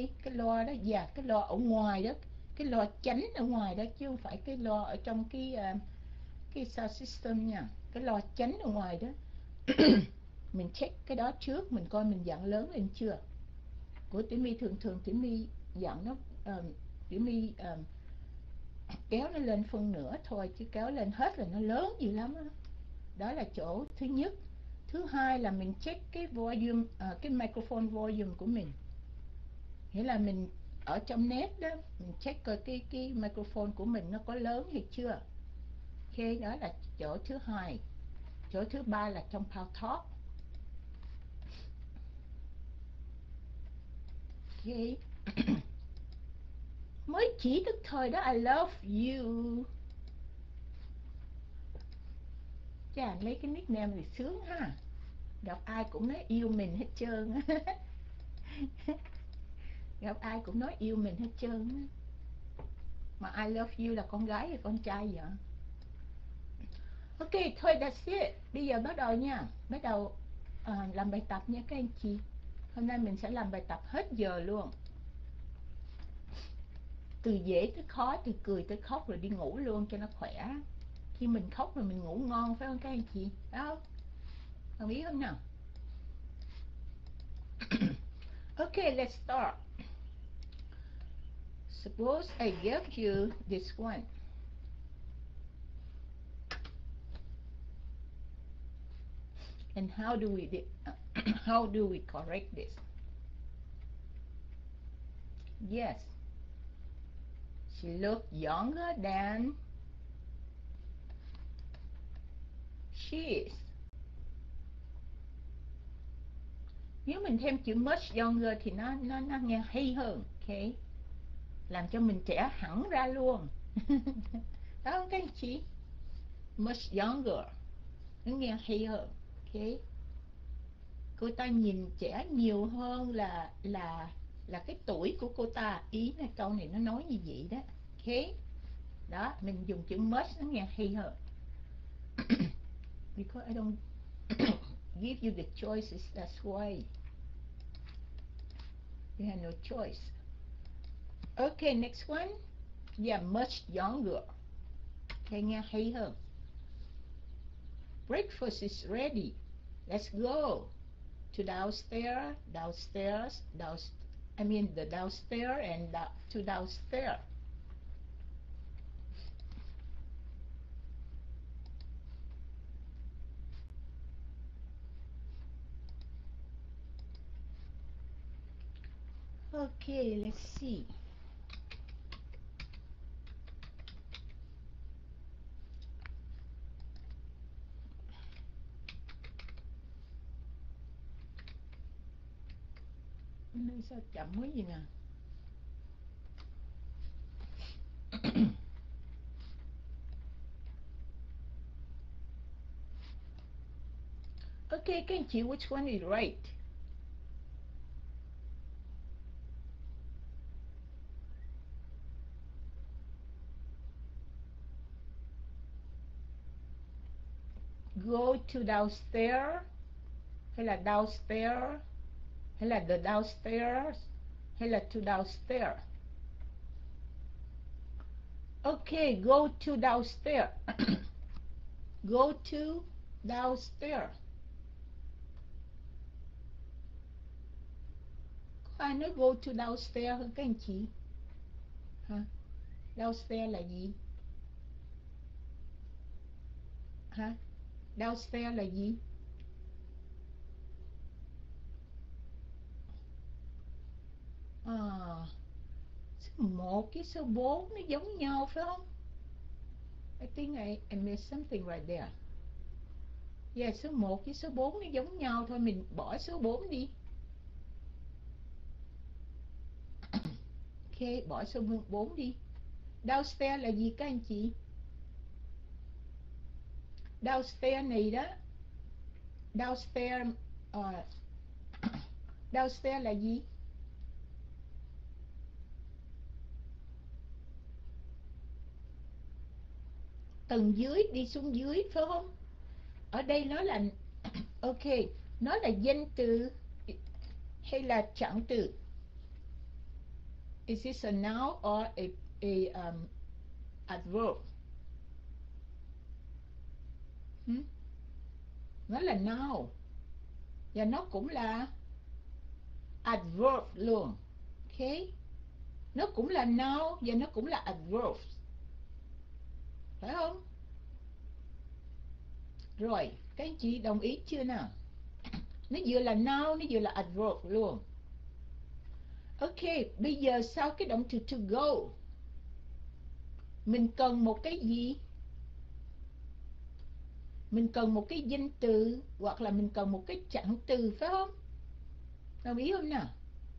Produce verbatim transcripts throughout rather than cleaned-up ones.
cái cái loa đó, dạ cái loa ở ngoài đó, cái loa chánh ở ngoài đó chứ không phải cái loa ở trong cái uh, cái sound system nha, cái loa chánh ở ngoài đó. Mình check cái đó trước, mình coi mình dặn lớn lên chưa. Của Tiểu My thường thường Tiểu My dặn nó um, Tiểu My um, kéo nó lên phân nửa thôi, chứ kéo lên hết là nó lớn dữ lắm đó. Đó là chỗ thứ nhất. Thứ hai là mình check cái volume, uh, cái microphone volume của mình. Nghĩa là mình ở trong net đó, mình check coi cái cái microphone của mình nó có lớn hay chưa. Ok, đó là chỗ thứ hai. Chỗ thứ ba là trong Power Talk. Ok. Mới chỉ được thời đó, I love you. Chà, lấy cái nickname thì sướng ha. Gặp ai cũng nói yêu mình hết trơn. Gặp ai cũng nói yêu mình hết trơn. Mà I love you là con gái hay con trai vậy? Ok, thôi that's it. Bây giờ bắt đầu nha. Bắt đầu uh, làm bài tập nha các anh chị. Hôm nay mình sẽ làm bài tập hết giờ luôn. Từ dễ tới khó, từ cười tới khóc, rồi đi ngủ luôn cho nó khỏe. Khi mình khóc rồi mình ngủ ngon, phải không các anh chị? Đó, đồng ý không nào? Okay, let's start. Suppose I give you this one. And how do we how do we correct this? Yes, she looked younger than she is. Nếu mình thêm chữ much younger thì nó nó nó nghe hay hơn, ok? Làm cho mình trẻ hẳn ra luôn. Đó không các anh chị? Much younger, nó nghe hay hơn, ok? Cô ta nhìn trẻ nhiều hơn là là là cái tuổi của cô ta. Ý là câu này nó nói như vậy đó, ok? Đó, mình dùng chữ much nó nghe hay hơn. Because I don't give you the choices, that's why you have no choice. Okay, next one. Yeah, much younger. Okay, nghe hay hơn. Breakfast is ready. Let's go to downstairs, downstairs, downstairs. I mean the downstairs and the, to downstairs. Okay, let's see. Nơi sao chậm quá gì nè. Okay, can you which one is right? Go to downstairs hay là downstairs hay là the downstairs hay là to downstairs? Okay, go to downstairs. Go to downstairs. Có ai nói go to downstairs hơn các anh chị? Hả? Downstairs là gì? Hả? Downstairs là gì? À, số một với số bốn nó giống nhau phải không? I think I, I missed something right there. Yeah, số một với số bốn nó giống nhau thôi, mình bỏ số bốn đi. Ok, bỏ số bốn đi. Downstairs là gì các anh chị? Downstairs này đó. Downstairs uh, Downstairs là gì? Tầng dưới, đi xuống dưới phải không? Ở đây nó là ok, nó là danh từ hay là trạng từ? Is this a noun or a, a um, adverb? Hmm? Nó là noun và nó cũng là adverb luôn. Ok, nó cũng là noun và nó cũng là adverb, phải không? Rồi, các anh chị đồng ý chưa nào? Nó vừa là noun, nó vừa là adverb luôn. Ok, bây giờ sau cái động từ to go, mình cần một cái gì? Mình cần một cái danh từ hoặc là mình cần một cái trạng từ, phải không? Đồng ý không nào?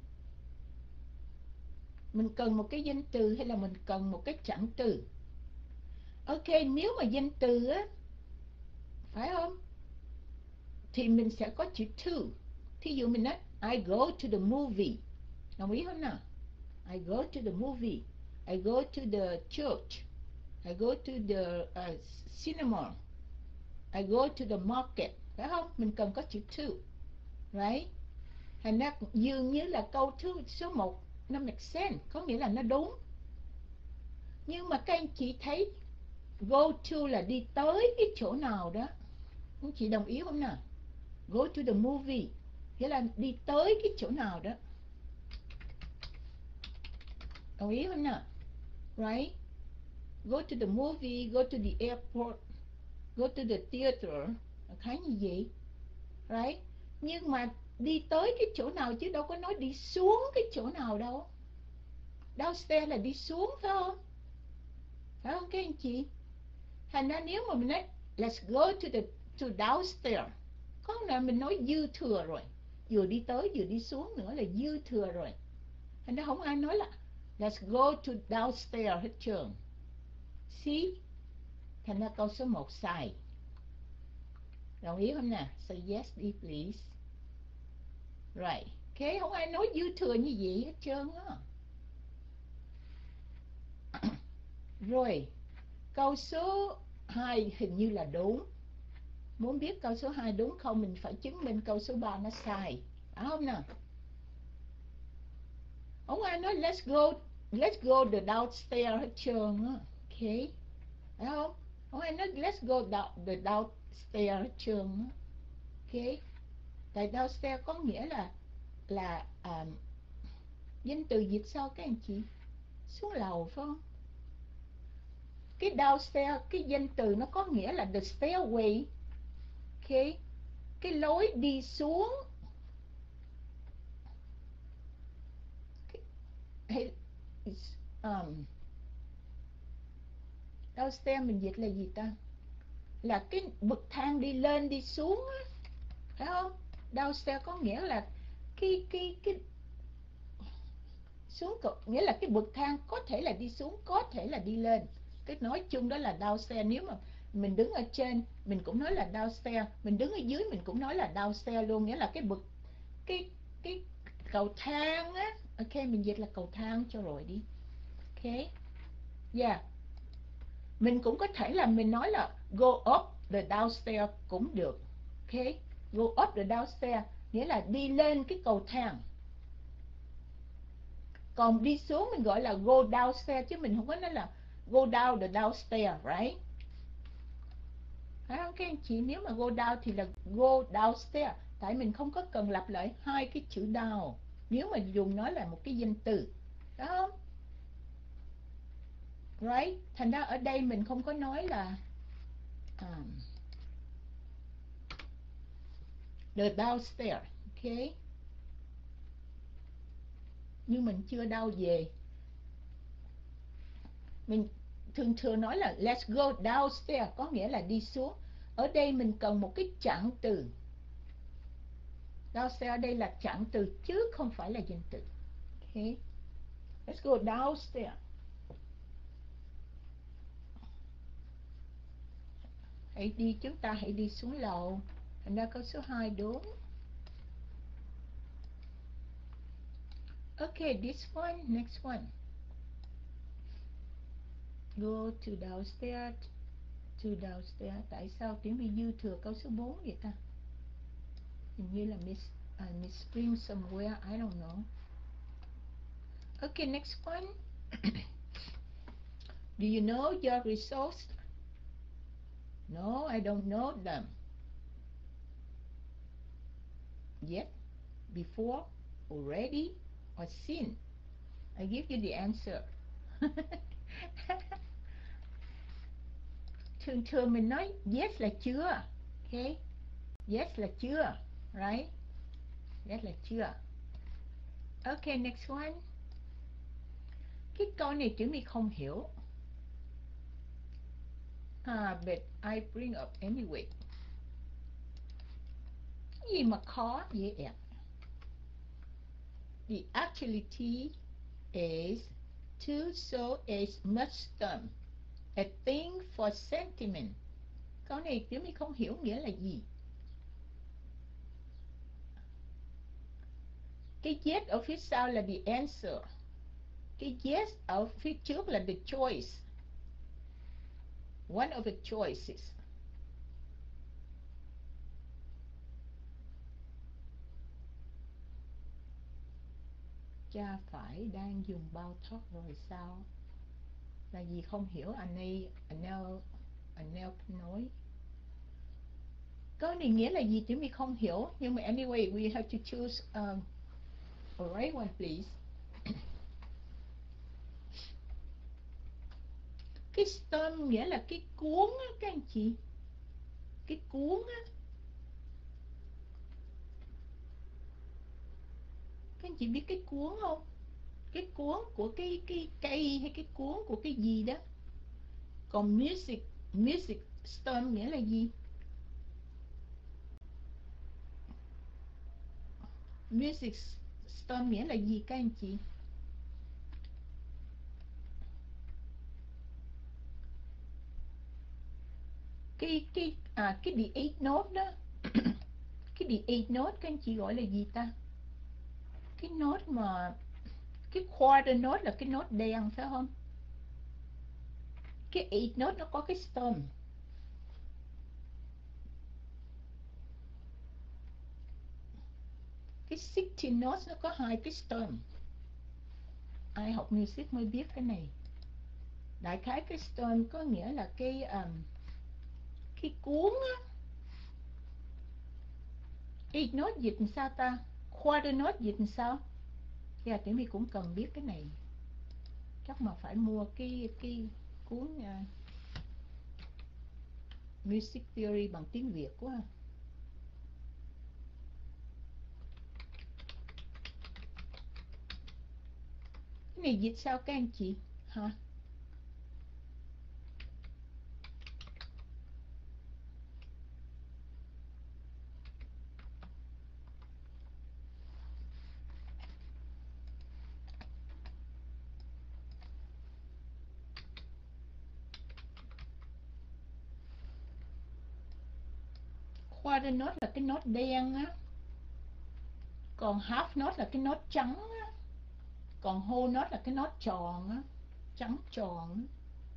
Mình cần một cái danh từ hay là mình cần một cái trạng từ? Ok, nếu mà danh từ á, phải không? Thì mình sẽ có chữ to. Thí dụ mình nói I go to the movie. Đồng ý không nào? I go to the movie. I go to the church. I go to the uh, cinema. I go to the market. Phải không? Mình cần có chữ to. Right? Thành ra dường như là câu thứ số một nó make sense, có nghĩa là nó đúng. Nhưng mà các anh chị thấy go to là đi tới cái chỗ nào đó. Các chị đồng ý không nào? Go to the movie nghĩa là đi tới cái chỗ nào đó. Đồng ý không nào? Right? Go to the movie, go to the airport, go to the theater, khá như vậy. Right? Nhưng mà đi tới cái chỗ nào chứ đâu có nói đi xuống cái chỗ nào đâu. Downstairs là đi xuống, phải không? Phải không các anh chị? Thành ra nếu mà mình nói let's go to the to downstairs, có là mình nói dư thừa rồi, vừa đi tới vừa đi xuống nữa là dư thừa rồi. Thành ra không ai nói là let's go to downstairs hết trơn. See? Thành ra câu số một sai. Đồng ý không nè? Say yes đi please. Right. Ok, không ai nói dư thừa như vậy hết trơn á. Rồi, câu số hai hình như là đúng. Muốn biết câu số hai đúng không, mình phải chứng minh câu số ba nó sai. Phải không nào? Không ai nói let's go let's go the downstairs hết trơn á. Ok. Phải không? Không ai nói let's go down, the downstairs hết trơn á. Ok. Tại downstairs có nghĩa là là um, danh từ dịch sao các anh chị? Xuống lầu phải không? Cái downstairs, cái danh từ nó có nghĩa là the stairway. Ok. Cái lối đi xuống. Hay um, downstairs mình dịch là gì ta? Là cái bậc thang đi lên đi xuống á, phải không? Downstairs có nghĩa là cái cái cái xuống cầu, nghĩa là cái bậc thang có thể là đi xuống, có thể là đi lên. Cái nói chung đó là downstairs. Nếu mà mình đứng ở trên mình cũng nói là downstairs, mình đứng ở dưới mình cũng nói là downstairs luôn, nghĩa là cái bậc cái cái cầu thang á. Ok, mình dịch là cầu thang cho rồi đi. Ok. Yeah. Mình cũng có thể là mình nói là go up the downstairs cũng được. Ok. Go up the downstairs nghĩa là đi lên cái cầu thang. Còn đi xuống mình gọi là go downstairs, chứ mình không có nói là go down the downstairs, right? Phải không các anh chị? Nếu mà go down thì là go downstairs. Tại mình không có cần lặp lại hai cái chữ down nếu mà dùng nó là một cái danh từ. Phải không? Right? Thành ra ở đây mình không có nói là um, the downstairs. Ok. Nhưng mình chưa đau về. Mình thường thường nói là let's go downstairs có nghĩa là đi xuống. Ở đây mình cần một cái trạng từ. Downstairs ở đây là trạng từ chứ không phải là danh từ. Ok. Let's go downstairs. Hãy đi, chúng ta hãy đi xuống lầu. Thành ra câu số hai đúng. Okay, this one, next one. Go to downstairs, to downstairs. Tại sao tiếng bị dư thừa câu số bốn vậy ta? Hình như là miss, uh, miss Spring somewhere, I don't know. Okay, next one. Do you know your results? No, I don't know them. Yet, before, already, or since. I give you the answer. Thường thường mình nói yes là chưa. Okay, yes là chưa. Right? Yes là chưa. Okay, next one. Cái câu này Tiểu My không hiểu. Ah, but I bring up anyway. Cái gì mà khó vậy ạ? The actuality is to show as much term a thing for sentiment. Câu này Tiểu My không hiểu nghĩa là gì. Cái yes ở phía sau là the answer. Cái yes ở phía trước là the choice. One of the choices. Cha phải đang dùng bao thoát rồi sao? Là gì không hiểu anh ấy, anh ấy, anh ấy nói. Câu này nghĩa là gì chứ mình không hiểu. Nhưng mà anyway, we have to choose um, a right one, please. Cái storm nghĩa là cái cuốn á, các anh chị. Cái cuốn á. Các anh chị biết cái cuốn không? Cái cuốn của cái, cái cây hay cái cuốn của cái gì đó. Còn music, music storm nghĩa là gì? Music storm nghĩa là gì các anh chị? Cái, cái, à, cái the eight note đó. Cái the eight note các anh chị gọi là gì ta? Cái nốt mà, cái quarter note là cái nốt đen phải không? Cái eight note nó có cái storm. Cái sixteen notes nó có hai cái storm. Ai học music mới biết cái này. Đại khái cái storm có nghĩa là cái um, cái cuốn á. Eight note dịch làm sao ta? Quarter note dịch làm sao? Dạ yeah, Tiểu My cũng cần biết cái này. Chắc mà phải mua cái cái cuốn uh, Music Theory bằng tiếng Việt quá. Cái này dịch sao các anh chị? Hả? Quarter note là cái nốt đen á. Còn half note là cái nốt trắng á. Còn whole note là cái nốt tròn á. Trắng tròn á.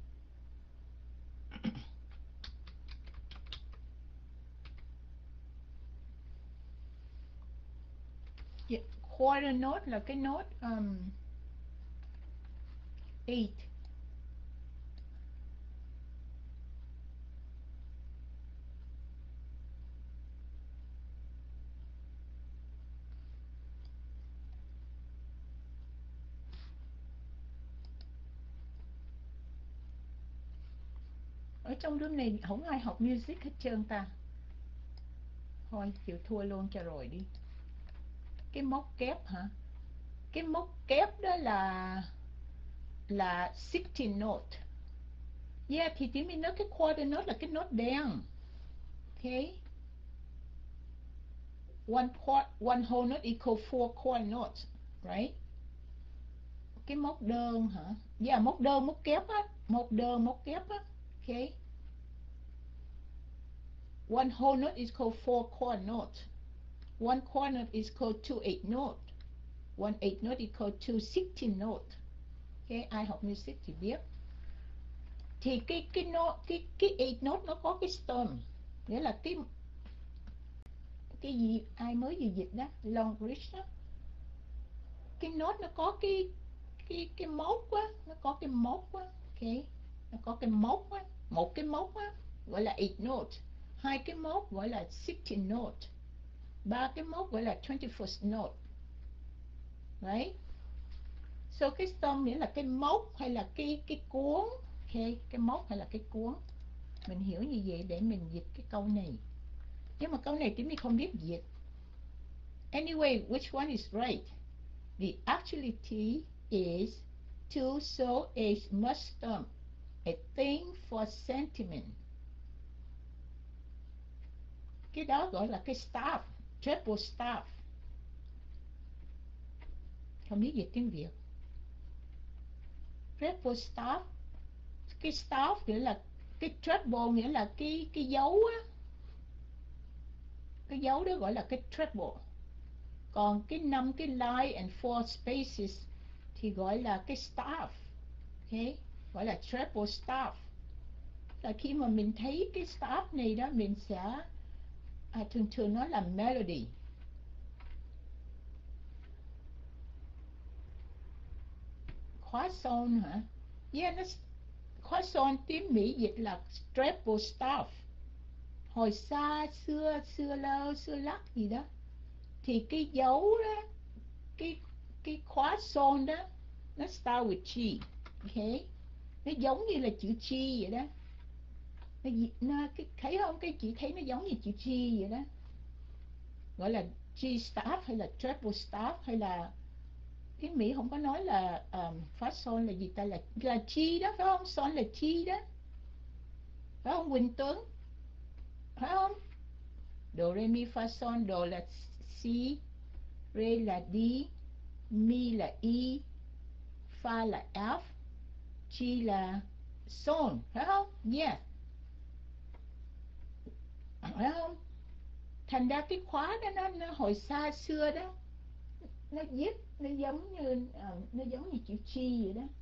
Yeah, quarter note là cái nốt um, eight. Ở trong room này không ai học music hết trơn ta. Thôi chịu thua luôn cho rồi đi. Cái móc kép hả? Cái móc kép đó là là sixteen note. Yeah, thì tí mình nói cái quarter note là cái nốt đen. Okay. One quart, one whole note equal four quarter notes, right? Cái móc đơn hả? Yeah, móc đơn, móc kép á. Móc đơn, móc kép á. Okay. One whole note is called four quarter notes. One quarter note is called two eight note. One eight note is called two sixteen note. Okay, ai học music thì biết. Thì cái cái note, cái cái eight note nó có cái storm, nghĩa là cái cái gì ai mới vừa dịch đó, long bridge đó. Cái note nó có cái cái cái mốc á, nó có cái mốc á, ok, nó có cái mốc á, một cái mốc á gọi là eight note, hai cái mốc gọi là sixteen note, ba cái mốc gọi là twenty-first note, right? So cái song nghĩa là cái mốc hay là cái cái cuốn, ok, cái mốc hay là cái cuốn, mình hiểu như vậy để mình dịch cái câu này. Nhưng mà câu này chúng mình không biết dịch. Anyway, which one is right? The actuality is to show a custom, a thing for sentiment. Cái đó gọi là cái staff, triple staff. Không biết dịch tiếng Việt. Triple staff, cái staff nghĩa là cái triple nghĩa là cái cái dấu á, cái dấu đó gọi là cái triple. Còn cái năm cái line and four spaces thì gọi là cái staff, ok, gọi là triple staff. Là khi mà mình thấy cái staff này đó, mình sẽ à, thường thường nó là melody. Khóa son hả? Yeah, nó khóa son tiếng Mỹ dịch là triple staff. Hồi xa xưa xưa lâu xưa lắc gì đó thì cái dấu đó, cái cái khóa son đó nó start with G, ok, nó giống như là chữ G vậy đó. Nó, nó cái, thấy không, cái chị thấy nó giống như chữ G vậy đó, gọi là G staff hay là triple staff, hay là tiếng Mỹ không có nói là um, phát son là gì ta, là là G đó phải không, son là G đó phải không Quỳnh Tuấn, phải không? Do re mi fa son, do là C, re là D, mi là E, fa là F, G là son, phải không? Yeah, phải không? Thành ra cái khóa đó nó, nó hồi xa xưa đó nó viết nó giống như uh, nó giống như chữ G vậy đó.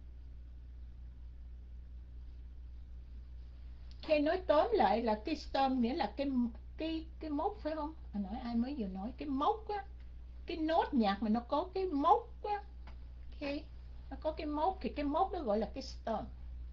Khi nói tóm lại là cái stem nghĩa là cái cái cái mốc phải không? À, nói ai mới vừa nói cái mốc á, cái nốt nhạc mà nó có cái mốc á, ok, nó có cái mốc thì cái mốc đó gọi là cái stem.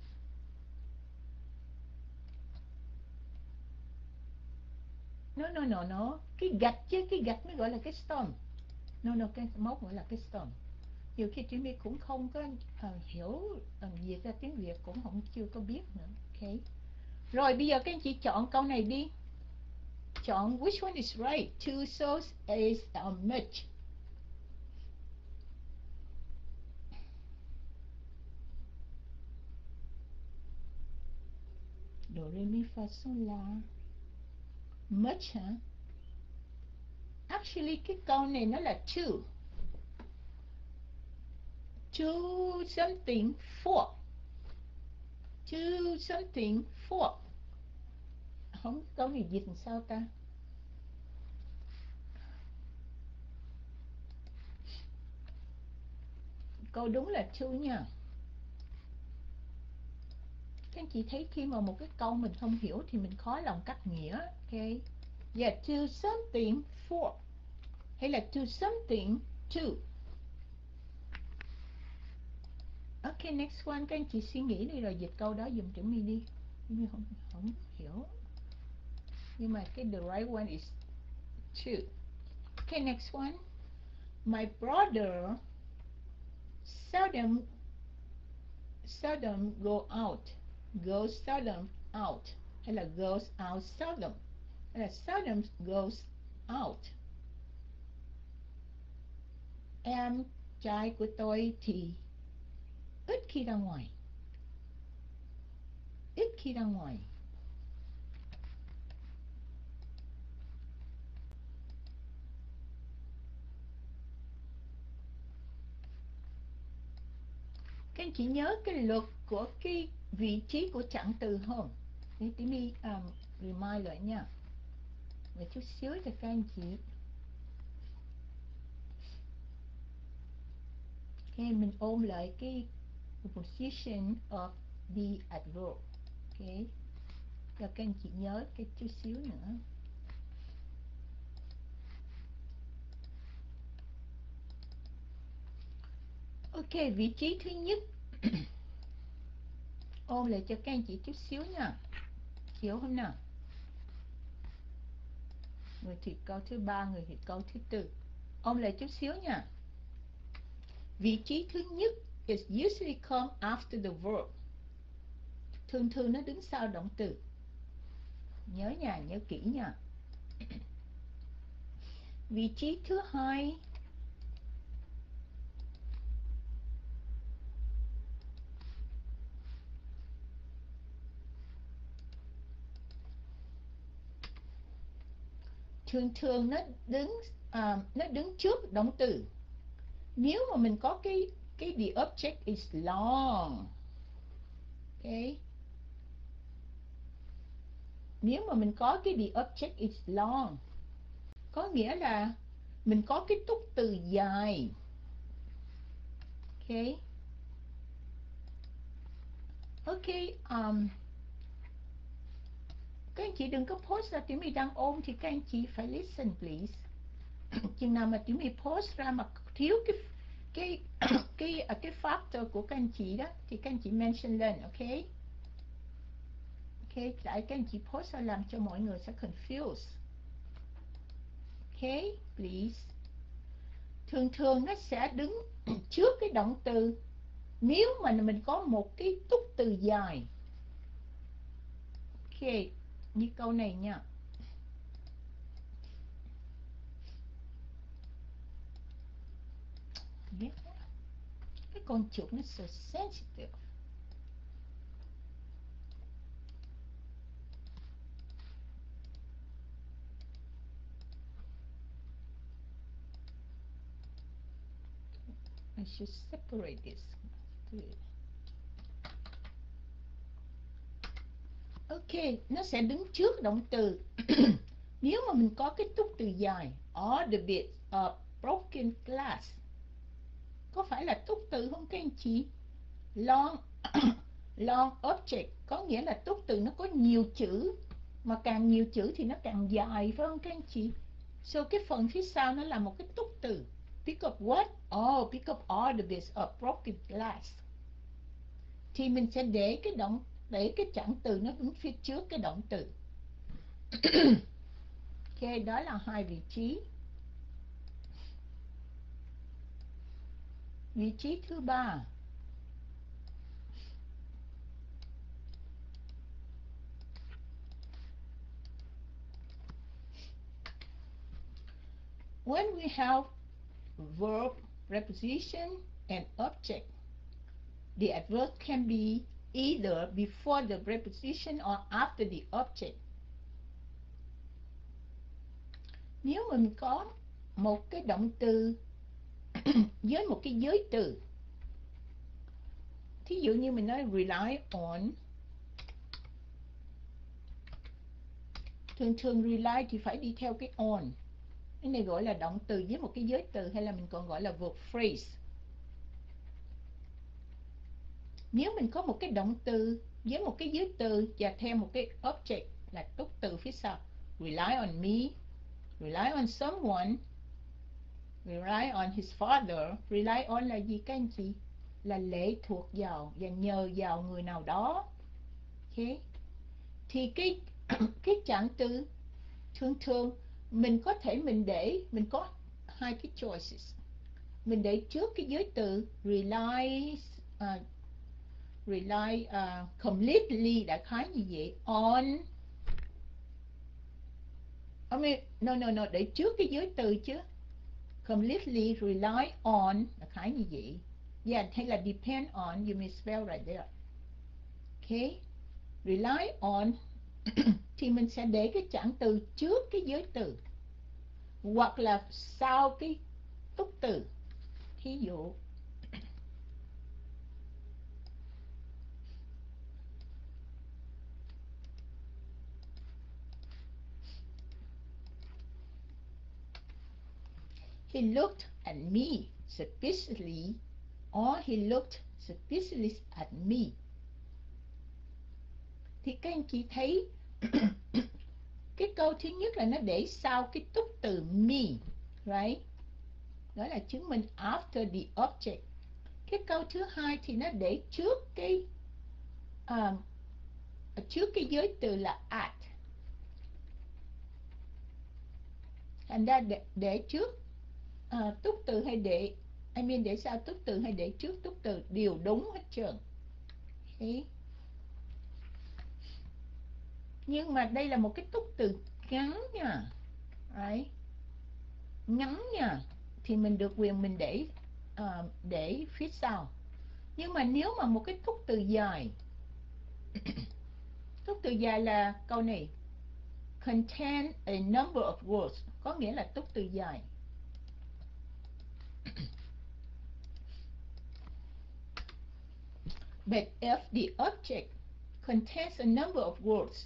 No no no no, cái gạch chứ, cái gạch mới gọi là cái stem. No no, cái mốc gọi là cái stem. Nhiều khi chị My cũng không có uh, hiểu uh, dịch ra tiếng Việt cũng không chưa có biết nữa, ok. Rồi bây giờ các anh chị chọn câu này đi. Chọn which one is right? Two souls is a match. Do re mi fa sol la. Match hả? Actually cái câu này nó là two. Two something for. Two something for. Không có gì dịch làm sao ta? Câu đúng là two nha. Các anh chị thấy khi mà một cái câu mình không hiểu thì mình khó lòng cắt nghĩa, ok. Yeah, to something for hay là to something to. Ok, next one, các anh chị suy nghĩ đi rồi dịch câu đó dùng chữ mi đi. Nhưng không, không hiểu. Nhưng mà cái the right one is to. Ok, next one. My brother seldom seldom go out. Goes seldom out. Hay là goes out seldom. Hay là seldom goes out. Em trai của tôi thì ít khi ra ngoài. Ít khi ra ngoài. Các anh chị nhớ cái luật của cái vị trí của trạng từ không? Để tí đi um, remind lại nha. Và chút xíu cho các anh chị. Ok, mình ôm lại cái position of the adverb. Ok, cho các anh chị nhớ cái chút xíu nữa. Ok, vị trí thứ nhất. Ôm lại cho các anh chị chút xíu nha. Hiểu không nào? Người thì câu thứ ba, người thì câu thứ tư. Ôm lại chút xíu nha. Vị trí thứ nhất is usually come after the verb. Thường thường nó đứng sau động từ. Nhớ nha, nhớ kỹ nha. Vị trí thứ hai thường thường nó đứng à, nó đứng trước động từ. Nếu mà mình có cái cái the object is long. Okay. Nếu mà mình có cái the object is long, có nghĩa là mình có cái túc từ dài. Ok. Ok, um, các anh chị đừng có post ra Tiểu My đang ôm thì các anh chị phải listen please. Chừng nào mà Tiểu My post ra mà thiếu cái cái cái cái, cái factor của các anh chị đó thì các anh chị mention lên, ok? Ok, tại các anh chị post ra làm cho mọi người sẽ confuse. Ok, please. Thường thường nó sẽ đứng trước cái động từ nếu mà mình có một cái túc từ dài. Ok, như câu này nha. Yeah. Cái con chuột nó so sensitive. I should separate this. Ok, nó sẽ đứng trước động từ nếu mà mình có cái túc từ dài. Or the bit of broken glass. Có phải là túc từ không các anh chị? Long long object có nghĩa là túc từ nó có nhiều chữ, mà càng nhiều chữ thì nó càng dài, phải không các anh chị? So cái phần phía sau nó là một cái túc từ. Pick up what? Oh, pick up all the bits of broken glass. Thì mình sẽ để cái động để cái trạng từ nó đứng phía trước cái động từ. Ok, đó là hai vị trí. Vị trí thứ ba. When we have verb, preposition, and object, the adverb can be either before the preposition or after the object. Nếu mình có một cái động từ với một cái giới từ, thí dụ như mình nói rely on, thường thường rely thì phải đi theo cái on. Cái này gọi là động từ với một cái giới từ, hay là mình còn gọi là verb phrase. Nếu mình có một cái động từ với một cái giới từ và theo một cái object là túc từ phía sau. Rely on me, rely on someone, rely on his father. Rely on là gì các anh chị? Là lệ thuộc vào và nhờ vào người nào đó. Ok. Thì cái cái trạng từ thường thường mình có thể mình để mình có hai cái choices. Mình để trước cái giới từ rely uh, rely uh, completely, đại khái như vậy, on. I mean, no no no, để trước cái giới từ chứ. Completely rely on, đại khái như vậy. Yeah, hay là depend on, you may spell right there. Okay, rely on thì mình sẽ để cái trạng từ trước cái giới từ hoặc là sau cái túc từ. Thí dụ he looked at me suspiciously, or he looked suspiciously at me. Thì các anh chị thấy cái câu thứ nhất là nó để sau cái túc từ me, right? Đó là chứng minh after the object. Cái câu thứ hai thì nó để trước cái à, trước cái giới từ là at. Thành ra để, để trước à, túc từ hay để I mean để sau túc từ hay để trước túc từ đều đúng hết trơn. Okay. Nhưng mà đây là một cái túc từ ngắn nha. Right. Ngắn nha. Thì mình được quyền mình để uh, để phía sau. Nhưng mà nếu mà một cái túc từ dài túc từ dài là câu này contain a number of words, có nghĩa là túc từ dài. But if the object contains a number of words,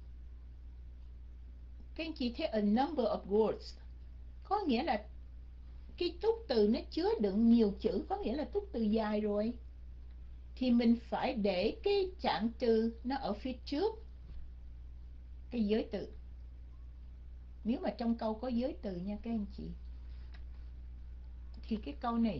các anh chị thấy a number of words có nghĩa là cái túc từ nó chứa đựng nhiều chữ, có nghĩa là túc từ dài rồi, thì mình phải để cái trạng từ nó ở phía trước cái giới từ. Nếu mà trong câu có giới từ nha các anh chị, thì cái câu này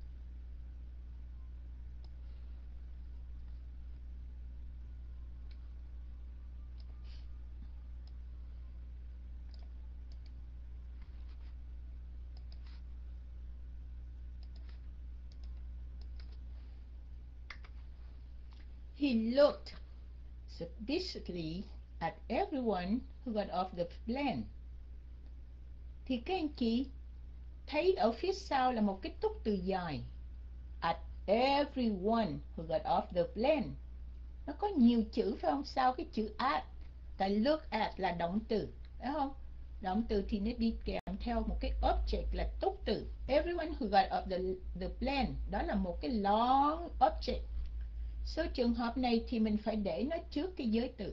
he looked suspiciously at everyone who got off the plane. Thì các anh chị thấy ở phía sau là một cái túc từ dài. At everyone who got off the plane. Nó có nhiều chữ phải không? Sau cái chữ at, cái look at là động từ, phải không? Động từ thì nó đi kèm theo một cái object là túc từ. Everyone who got off the, the plane, đó là một cái long object. Số trường hợp này thì mình phải để nó trước cái giới từ.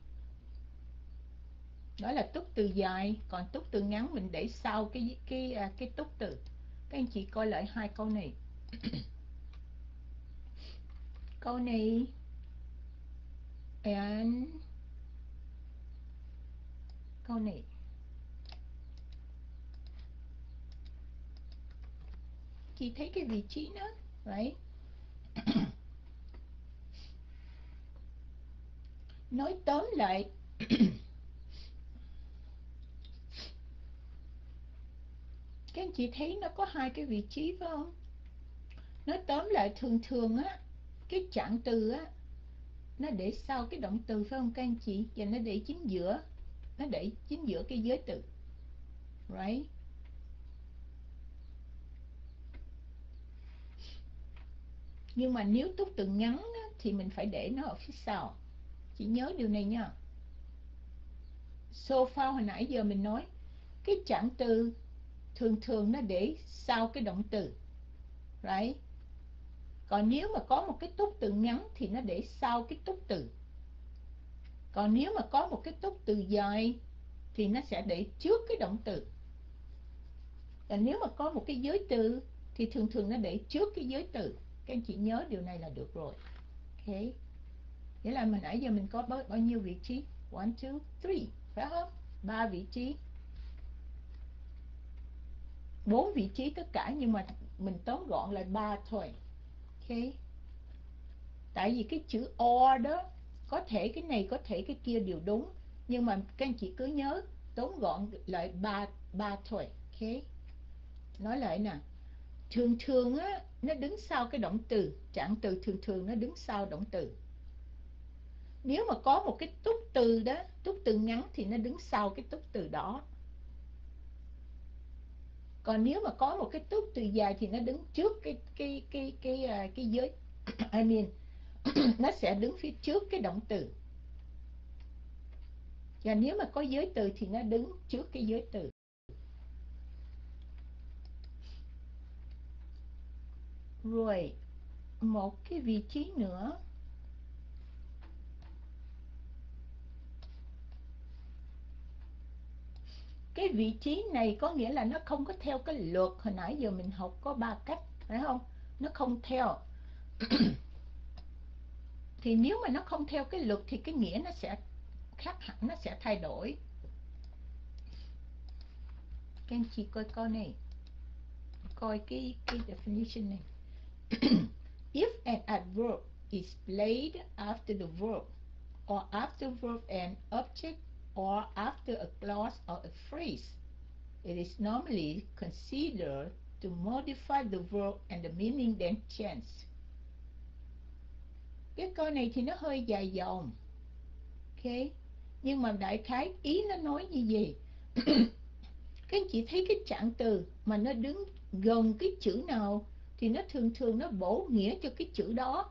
Đó là túc từ dài, còn túc từ ngắn mình để sau cái cái cái, cái túc từ. Các anh chị coi lại hai câu này. Câu này and câu này. Chị thấy cái vị trí đó, right? Nói tóm lại các anh chị thấy nó có hai cái vị trí phải không? Nói tóm lại thường thường á, cái trạng từ á nó để sau cái động từ phải không các anh chị? Và nó để chính giữa, nó để chính giữa cái giới từ, right? Nhưng mà nếu túc từ ngắn á, thì mình phải để nó ở phía sau. Chị nhớ điều này nha. So far hồi nãy giờ mình nói cái trạng từ thường thường nó để sau cái động từ, right? Còn nếu mà có một cái túc từ ngắn thì nó để sau cái túc từ. Còn nếu mà có một cái túc từ dài thì nó sẽ để trước cái động từ. Và nếu mà có một cái giới từ thì thường thường nó để trước cái giới từ. Các anh chị nhớ điều này là được rồi. Ok. Nghĩa là mình nãy giờ mình có bao, bao nhiêu vị trí? One, two, three, phải không? Ba vị trí. Bốn vị trí tất cả, nhưng mà mình tóm gọn lại ba thôi. Ok. Tại vì cái chữ or đó, có thể cái này có thể cái kia đều đúng, nhưng mà các anh chị cứ nhớ tóm gọn lại ba ba thôi. Ok. Nói lại nè, thường thường á nó đứng sau cái động từ, trạng từ thường thường nó đứng sau động từ. Nếu mà có một cái túc từ đó, túc từ ngắn thì nó đứng sau cái túc từ đó. Còn nếu mà có một cái túc từ dài thì nó đứng trước cái cái cái cái cái, cái giới I mean nó sẽ đứng phía trước cái động từ. Và nếu mà có giới từ thì nó đứng trước cái giới từ. Rồi một cái vị trí nữa. Cái vị trí này có nghĩa là nó không có theo cái luật hồi nãy giờ mình học có ba cách, phải không? Nó không theo. Thì nếu mà nó không theo cái luật thì cái nghĩa nó sẽ khác hẳn, nó sẽ thay đổi. Các anh chị coi câu này, coi cái, cái definition này. If an adverb is placed after the verb, or after verb and object, or after a clause or a phrase, it is normally considered to modify the verb and the meaning then change. Cái câu này thì nó hơi dài dòng, ok, nhưng mà đại khái ý nó nói như gì? Các anh chị thấy cái trạng từ mà nó đứng gần cái chữ nào thì nó thường thường nó bổ nghĩa cho cái chữ đó.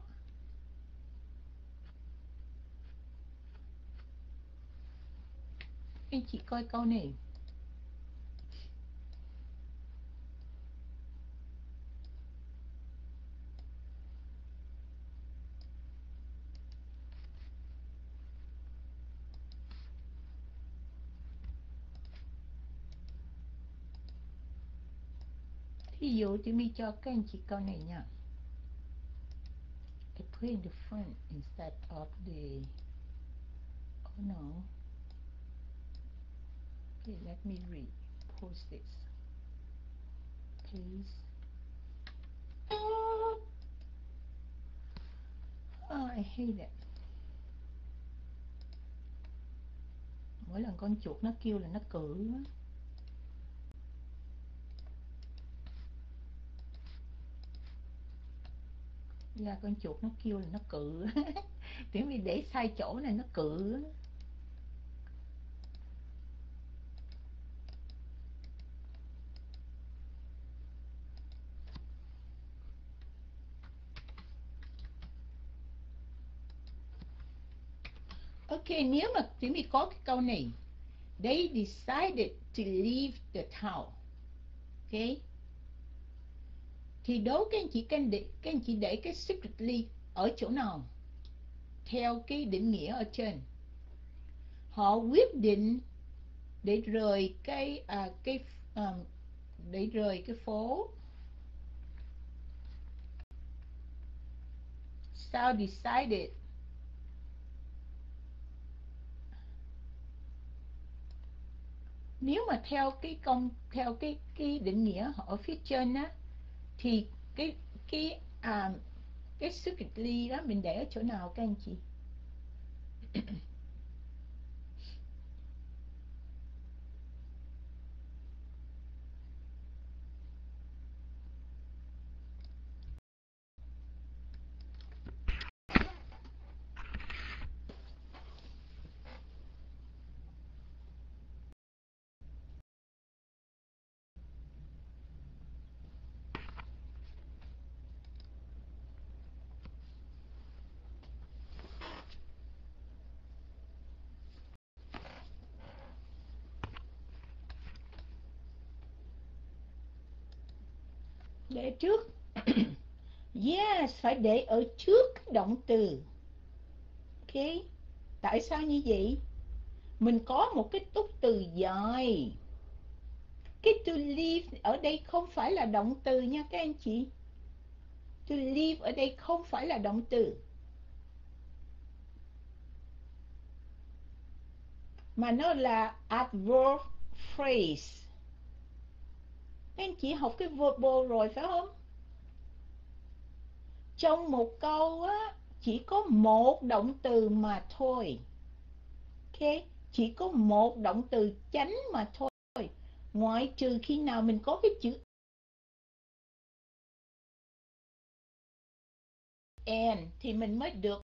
Các anh chị coi câu này. Ví dụ thì mi cho các anh chị câu này nha. I put in the front instead of the, oh no, okay, let me read, post this, please. Oh, oh, I hate it. Mỗi lần con chuột nó kêu là nó cự. Dạ, con chuột nó kêu là nó cự. Tiếng vì để sai chỗ này nó cự. Ok, nếu mà tiếng vì có cái câu này, they decided to leave the town, ok, thì đố các anh chị các anh, để, các anh chị để cái secretly ở chỗ nào theo cái định nghĩa ở trên. Họ quyết định để rời cái à, cái à, để rời cái phố. Sao decided? Nếu mà theo cái công theo cái cái định nghĩa ở phía trên á, thì cái cái à, cái secretly đó mình để ở chỗ nào các anh chị? Để trước. Yes, phải để ở trước động từ. Ok, tại sao như vậy? Mình có một cái túc từ dài. Cái to leave ở đây không phải là động từ nha các anh chị. To leave ở đây không phải là động từ, mà nó là adverb phrase. Các anh chị học cái verbal rồi phải không? Trong một câu á, chỉ có một động từ mà thôi. Ok, chỉ có một động từ chánh mà thôi. Ngoại trừ khi nào mình có cái chữ and thì mình mới được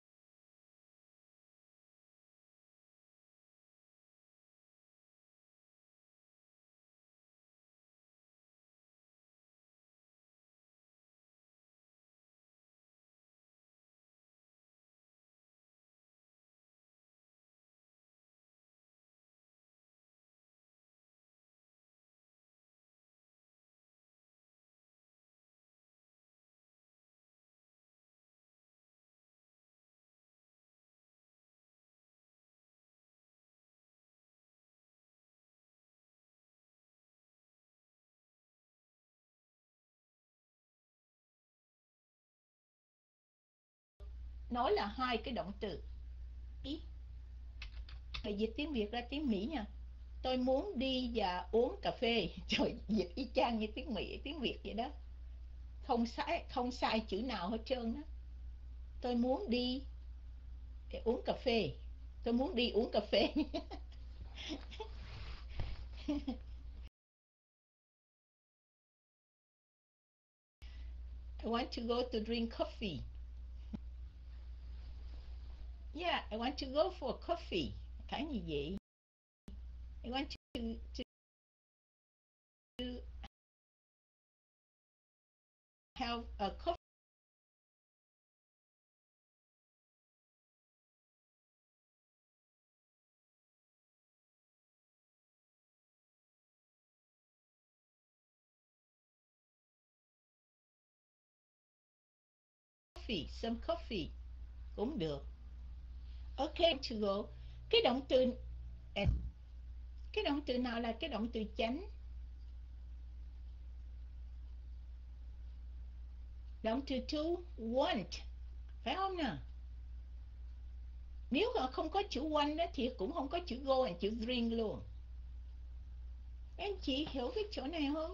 nói là hai cái động từ. Ý, phải dịch tiếng Việt ra tiếng Mỹ nha. Tôi muốn đi và uống cà phê. Trời, dịch y chang như tiếng Mỹ, tiếng Việt vậy đó. không sai không sai chữ nào hết trơn á. Tôi muốn đi để uống cà phê. Tôi muốn đi uống cà phê. I want to go to drink coffee. Yeah, I want to go for coffee. Phải như vậy. I want to, to, to have a coffee. Coffee, some coffee cũng được. Okay, to go. Cái động từ cái động từ nào là cái động từ chánh? Động từ to want, phải không nào? Nếu không có chữ want đó, thì cũng không có chữ go và chữ drink luôn. Anh chị hiểu cái chỗ này không?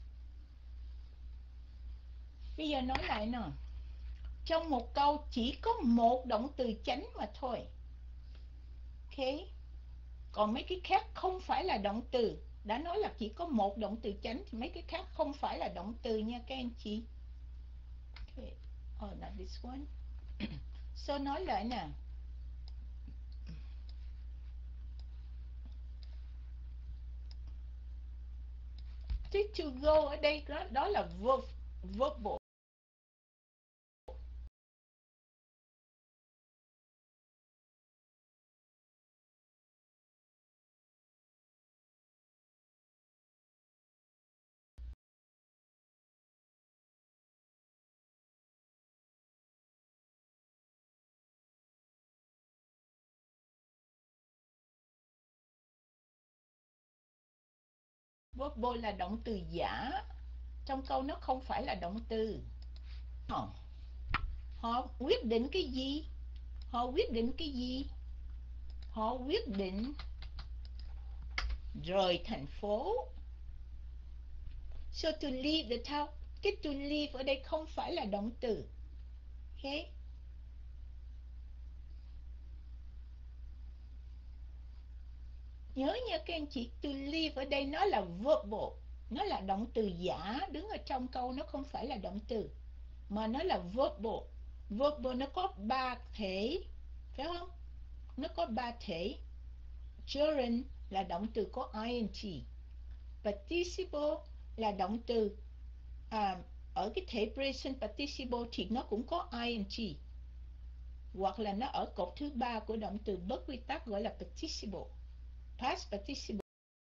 Bây giờ nói lại nào. Trong một câu chỉ có một động từ chánh mà thôi. Ok. Còn mấy cái khác không phải là động từ. Đã nói là chỉ có một động từ chánh, thì mấy cái khác không phải là động từ nha các anh chị. Okay. Oh, not this one. So nói lại nè. Cái to go ở đây đó, đó là verb, verbal. Verbal là động từ giả. Trong câu nó không phải là động từ. Họ, họ quyết định cái gì? Họ quyết định cái gì? Họ quyết định rời thành phố. So to leave the town. Cái to leave ở đây không phải là động từ. Ok. Nhớ nha các anh chị, to leave ở đây nó là verbal. Nó là động từ giả, đứng ở trong câu nó không phải là động từ, mà nó là verbal. Verbal nó có ba thể, phải không? Nó có ba thể. Gerund là động từ có ing. Participle là động từ à, ở cái thể present participle thì nó cũng có ing, hoặc là nó ở cột thứ ba của động từ bất quy tắc gọi là participle, past participle.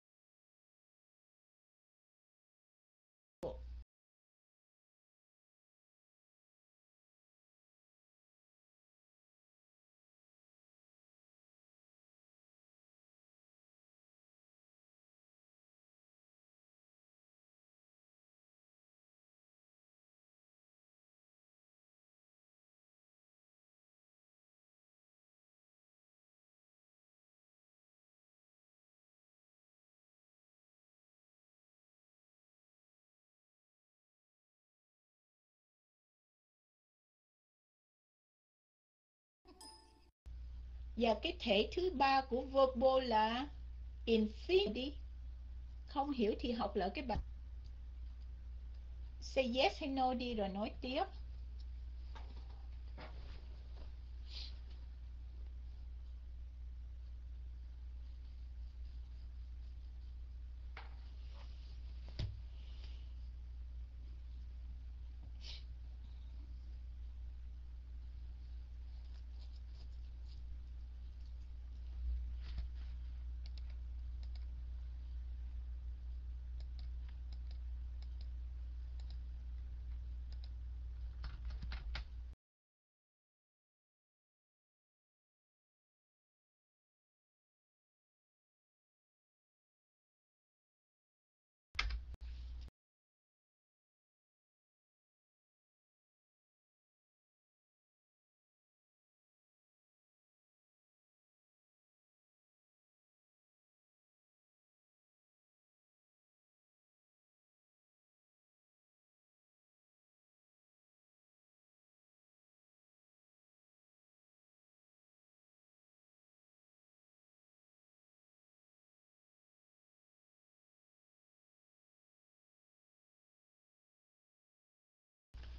Và cái thể thứ ba của verbal là infinity. Không hiểu thì học lại cái bài say yes hay no đi rồi nói tiếp.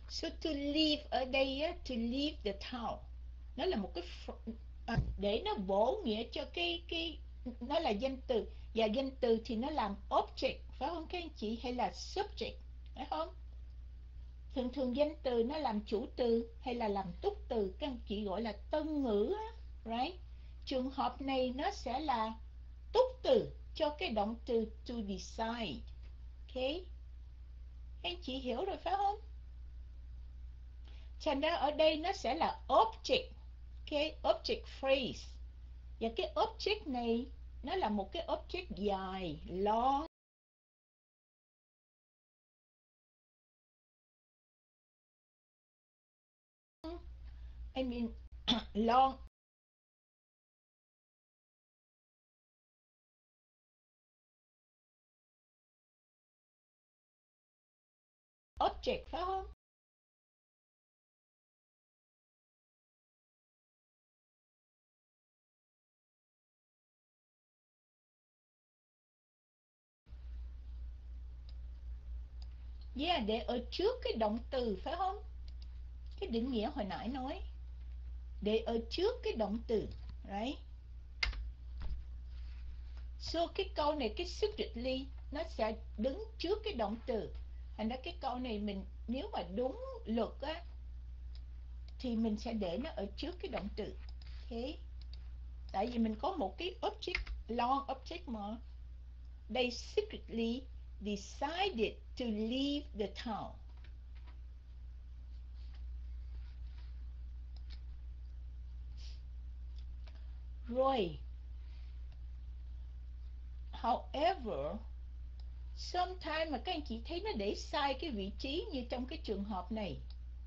So to leave ở đây á, to leave the town, nó là một cái à, để nó bổ nghĩa cho cái cái nó là danh từ, và danh từ thì nó làm object, phải không các anh chị, hay là subject, phải không? Thường thường danh từ nó làm chủ từ hay là làm túc từ, các anh chị gọi là tân ngữ á, right? Trường hợp này nó sẽ là túc từ cho cái động từ to decide. Ok, anh chị hiểu rồi phải không? Thành ra ở đây nó sẽ là object, cái object phrase, và cái object này nó là một cái object dài, long. I mean long. Object phải không? Yeah, để ở trước cái động từ phải không? Cái định nghĩa hồi nãy nói để ở trước cái động từ, right? So cái câu này, cái secretly nó sẽ đứng trước cái động từ. Thành ra cái câu này mình nếu mà đúng luật á thì mình sẽ để nó ở trước cái động từ. Ok, tại vì mình có một cái object, long object mà. They secretly decided to leave the town. Rồi, however, sometimes mà các anh chị thấy nó để sai cái vị trí như trong cái trường hợp này.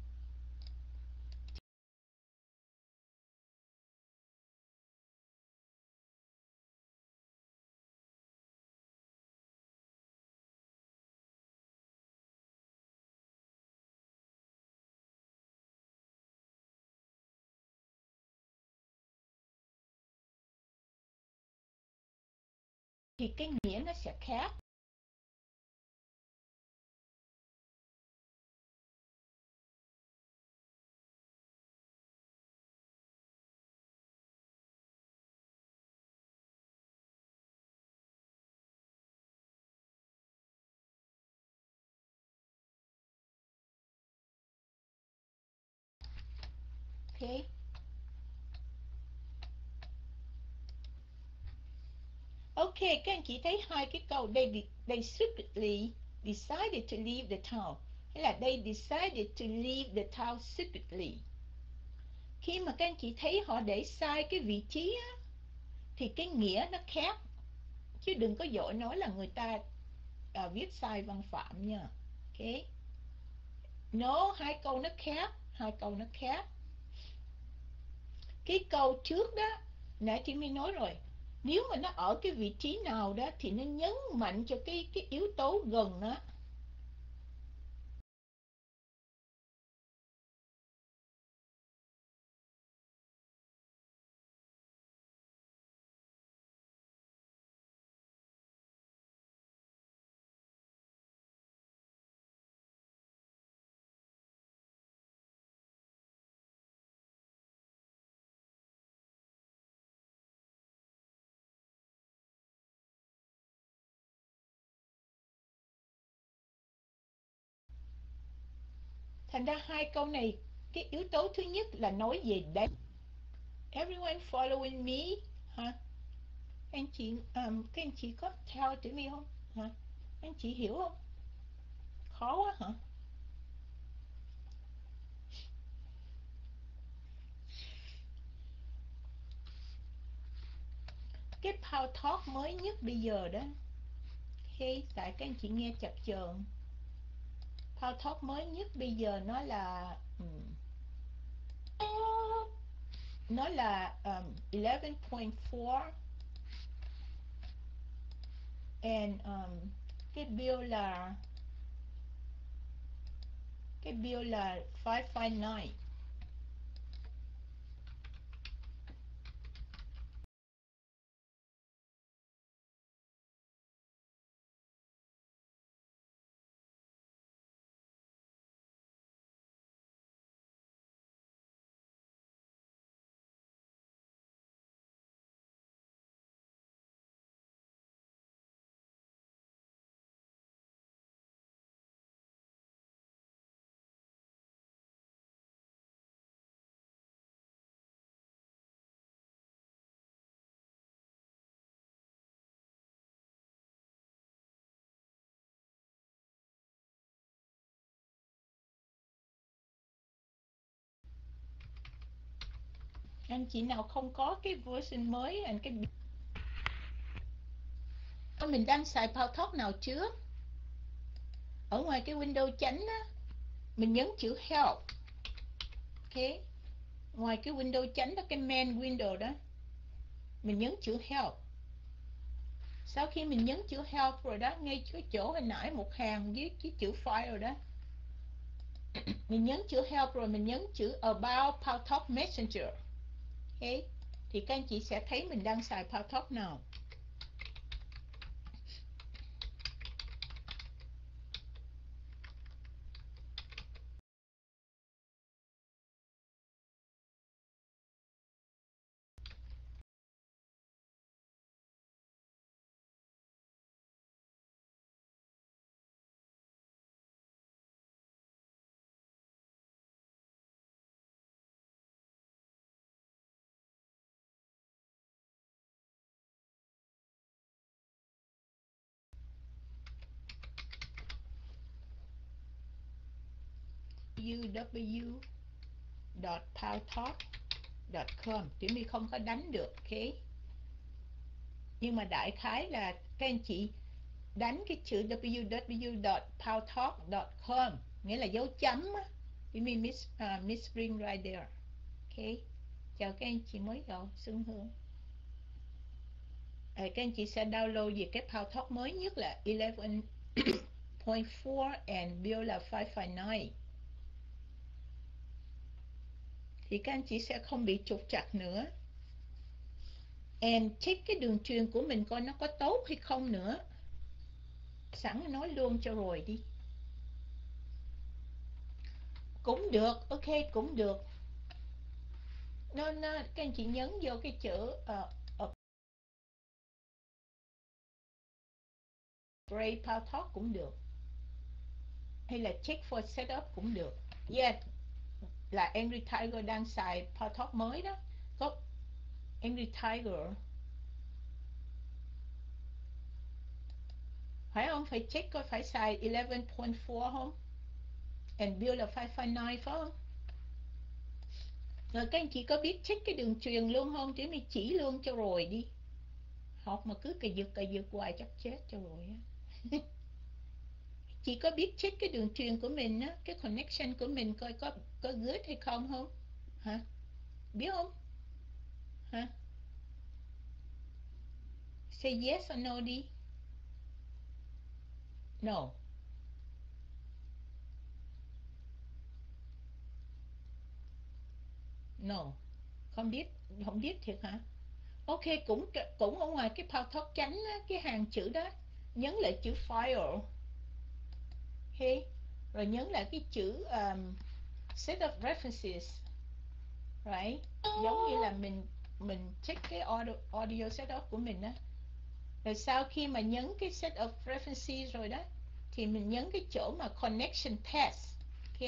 Thì cái nghĩa nó sẽ khác. Ok, ok, các anh chị thấy hai cái câu they, they secretly decided to leave the town, hay là they decided to leave the town secretly. Khi mà các anh chị thấy họ để sai cái vị trí á, thì cái nghĩa nó khác, chứ đừng có dội nói là người ta à, viết sai văn phạm nha. Ok, no, hai câu nó khác, hai câu nó khác. Cái câu trước đó nãy chị mới nói rồi, nếu mà nó ở cái vị trí nào đó thì nó nhấn mạnh cho cái cái yếu tố gần đó. Thành ra hai câu này, cái yếu tố thứ nhất là nói về đấy. Everyone following me hả? Anh chị um, các anh chị có theo chữ mi không hả? Anh chị hiểu không? Khó quá hả? Cái Power Talk mới nhất bây giờ đó, khi tại các anh chị nghe chập chờn, Power Talk mới nhất bây giờ nó là um, nó là um, eleven point four, and um, cái build là cái build là five five nine. Anh chị nào không có cái version mới, anh cái mình đang xài PowerTalk nào trước? Ở ngoài cái window chánh á, mình nhấn chữ help. Ok, ngoài cái window chánh đó, cái main window đó, mình nhấn chữ help. Sau khi mình nhấn chữ help rồi đó, ngay cái chỗ hồi nãy một hàng với cái chữ file rồi đó, mình nhấn chữ help rồi mình nhấn chữ about PowerTalk Messenger. Ok, thì các anh chị sẽ thấy mình đang xài PowerTalk nào. u w chấm powtalk chấm com thì mình không có đánh được. Ok, nhưng mà đại khái là các anh chị đánh cái chữ w w chấm powtalk chấm com, nghĩa là dấu chấm á, thì mình miss uh, miss ring right there. Ok, chào các anh chị mới vào Xuân Hương. À, các anh chị sẽ download về cái PowerTalk mới nhất là eleven point four and build là five five nine, thì các anh chị sẽ không bị trục trặc nữa. And check cái đường truyền của mình coi nó có tốt hay không nữa. Sẵn nói luôn cho rồi đi. Cũng được, ok, cũng được. Nó, nó, các anh chị nhấn vô cái chữ uh, Upgrade PowerTalk cũng được. Hay là check for setup cũng được. Yeah, là Angry Tiger đang xài PowerTalk mới đó. Có Angry Tiger. Phải không? Phải check coi phải xài eleven point four không? And build là five five nine phải không? Rồi các anh chị có biết check cái đường truyền luôn không? Chứ mình chỉ luôn cho rồi đi. Học mà cứ cà giật cà giật hoài chắc chết cho rồi á. Chị có biết check cái đường truyền của mình á, cái connection của mình coi có có good hay không không? Hả? Biết không? Hả? Say yes or no đi. No. No. Không biết, không biết thiệt hả? Ok, cũng cũng ở ngoài cái PowerTalk chánh á, cái hàng chữ đó, nhấn lại chữ file. Ok, rồi nhấn lại cái chữ um, set of references. Right? Giống như là mình mình check cái audio, audio setup của mình á. Rồi sau khi mà nhấn cái set of references rồi đó, thì mình nhấn cái chỗ mà connection test. Ok.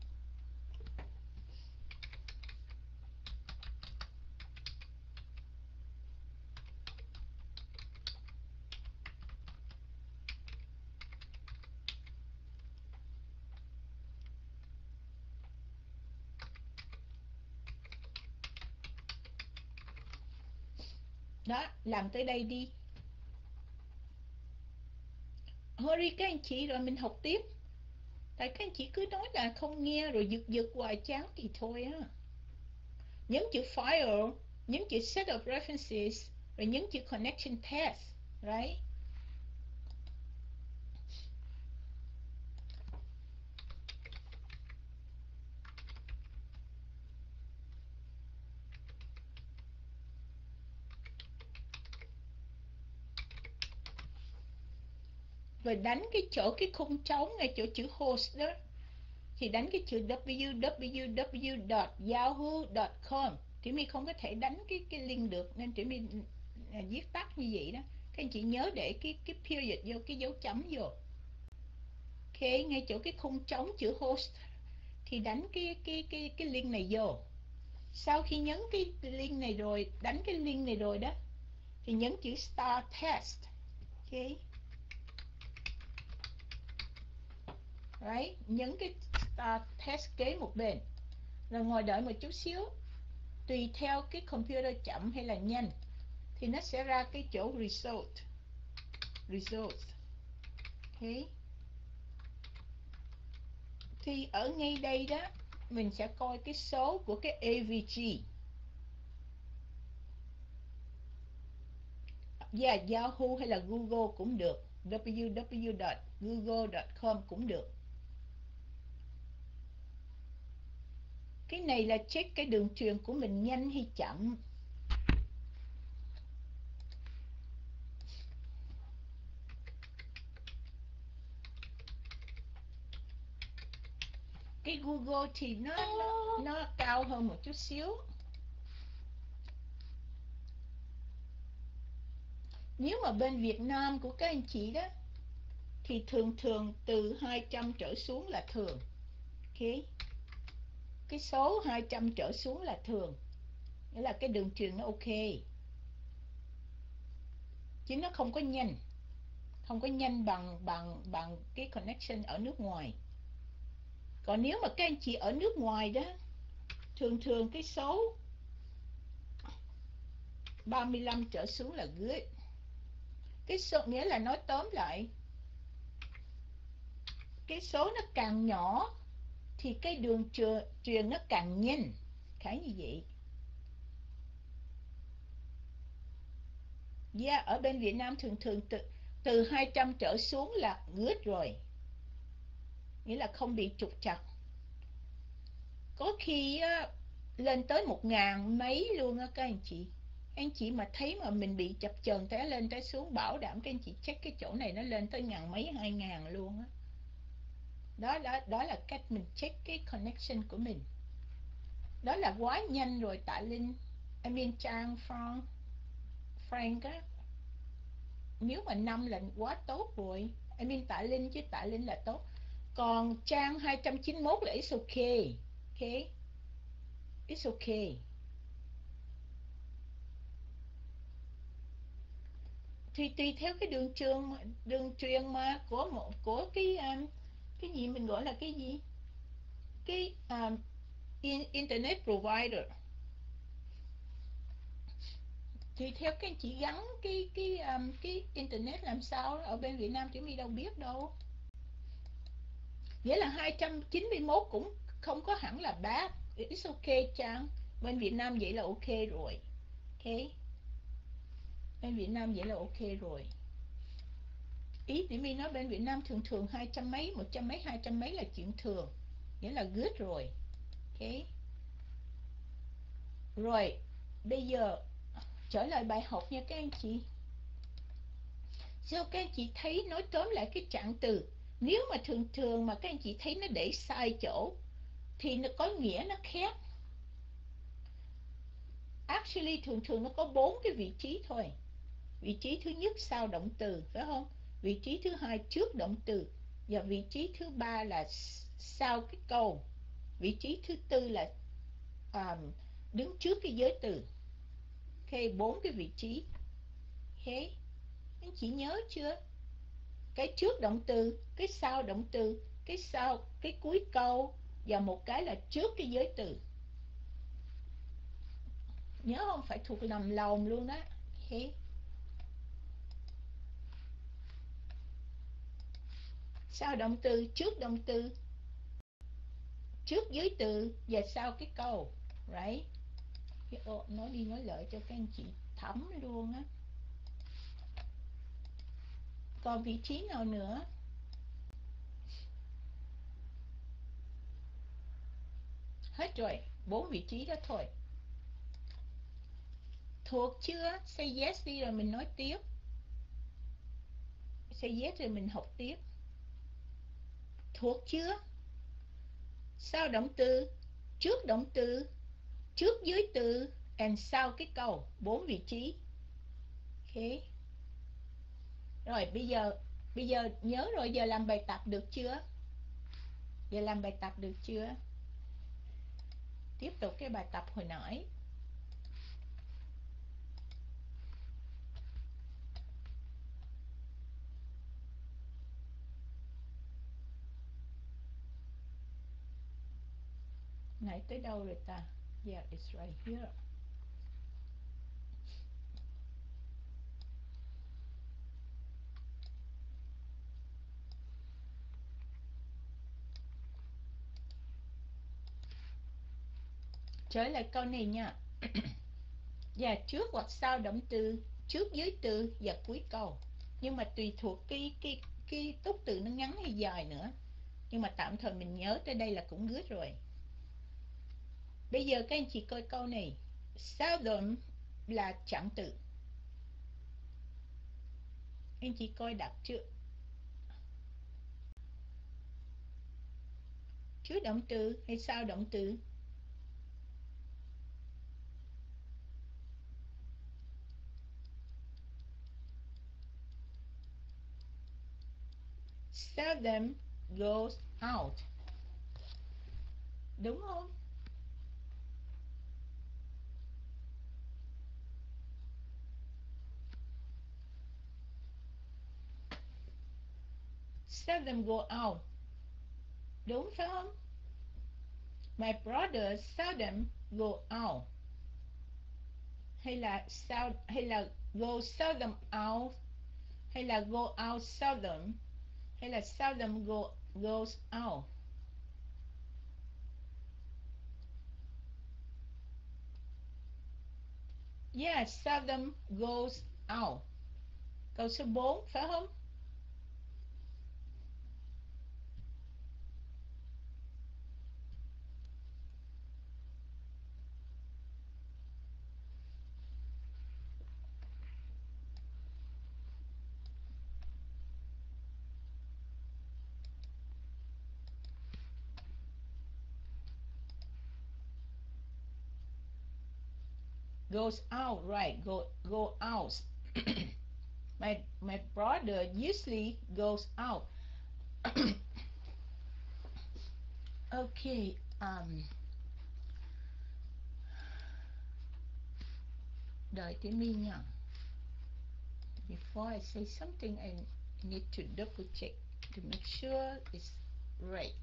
Đó, làm tới đây đi. Hurry các anh chị, rồi mình học tiếp. Tại các anh chị cứ nói là không nghe rồi giật giật hoài chán thì thôi á. Nhấn chữ file, nhấn chữ set of references, rồi nhấn chữ connection test. Right? Rồi đánh cái chỗ cái khung trống ngay chỗ chữ host đó, thì đánh cái chữ w w w chấm yahoo chấm com, thì mình không có thể đánh cái cái link được, nên thì mình à, viết tắt như vậy đó. Các anh chị nhớ để cái cái period vô, cái dấu chấm vô. Ok, ngay chỗ cái khung trống chữ host thì đánh cái cái cái cái link này vô. Sau khi nhấn cái link này rồi, đánh cái link này rồi đó, thì nhấn chữ start test. Ok. Right, nhấn cái start test kế một bên, rồi ngồi đợi một chút xíu. tùy theo cái computer chậm hay là nhanh thì nó sẽ ra cái chỗ result. Result. Ok. Thì ở ngay đây đó mình sẽ coi cái số của cái a vê giê. Yeah, Yahoo hay là Google cũng được, w w w chấm google chấm com cũng được. Cái này là check cái đường truyền của mình nhanh hay chậm. Cái Google thì nó, nó, nó cao hơn một chút xíu. Nếu mà bên Việt Nam của các anh chị đó thì thường thường từ hai trăm trở xuống là thường. Ok. Cái số hai trăm trở xuống là thường. Nghĩa là cái đường truyền nó ok. Chứ nó không có nhanh. Không có nhanh bằng bằng bằng cái connection ở nước ngoài. Còn nếu mà các anh chị ở nước ngoài đó, thường thường cái số ba mươi lăm trở xuống là good. Cái số nghĩa là nói tóm lại, cái số nó càng nhỏ thì cái đường truyền nó càng nhanh. Khá như vậy. Yeah, ở bên Việt Nam thường thường từ, từ hai trăm trở xuống là good rồi. Nghĩa là không bị trục trặc. Có khi á, lên tới một ngàn mấy luôn á các anh chị. Anh chị mà thấy mà mình bị chập chờn té lên té xuống, bảo đảm các anh chị check cái chỗ này nó lên tới ngàn mấy hai ngàn luôn á. Đó, đó, đó là cách mình check cái connection của mình. Đó là quá nhanh rồi Tạ Linh, I mean Trang, Frank, Frank á. Nếu mà năm là quá tốt rồi. I mean Tạ Linh chứ, Tạ Linh là tốt. Còn Trang hai trăm chín mươi mốt là it's okay. Okay. It's okay. Thì tùy theo cái đường truyền đường truyền mà của một của cái um, cái gì mình gọi là cái gì? Cái um, in, internet provider. Thì theo các anh chị gắn cái cái um, cái internet làm sao ở bên Việt Nam chúng mình đâu biết đâu. Nghĩa là hai trăm chín mươi mốt cũng không có hẳn là bad. It's okay Trang. Bên Việt Nam vậy là ok rồi. Ok. Bên Việt Nam vậy là ok rồi. Ý thì mình nói bên Việt Nam thường thường hai trăm mấy, một trăm mấy, hai trăm mấy là chuyện thường. Nghĩa là good rồi. Ok. Rồi, bây giờ trở lại bài học nha các anh chị. Sao các anh chị thấy nói tóm lại cái trạng từ. Nếu mà thường thường mà các anh chị thấy nó để sai chỗ thì nó có nghĩa nó khác. Actually thường thường nó có bốn cái vị trí thôi. Vị trí thứ nhất sau động từ, phải không? Vị trí thứ hai trước động từ. Và vị trí thứ ba là sau cái câu. Vị trí thứ tư là um, đứng trước cái giới từ. Ok, bốn cái vị trí. Ok, anh chị nhớ chưa? Cái trước động từ, cái sau động từ, cái sau, cái cuối câu và một cái là trước cái giới từ. Nhớ không? Phải thuộc nằm lòng luôn đó. Ok. Sau động từ, trước động từ, trước giới từ và sau cái câu. Right? Ô, nói đi nói lại cho các anh chị thấm luôn á. Còn vị trí nào nữa? Hết rồi, bốn vị trí đó thôi. Thuộc chưa? Say yes đi rồi mình nói tiếp. Say yes rồi mình học tiếp. Thuộc chưa? Sau động từ, trước động từ, trước giới từ, and sau cái câu, bốn vị trí. Ok. Rồi bây giờ bây giờ nhớ rồi, giờ làm bài tập được chưa? Giờ làm bài tập được chưa? Tiếp tục cái bài tập hồi nãy. Nãy tới đâu rồi ta? Yeah, it's right here. Trở lại câu này nha. Và trước hoặc sau động từ, trước dưới từ và cuối câu. Nhưng mà tùy thuộc cái cái cái túc từ nó ngắn hay dài nữa. Nhưng mà tạm thời mình nhớ tới đây là cũng good rồi. Bây giờ các anh chị coi câu này. Seldom là trạng từ. Anh chị coi đặt chưa? Trước động từ hay sau động từ? Seldom goes out. Đúng không? Seldom go out. Đúng phải không? My brother seldom go out. Hay là sao hay là go seldom out, hay là go out seldom, hay là seldom go goes out. Yeah, seldom goes out. Câu số bốn phải không? Goes out, right? Go go out. my my brother usually goes out. Okay. Um. Đợi tí mi nha. Before I say something, I need to double check to make sure it's right.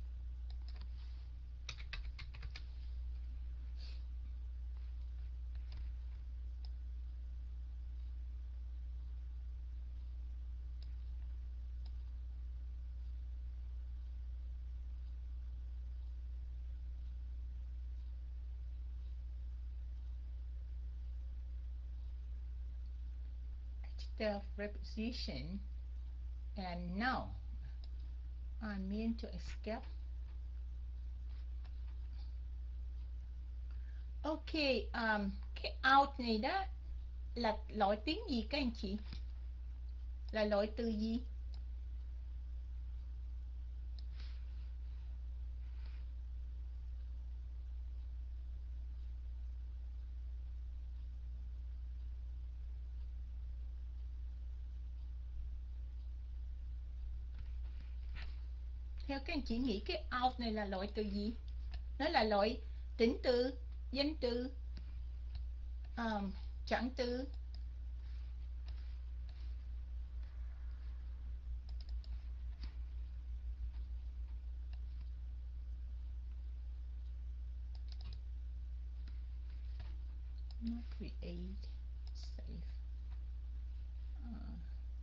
Adjective, preposition, and now I mean to escape. Okay, um, cái out này đó là loại tiếng gì các anh chị? Là loại từ gì? Theo các anh chị nghĩ cái out này là loại từ gì? Nó là loại tính từ, danh từ, um, trạng từ. Not create, save. Uh,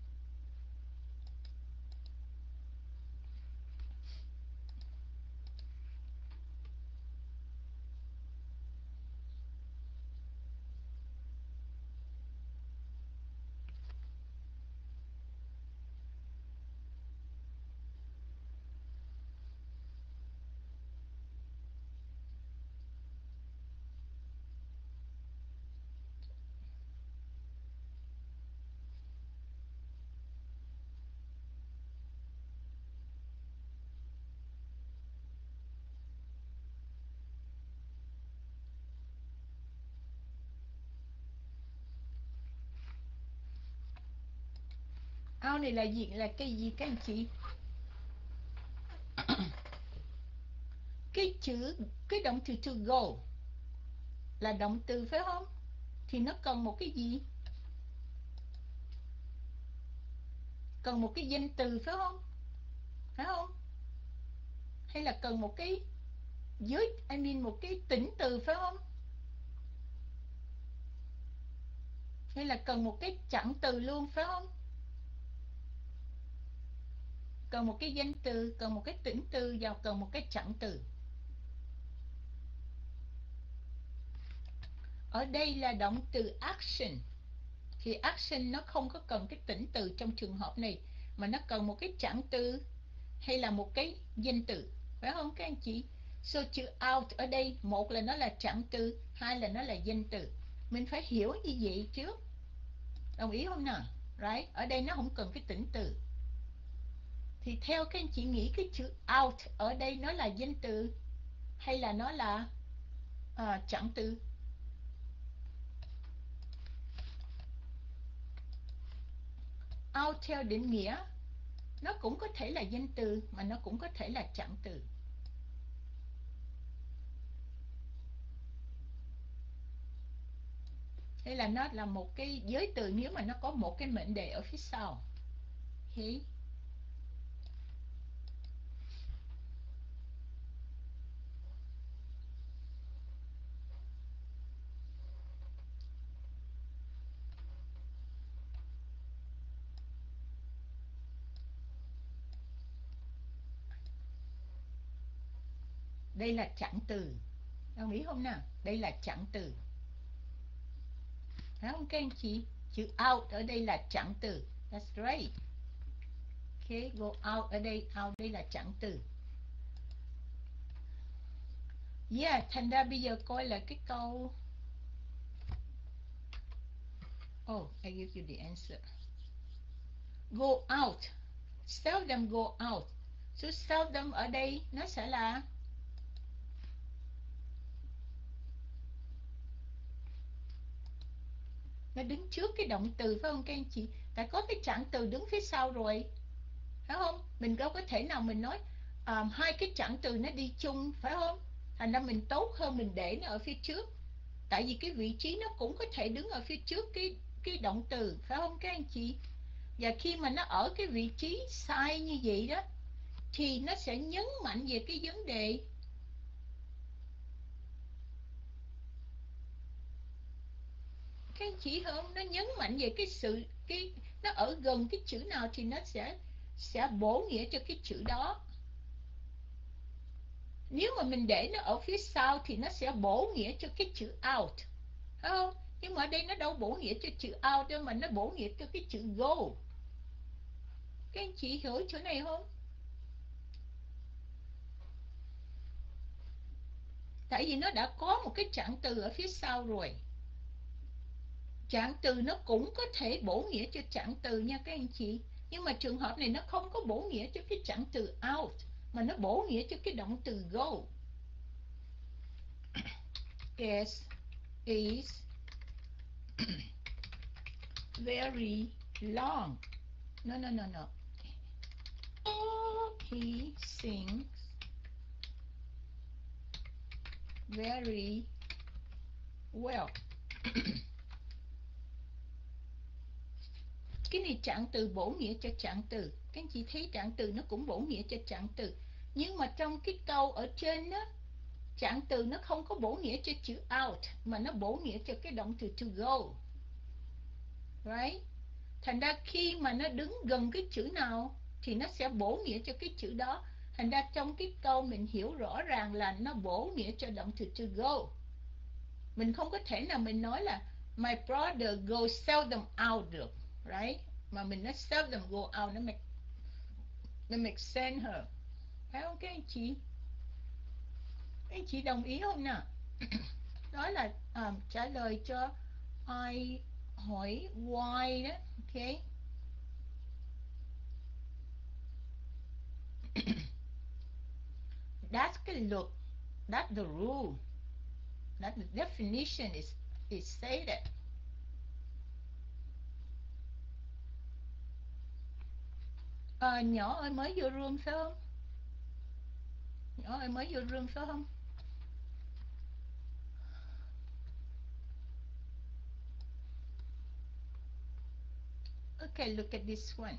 out này là gì? Là cái gì các anh chị? Cái chữ, cái động từ to go là động từ phải không? Thì nó cần một cái gì? Cần một cái danh từ phải không? Phải không? Hay là cần một cái giới, I mean một cái tỉnh từ phải không? Hay là cần một cái chặn từ luôn phải không? Cần một cái danh từ, cần một cái tỉnh từ và cần một cái chặn từ. Ở đây là động từ action. Thì action nó không có cần cái tỉnh từ trong trường hợp này, mà nó cần một cái chặn từ hay là một cái danh từ, phải không các anh chị? So chữ out ở đây, một là nó là chặn từ, hai là nó là danh từ. Mình phải hiểu như vậy trước. Đồng ý không nào? Right? Ở đây nó không cần cái tỉnh từ. Thì theo các anh chị nghĩ cái chữ out ở đây nó là danh từ hay là nó là à, chặn từ? Out theo định nghĩa nó cũng có thể là danh từ mà nó cũng có thể là chặn từ. Hay là nó là một cái giới từ nếu mà nó có một cái mệnh đề ở phía sau. Okay. Đây là chặn từ. Đồng ý không nào? Đây là chặn từ. Phải không các anh chị? Chữ out ở đây là chặn từ. That's right. Okay, go out ở đây, out đây là chặn từ. Yeah, thành ra bây giờ coi là cái câu. Oh, I give you the answer. Go out. Seldom go out. So seldom ở đây nó sẽ là nó đứng trước cái động từ, phải không các anh chị? Tại có cái chặn từ đứng phía sau rồi, phải không? Mình đâu có thể nào mình nói um, hai cái chặn từ nó đi chung, phải không? Thành ra mình tốt hơn mình để nó ở phía trước. Tại vì cái vị trí nó cũng có thể đứng ở phía trước cái cái động từ, phải không các anh chị? Và khi mà nó ở cái vị trí sai như vậy đó thì nó sẽ nhấn mạnh về cái vấn đề các anh chị không? Nó nhấn mạnh về cái sự cái nó ở gần cái chữ nào thì nó sẽ sẽ bổ nghĩa cho cái chữ đó. Nếu mà mình để nó ở phía sau thì nó sẽ bổ nghĩa cho cái chữ out, phải không? Nhưng mà ở đây nó đâu bổ nghĩa cho chữ out đâu, mà nó bổ nghĩa cho cái chữ go. Các anh chị hiểu chỗ này không? Tại vì nó đã có một cái chặn từ ở phía sau rồi. Chặn từ nó cũng có thể bổ nghĩa cho chặn từ nha các anh chị. Nhưng mà trường hợp này nó không có bổ nghĩa cho cái chặn từ out, mà nó bổ nghĩa cho cái động từ go. Yes, is very long. No, no, no, no. He sings very well. Cái này trạng từ bổ nghĩa cho trạng từ. Các anh chị thấy trạng từ nó cũng bổ nghĩa cho trạng từ. Nhưng mà trong cái câu ở trên đó, trạng từ nó không có bổ nghĩa cho chữ out, mà nó bổ nghĩa cho cái động từ to go. Right? Thành ra khi mà nó đứng gần cái chữ nào thì nó sẽ bổ nghĩa cho cái chữ đó. Thành ra trong cái câu mình hiểu rõ ràng là nó bổ nghĩa cho động từ to go. Mình không có thể nào mình nói là my brother goes seldom out được, right? Mà mình nói seldom go out, nó make nó make sense hơn, phải không các anh chị? Các anh chị đồng ý không nào? Đó là um, trả lời cho ai hỏi why đó, ok? That's cái luật, that's the rule, that's the definition is is stated. À, nhỏ ơi mới vô room phải không? Nhỏ ơi mới vô room phải không? Okay, look at this one.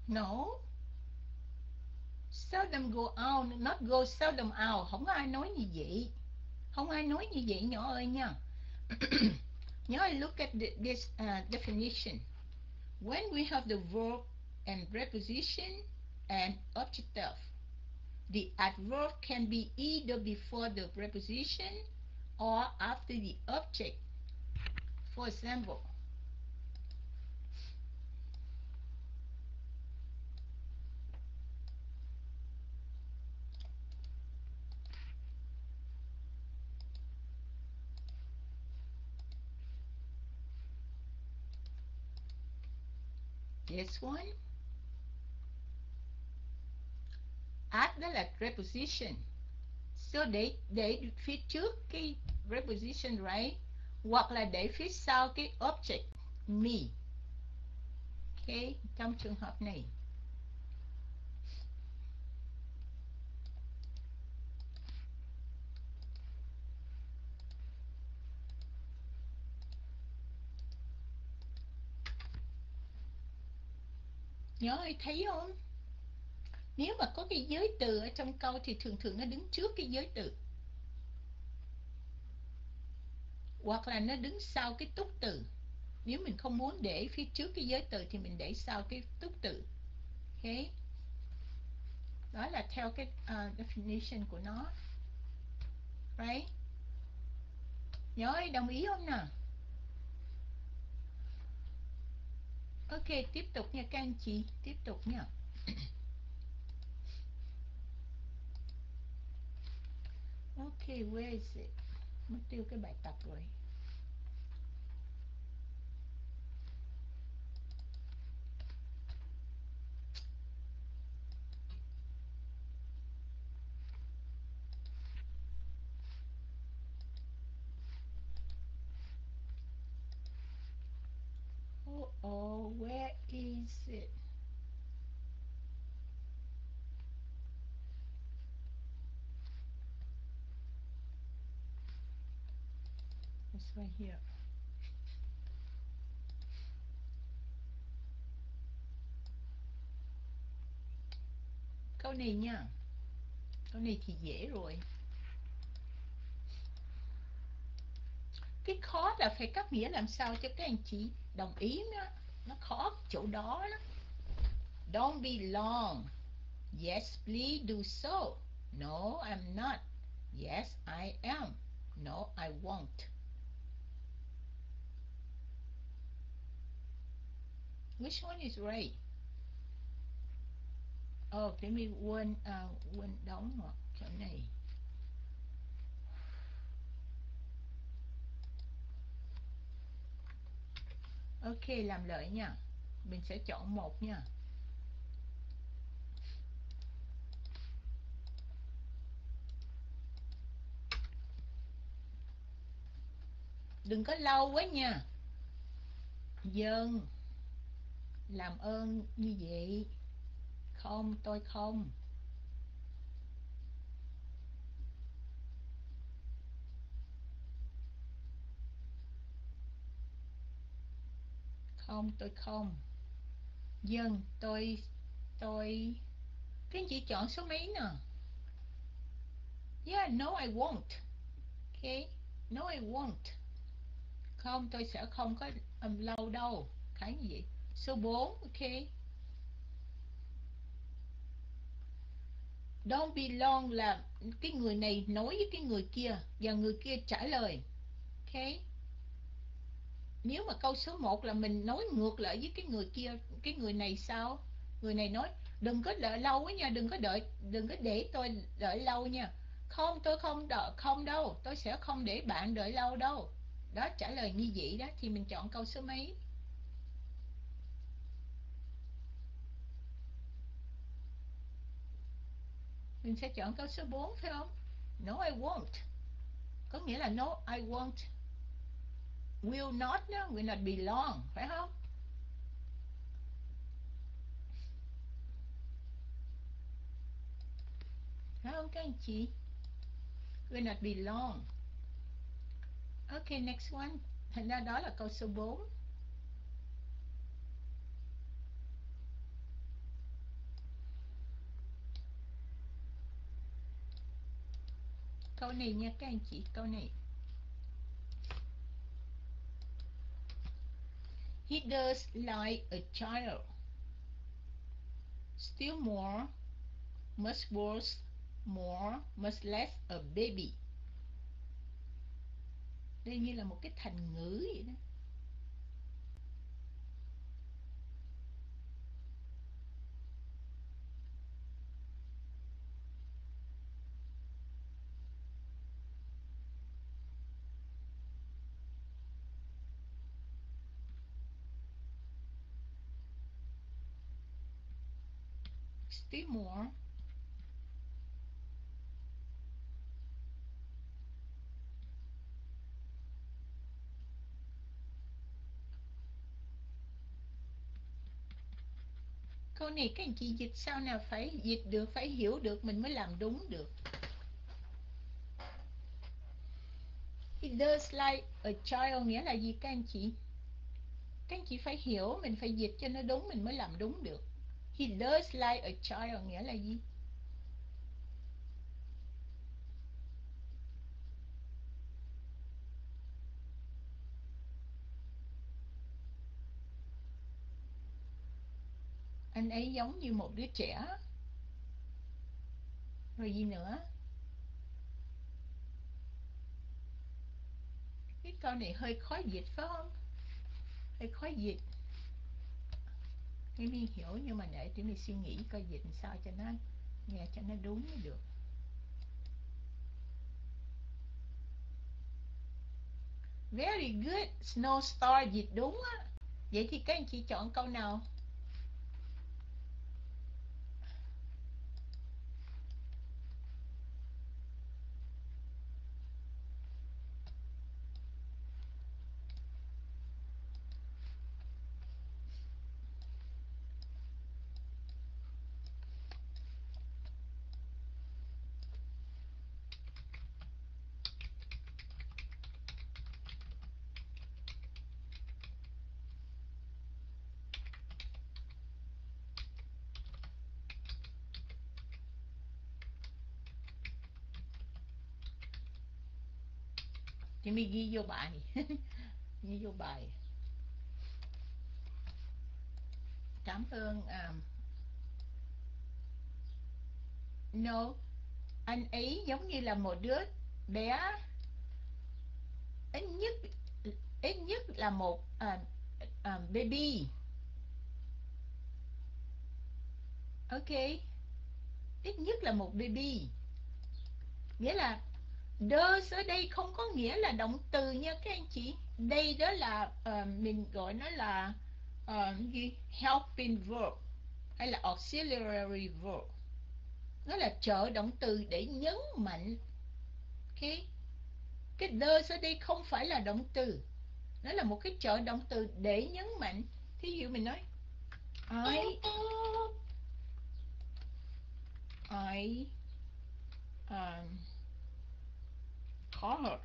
No. Seldom go out, not go seldom out. Không có ai nói như vậy. Không ai nói như vậy nhỏ ơi nha. Nhỏ look at the, this uh, definition. When we have the verb and preposition and adjective, the adverb can be either before the preposition or after the object. For example, this one, at đó là preposition. So để để phía trước cái preposition, right? Hoặc là để phía sau cái object me. Okay, trong trường hợp này. Nhớ ơi, thấy không? Nếu mà có cái giới từ ở trong câu thì thường thường nó đứng trước cái giới từ, hoặc là nó đứng sau cái túc từ. Nếu mình không muốn để phía trước cái giới từ thì mình để sau cái túc từ. Ok, đó là theo cái uh, definition của nó, right? Nhớ ơi, đồng ý không nào? Ok, tiếp tục nha các anh chị, tiếp tục nha. Ok, where is it? Mất tiêu cái bài tập rồi. Oh, oh, where is it? It's right here. Câu này nha. Câu này thì dễ rồi. Cái khó là phải cắt nghĩa làm sao cho các anh chị đồng ý đó. Nó khó chỗ đó đó. Don't be long. Yes, please do so. No, I'm not. Yes, I am. No, I won't. Which one is right? Oh, để mình quên, uh, quên đóng một chỗ này. Ok, làm lợi nha. Mình sẽ chọn một nha. Đừng có lâu quá nha. Dân, làm ơn như vậy. Không, tôi không. Không, tôi không. Dân, tôi, tôi... Các anh chị chọn số mấy nè? Yeah, no, I won't. Okay, no, I won't. Không, tôi sẽ không có um, lâu đâu. Cái như vậy. Số bốn, ok. Don't be long là cái người này nói với cái người kia và người kia trả lời. Ok. Nếu mà câu số một là mình nói ngược lại với cái người kia, cái người này sao? Người này nói đừng có đợi lâu quá nha, đừng có đợi, đừng có để tôi đợi lâu nha. Không, tôi không đợi, không đâu, tôi sẽ không để bạn đợi lâu đâu. Đó, trả lời như vậy đó thì mình chọn câu số mấy? Mình sẽ chọn câu số bốn phải không? No, I won't. Có nghĩa là no, I won't. Will not đó, will not be long, phải không? Phải không các anh chị? Will not be long. Ok, next one. Thành ra đó là câu số bốn. Câu này nha các anh chị, câu này. He does like a child. Still more, much worse, more, much less a baby. Đây như là một cái thành ngữ vậy đó. Still more. Câu này các anh chị dịch sao nào, phải dịch được, phải hiểu được mình mới làm đúng được. He does like a child nghĩa là gì các anh chị? Các anh chị phải hiểu, mình phải dịch cho nó đúng mình mới làm đúng được. He does like a child nghĩa là gì? Anh ấy giống như một đứa trẻ. Rồi gì nữa? Cái câu này hơi khó dịch phải không? Hơi khó dịch. Thì mình hiểu, nhưng mà để mình suy nghĩ coi dịch sao cho nó nghe cho nó đúng mới được. Very good. Snowstorm dịch đúng á. Vậy thì các anh chị chọn câu nào? Thì mình ghi vô bài. Ghi vô bài. Cảm ơn. um, No, anh ấy giống như là một đứa bé, ít nhất ít nhất là một uh, uh, baby. Ok, ít nhất là một baby. Nghĩa là does ở đây không có nghĩa là động từ nha các anh chị. Đây đó là uh, mình gọi nó là uh, gì? Helping verb hay là auxiliary verb. Nó là trợ động từ để nhấn mạnh. Ok, cái does ở đây không phải là động từ, nó là một cái trợ động từ để nhấn mạnh. Thí dụ mình nói I I um, call her.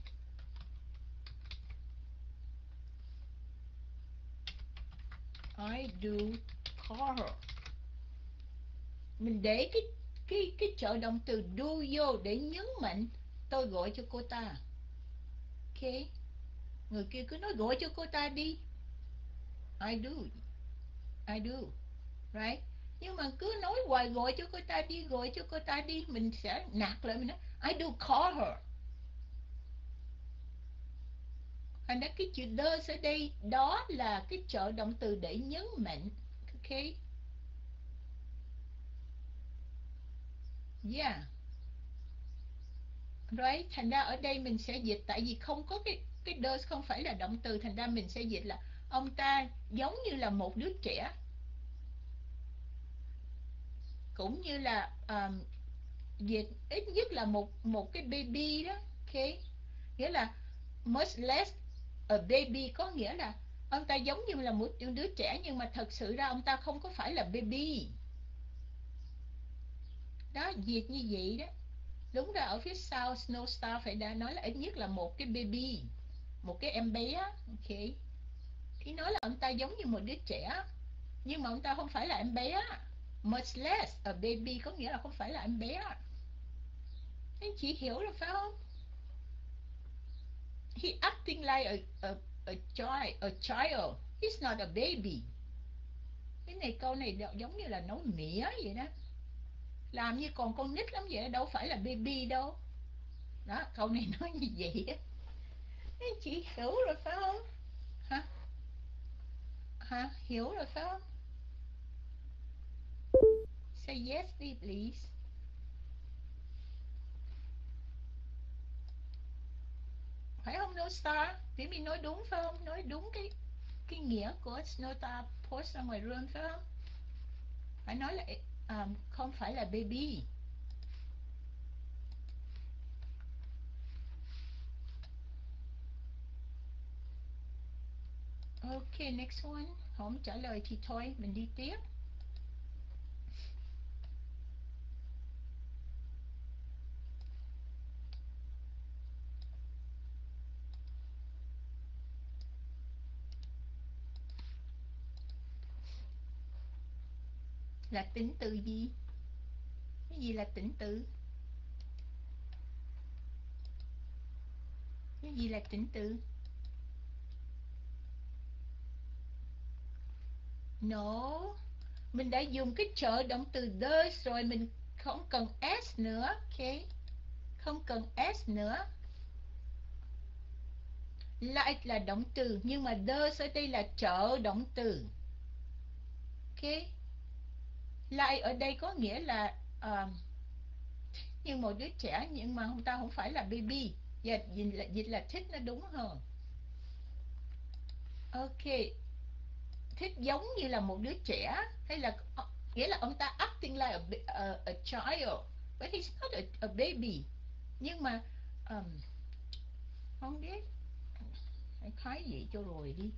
I do call her. Mình để cái cái cái trợ động từ do vô để nhấn mạnh tôi gọi cho cô ta. Ok, người kia cứ nói gọi cho cô ta đi. I do, I do, right? Nhưng mà cứ nói hoài gọi cho cô ta đi, gọi cho cô ta đi, mình sẽ nạt lại, mình nói I do call her. Thành ra cái chữ does ở đây đó là cái trợ động từ để nhấn mạnh. Ok, yeah, right. Thành ra ở đây mình sẽ dịch, tại vì không có cái cái does không phải là động từ, thành ra mình sẽ dịch là ông ta giống như là một đứa trẻ, cũng như là um, dịch ít nhất là một một cái baby đó. Ok, nghĩa là much less a baby có nghĩa là ông ta giống như là một đứa trẻ, nhưng mà thật sự ra ông ta không có phải là baby. Đó, dịch như vậy đó. Đúng ra ở phía sau Snowstar phải đã nói là ít nhất là một cái baby, một cái em bé. Ok, ý nói là ông ta giống như một đứa trẻ, nhưng mà ông ta không phải là em bé. Much less a baby có nghĩa là không phải là em bé. Anh chị hiểu rồi phải không? He acting like a, a, a, child, a child. He's not a baby. Cái này câu này giống như là nói mỉa vậy đó. Làm như còn con nít lắm vậy đó, đâu phải là baby đâu. Đó, câu này nói như vậy á. Anh chị hiểu rồi phải không? Hả? Hả? Hiểu rồi phải không? Say yes đi please. Phải không Nostar? Thì mình nói đúng phải không? Nói đúng cái cái nghĩa của Nostar post ra ngoài room phải không? Phải nói là um, không phải là baby. Ok, next one. Không trả lời thì thôi, mình đi tiếp. Là tính từ gì? Cái gì là tính từ? Cái gì là tính từ? No. Mình đã dùng cái trợ động từ does rồi, mình không cần s nữa. Ok. Không cần s nữa. Like là động từ, nhưng mà does ở đây là trợ động từ. Ok. Like ở đây có nghĩa là uh, như một đứa trẻ, nhưng mà ta không phải là baby. Dịch, dịch, là, dịch là thích nó đúng hơn. Ok. Thích giống như là một đứa trẻ, hay là uh, nghĩa là ông ta acting like a, a, a child, but he's not a, a baby. Nhưng mà um, không biết, hãy khái vậy cho rồi đi.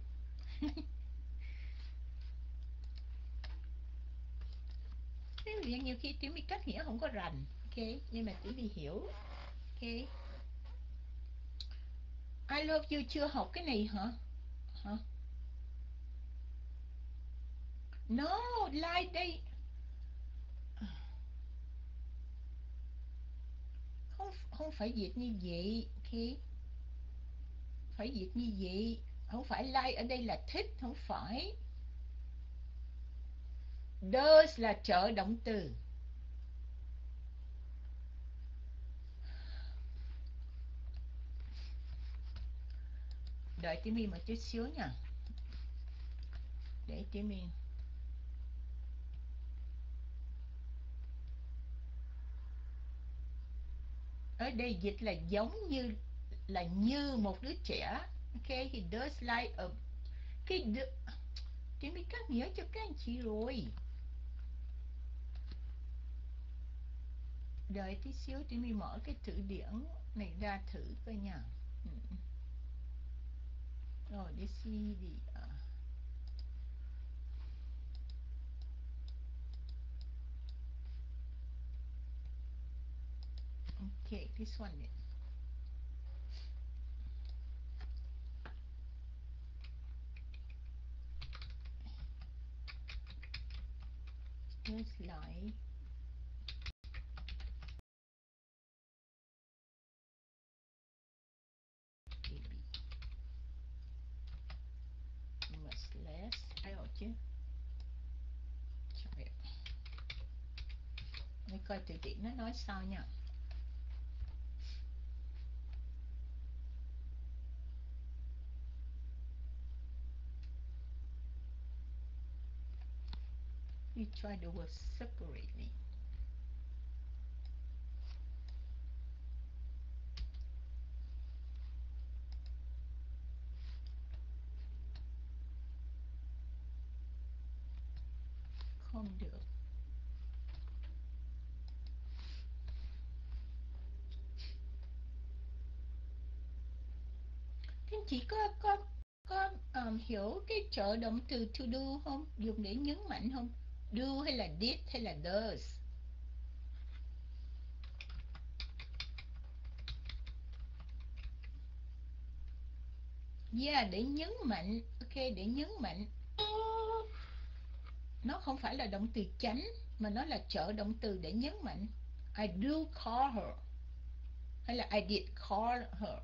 Thế vì nhiều khi tiếng mi cách nghĩa không có rành. Ok, nhưng mà tiếng mi hiểu. Ok. I love you chưa học cái này hả? Hả? No, like đây. Không, không phải dịch như vậy. Ok. Phải dịch như vậy. Không phải like ở đây là thích, không phải. Does là trợ động từ. Đợi Timmy một chút xíu nha. Để Timmy. Ở đây dịch là giống như, là như một đứa trẻ. Ok, he does like a, cái do, Timmy cắt nghĩa cho các anh chị rồi. Đợi tí xíu Timmy mở cái từ điển này ra thử coi nha. Rồi để see the uh, okay, this one is. Just like baby. Much less. Ai hỏi chứ? Trời ơi. Để coi từ điển nó nói sao nha. We try to work separately. Không được. Các anh chị có có có um, hiểu cái trợ động từ to do không? Dùng để nhấn mạnh không? Do hay là did hay là does? Yeah, để nhấn mạnh. Ok, để nhấn mạnh. Nó không phải là động từ chánh, mà nó là trợ động từ để nhấn mạnh. I do call her. hay là I did call her.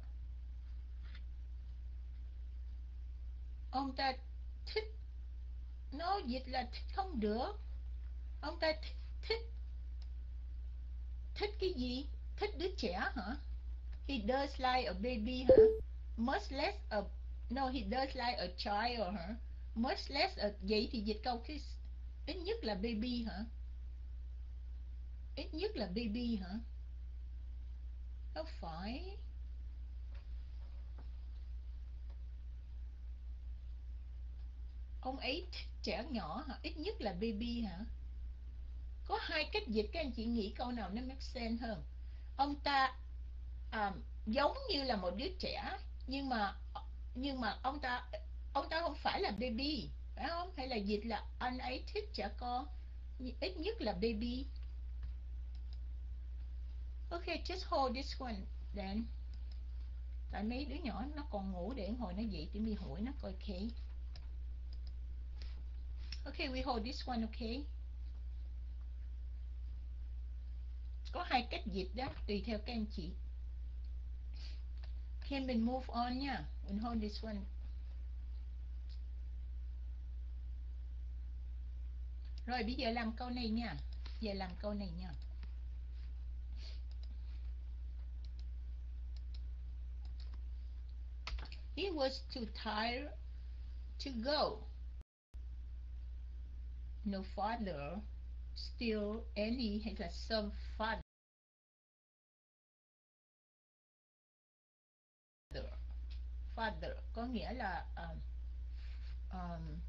Ông ta thích, nó dịch là thích không được. Ông ta thích, thích thích cái gì? Thích đứa trẻ hả? He does like a baby hả? Much less a, no, he does like a child hả? Much less a, vậy thì dịch câu cái ít nhất là baby hả? Ít nhất là baby hả? Không phải. Ông ấy thích trẻ nhỏ hả? Ít nhất là baby hả? Có hai cách dịch, các anh chị nghĩ câu nào nó make sense hơn? Ông ta à, giống như là một đứa trẻ, nhưng mà nhưng mà ông ta ông ta không phải là baby, phải không? Hay là dịch là anh ấy thích trẻ con, ít nhất là baby. Okay, just hold this one then. Tại mấy đứa nhỏ nó còn ngủ, để hồi nó dậy thì mi hỏi nó coi. Okay. Okay, we hold this one, okay. Có hai cách dịch đó, tùy theo các anh chị. Okay, mình move on nha. Mình hold this one. Rồi bây giờ làm câu này nha. Giờ làm câu này nha. He was too tired to go no farther. Still any hay là some farther. Farther có nghĩa là um, um,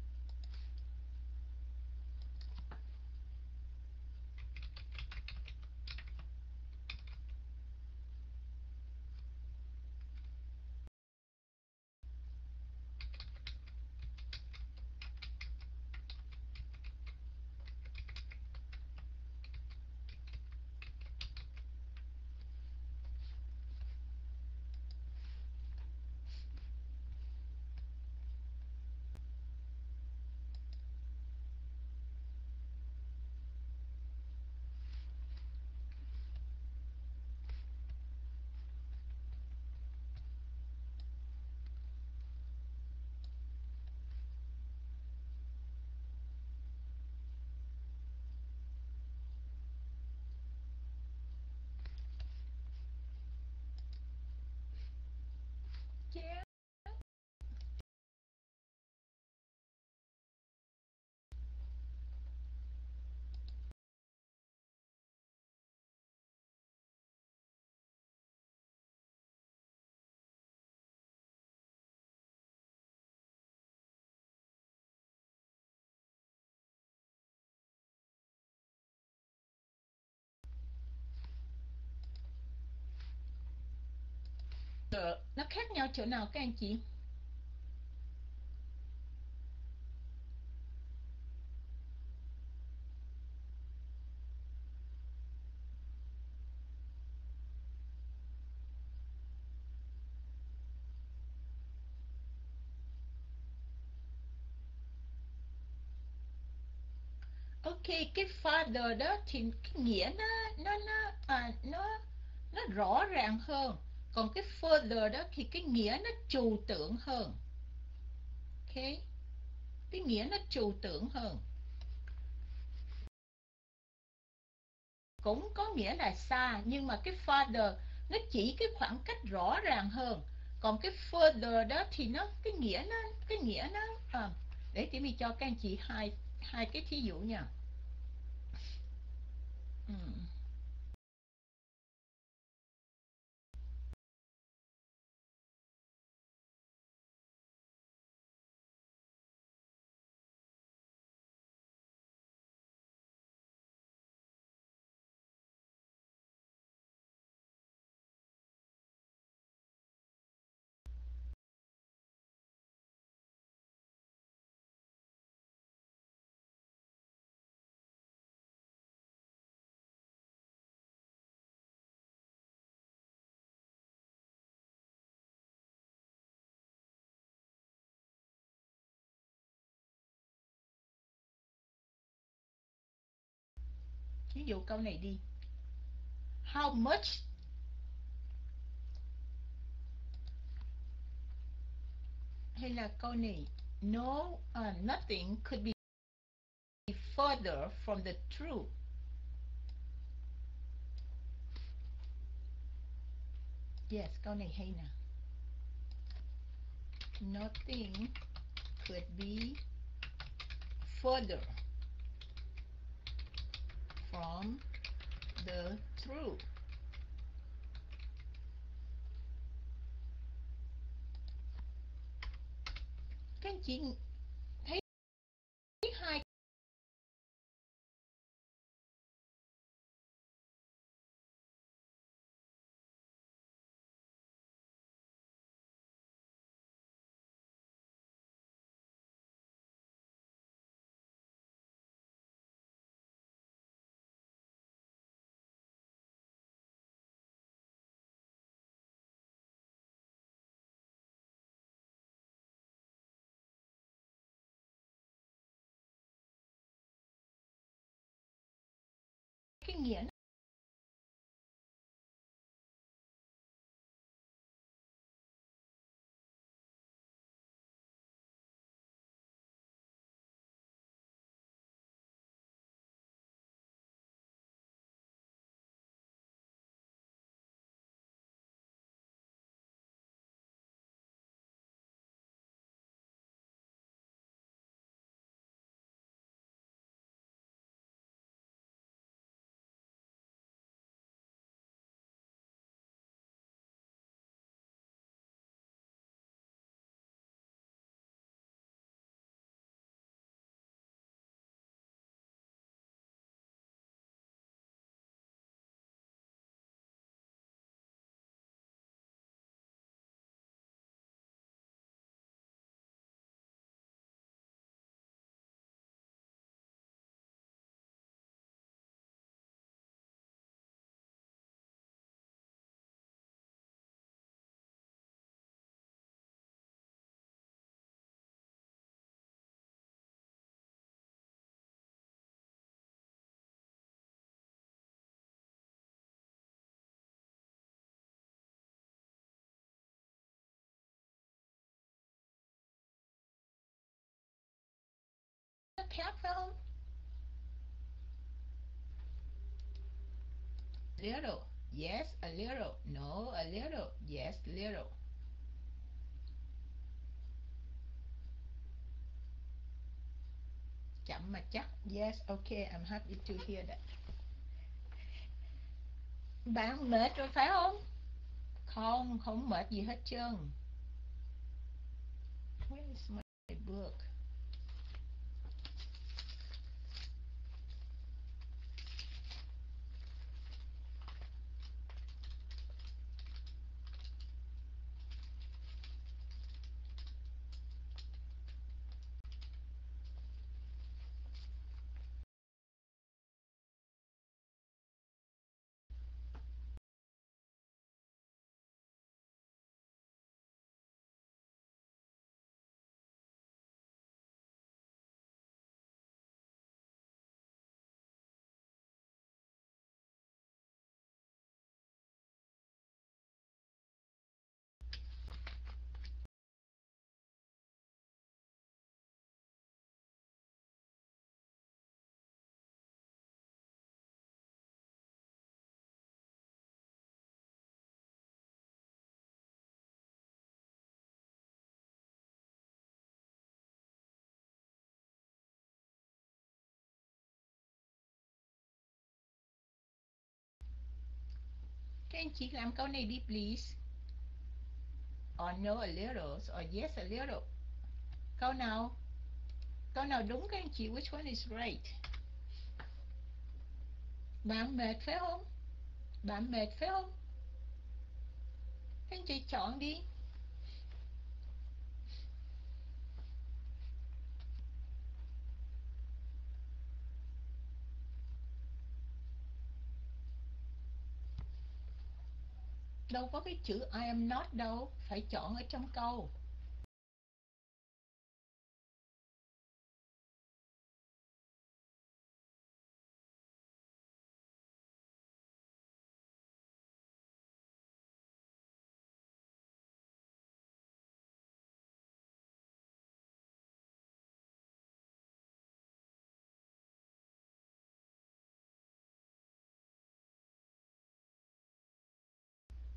yeah. Nó khác nhau chỗ nào các anh chị? Ok, cái father đó thì cái nghĩa nó nó nó à, nó nó rõ ràng hơn, còn cái further đó thì cái nghĩa nó trừu tượng hơn. Ok, cái nghĩa nó trừu tượng hơn, cũng có nghĩa là xa, nhưng mà cái farther nó chỉ cái khoảng cách rõ ràng hơn, còn cái further đó thì nó cái nghĩa nó cái nghĩa nó à, để chị mình cho các anh chị hai hai cái thí dụ nha. Ừ. Ví dụ câu này đi. How much Hay là câu này, no, uh, nothing could be further from the truth. Yes, câu này hay nè. Nothing could be further from the truth. Các anh chị thấy hai cái nghĩa khác phải không? Little, yes, a little. No, a little, yes, little. Chậm mà chắc. Yes, okay, I'm happy to hear that. Bạn mệt rồi phải không? Không, không mệt gì hết trơn. Where is my book? Các anh chị làm câu này đi please. Or no a little, or yes a little. Câu nào? Câu nào đúng các anh chị? Which one is right? Bạn mệt phải không? Bạn mệt phải không? Các anh chị chọn đi. Đâu có cái chữ I am not đâu. Phải chọn ở trong câu.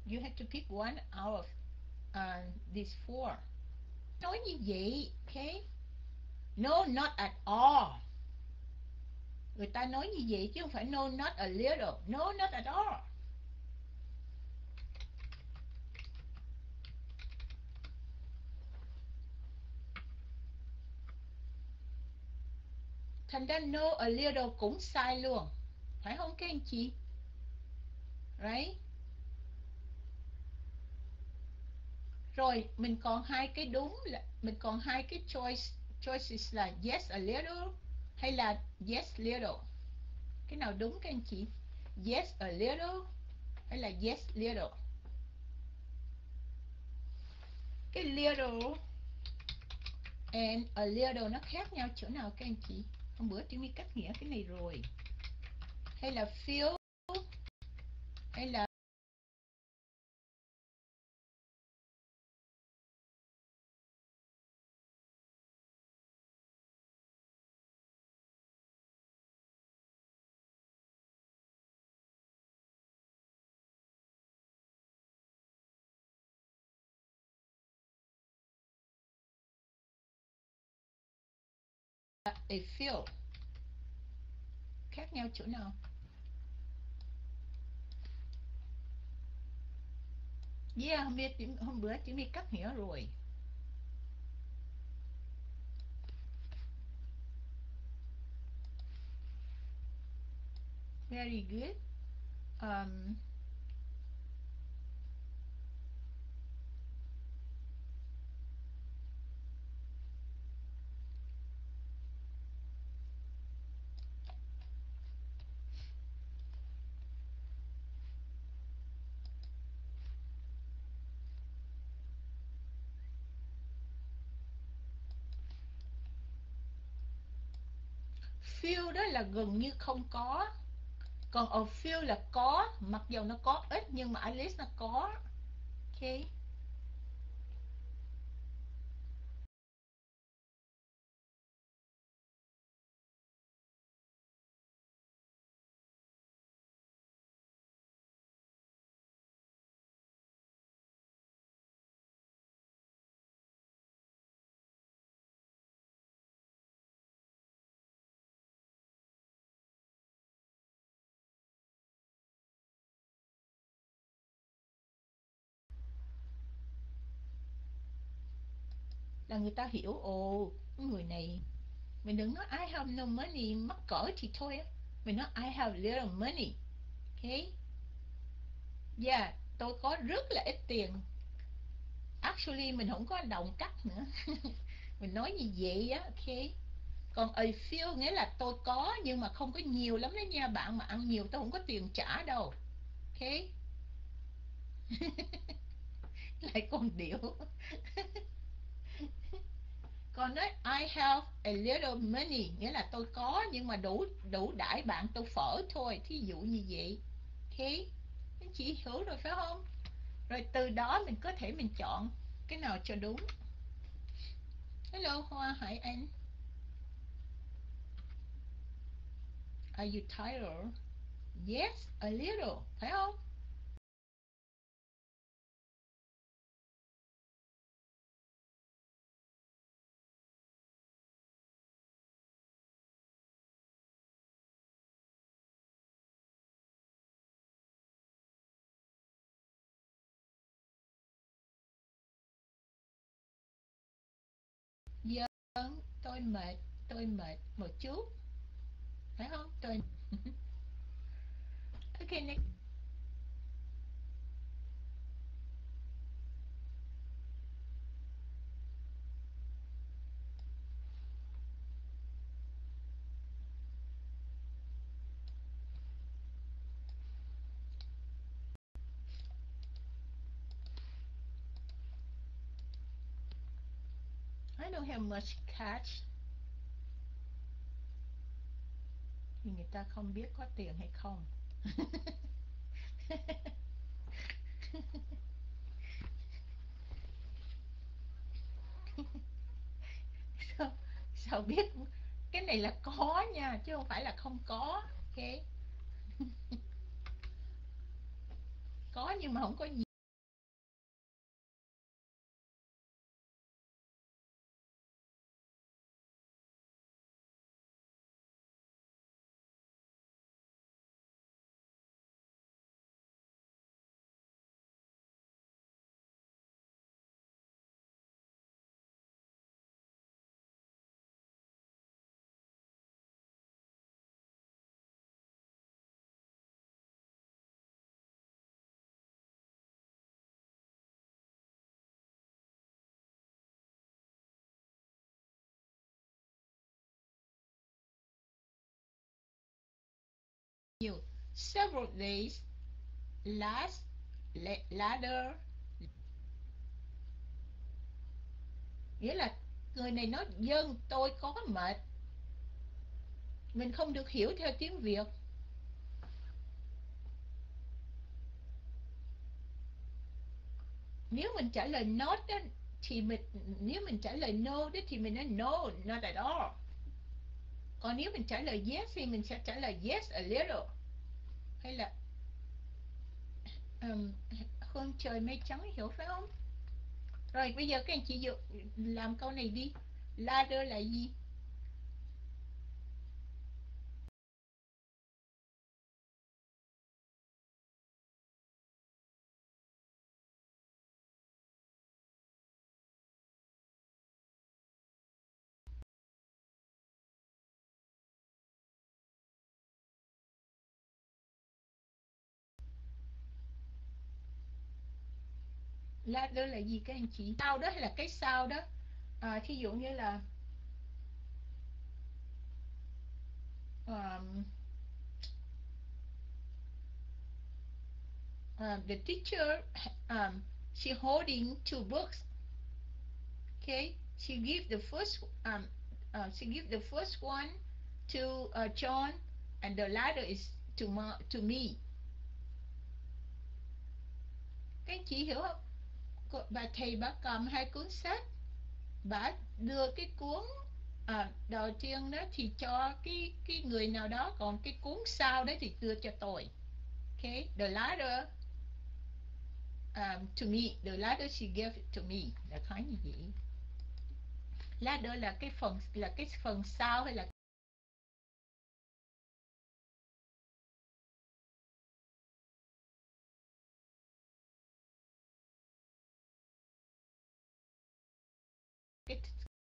You have to pick one out of uh, these four. Nói như vậy, okay? No, not at all. Người ta nói như vậy chứ không phải no, not a little. No, not at all. Thành ra no, a little cũng sai luôn. Phải không các anh chị? Right? Rồi, mình còn hai cái đúng là mình còn hai cái choice choices là yes a little hay là yes little. Cái nào đúng các anh chị? Yes a little hay là yes little? Cái little and a little nó khác nhau chỗ nào các anh chị? Hôm bữa chị mới cắt nghĩa cái này rồi. Hay là feel hay là a feel? Khác nhau chỗ nào? Yeah, hôm, bữa, hôm bữa chị mới cắt nghĩa rồi. Very good. Um, feel đó là gần như không có. Còn a few là có, mặc dù nó có ít nhưng mà at least nó có. Ok. Là người ta hiểu, ồ, người này, mình đừng nói I have no money, mắc cỡ thì thôi á. Mình nói I have little money. Ok. Yeah, tôi có rất là ít tiền. Actually mình không có đồng cắt nữa. Mình nói như vậy á, ok. Còn a few nghĩa là tôi có nhưng mà không có nhiều lắm đó nha bạn, mà ăn nhiều tôi không có tiền trả đâu. Ok. Lại còn điệu. Còn nói I have a little money nghĩa là tôi có nhưng mà đủ đủ đãi bạn tôi phở thôi, thí dụ như vậy. Ok, anh chị hiểu rồi phải không? Rồi từ đó mình có thể mình chọn cái nào cho đúng. Hello Hoa Hải Anh. Are you tired? Yes, a little, phải không? Vâng, tôi mệt, tôi mệt một chút, phải không? Tôi okay, next. I don't have much cash. Thì người ta không biết có tiền hay không. sao, sao biết? Cái này là có nha, chứ không phải là không có. Ok. Có nhưng mà không có nhiều. several days last ladder, nghĩa là người này nói dân tôi có mệt. Mình không được hiểu theo tiếng Việt. Nếu mình trả lời not đó, thì mình, nếu mình trả lời no đó thì mình nói no, not at all. Còn nếu mình trả lời yes thì mình sẽ trả lời yes a little. Hay là um, Hương trời mây trắng, hiểu phải không? Rồi bây giờ các anh chị làm câu này đi. Ladder là gì? Ladder là gì các anh chị? Sao đó hay là cái sao đó? À, thí dụ như là um, uh, the teacher um, she holding two books. Okay, she give the first um, uh, she give the first one to uh, John, and the latter is to ma to me. Các anh chị hiểu không? Bà thầy bà cầm hai cuốn sách, bà đưa cái cuốn à, đầu tiên đó thì cho cái cái người nào đó, còn cái cuốn sau đấy thì đưa cho tôi. Okay, the latter um, to me, the latter she gave it to me, là khái như vậy. Latter là cái phần là cái phần sau hay là cái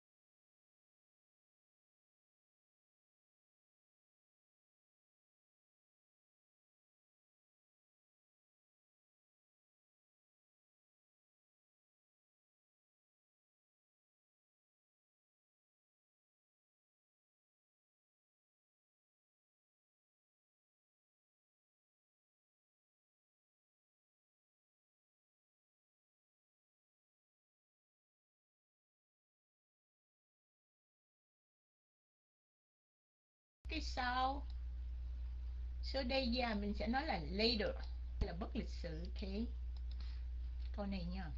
cái sau. Số đây giờ mình sẽ nói là later, là bất lịch sự. Okay, câu này nha.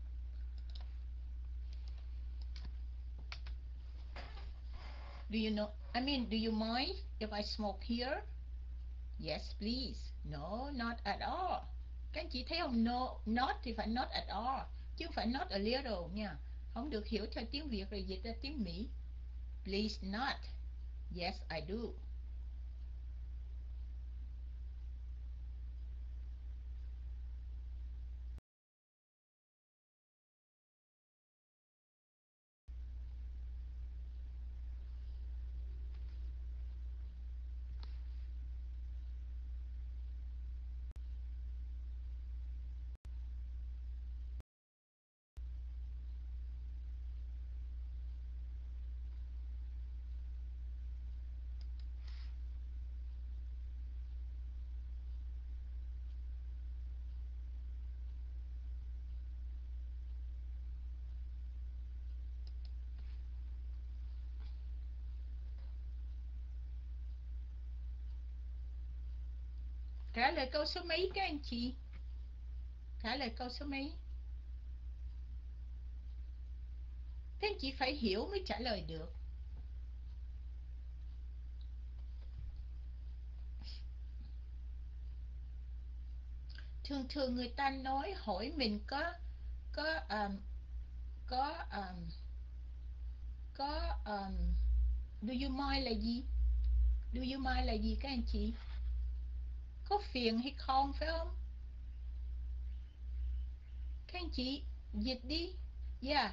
Do you know, I mean, do you mind if I smoke here? Yes, please. No, not at all. Các anh chị thấy không? No, not thì phải not at all, chứ không phải not a little nha. Không được hiểu theo tiếng Việt rồi dịch ra tiếng Mỹ. Please not. Yes, I do. Trả lời câu số mấy các anh chị? Trả lời câu số mấy? Các anh chị phải hiểu mới trả lời được. Thường thường người ta nói hỏi mình có có um, có um, có um, do you mind là gì? Do you mind là gì các anh chị? Có phiền hay không, phải không? Các anh chị dịch đi. Yeah.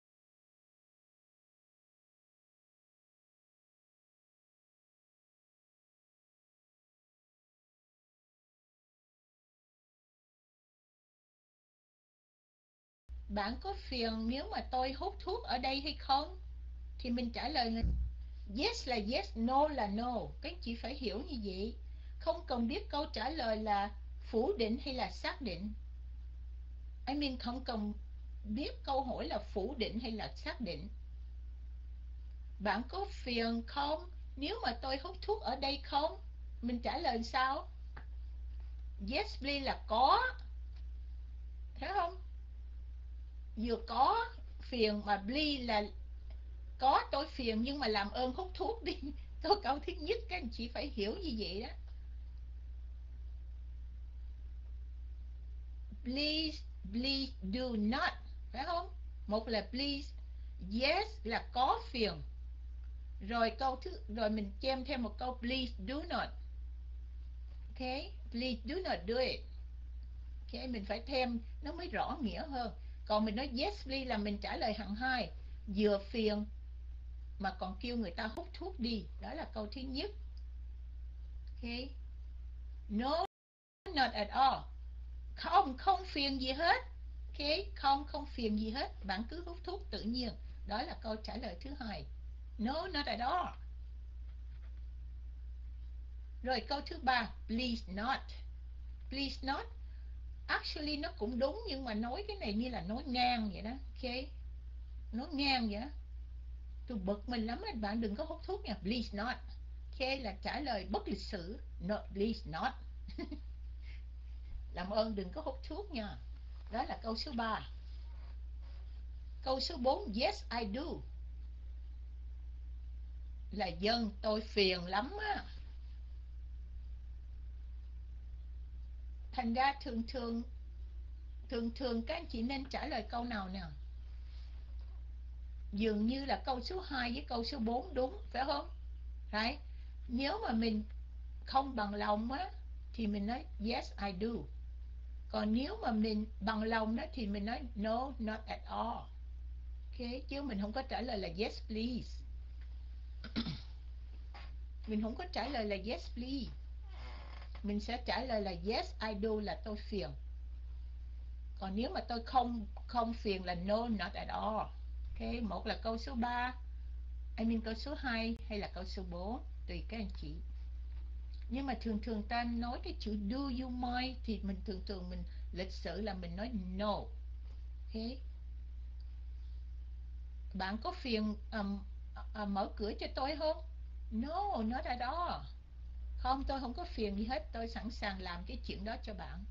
Bạn có phiền nếu mà tôi hút thuốc ở đây hay không? Thì mình trả lời là yes là yes, no là no. Các anh chị phải hiểu như vậy. Không cần biết câu trả lời là phủ định hay là xác định. I mean không cần biết câu hỏi là phủ định hay là xác định. Bạn có phiền không nếu mà tôi hút thuốc ở đây không? Mình trả lời sao? Yes please là có. Thấy không? Vừa có phiền mà please là có tôi phiền nhưng mà làm ơn hút thuốc đi. Câu câu thứ nhất các anh chị phải hiểu như vậy đó. Please, please do not. Phải không? Một là please. Yes là có phiền. Rồi câu thứ rồi mình chêm thêm một câu please do not. Okay, please do not do it. Okay, mình phải thêm nó mới rõ nghĩa hơn. Còn mình nói yes please là mình trả lời hằng hai, vừa phiền mà còn kêu người ta hút thuốc đi. Đó là câu thứ nhất. Okay. No, not at all. Không, không phiền gì hết. Okay, không, không phiền gì hết. Bạn cứ hút thuốc tự nhiên. Đó là câu trả lời thứ hai. No, not at all. Rồi câu thứ ba, please not. Please not. Actually nó cũng đúng nhưng mà nói cái này như là nói ngang vậy đó. Ok, nói ngang vậy đó. Tôi bực mình lắm, bạn đừng có hút thuốc nha. Please not. Ok, là trả lời bất lịch sự. No, please not. Làm ơn đừng có hút thuốc nha. Đó là câu số ba. Câu số bốn, yes I do. Là dân tôi phiền lắm á. Thành ra thường thường Thường thường các anh chị nên trả lời câu nào nào? Dường như là câu số hai với câu số bốn đúng, phải không? Right? Nếu mà mình không bằng lòng á thì mình nói yes I do. Còn nếu mà mình bằng lòng đó thì mình nói no, not at all. Okay, chứ mình không có trả lời là yes please. Mình không có trả lời là yes please. Mình sẽ trả lời là yes I do là tôi phiền. Còn nếu mà tôi không không phiền là no, not at all. Okay, một là câu số ba, I mean câu số hai hay là câu số bốn, tùy các anh chị. Nhưng mà thường thường ta nói cái chữ do you mind thì mình thường thường mình lịch sự là mình nói no. Okay. Bạn có phiền um, uh, mở cửa cho tôi không? No, not at all. Không, tôi không có phiền gì hết, tôi sẵn sàng làm cái chuyện đó cho bạn.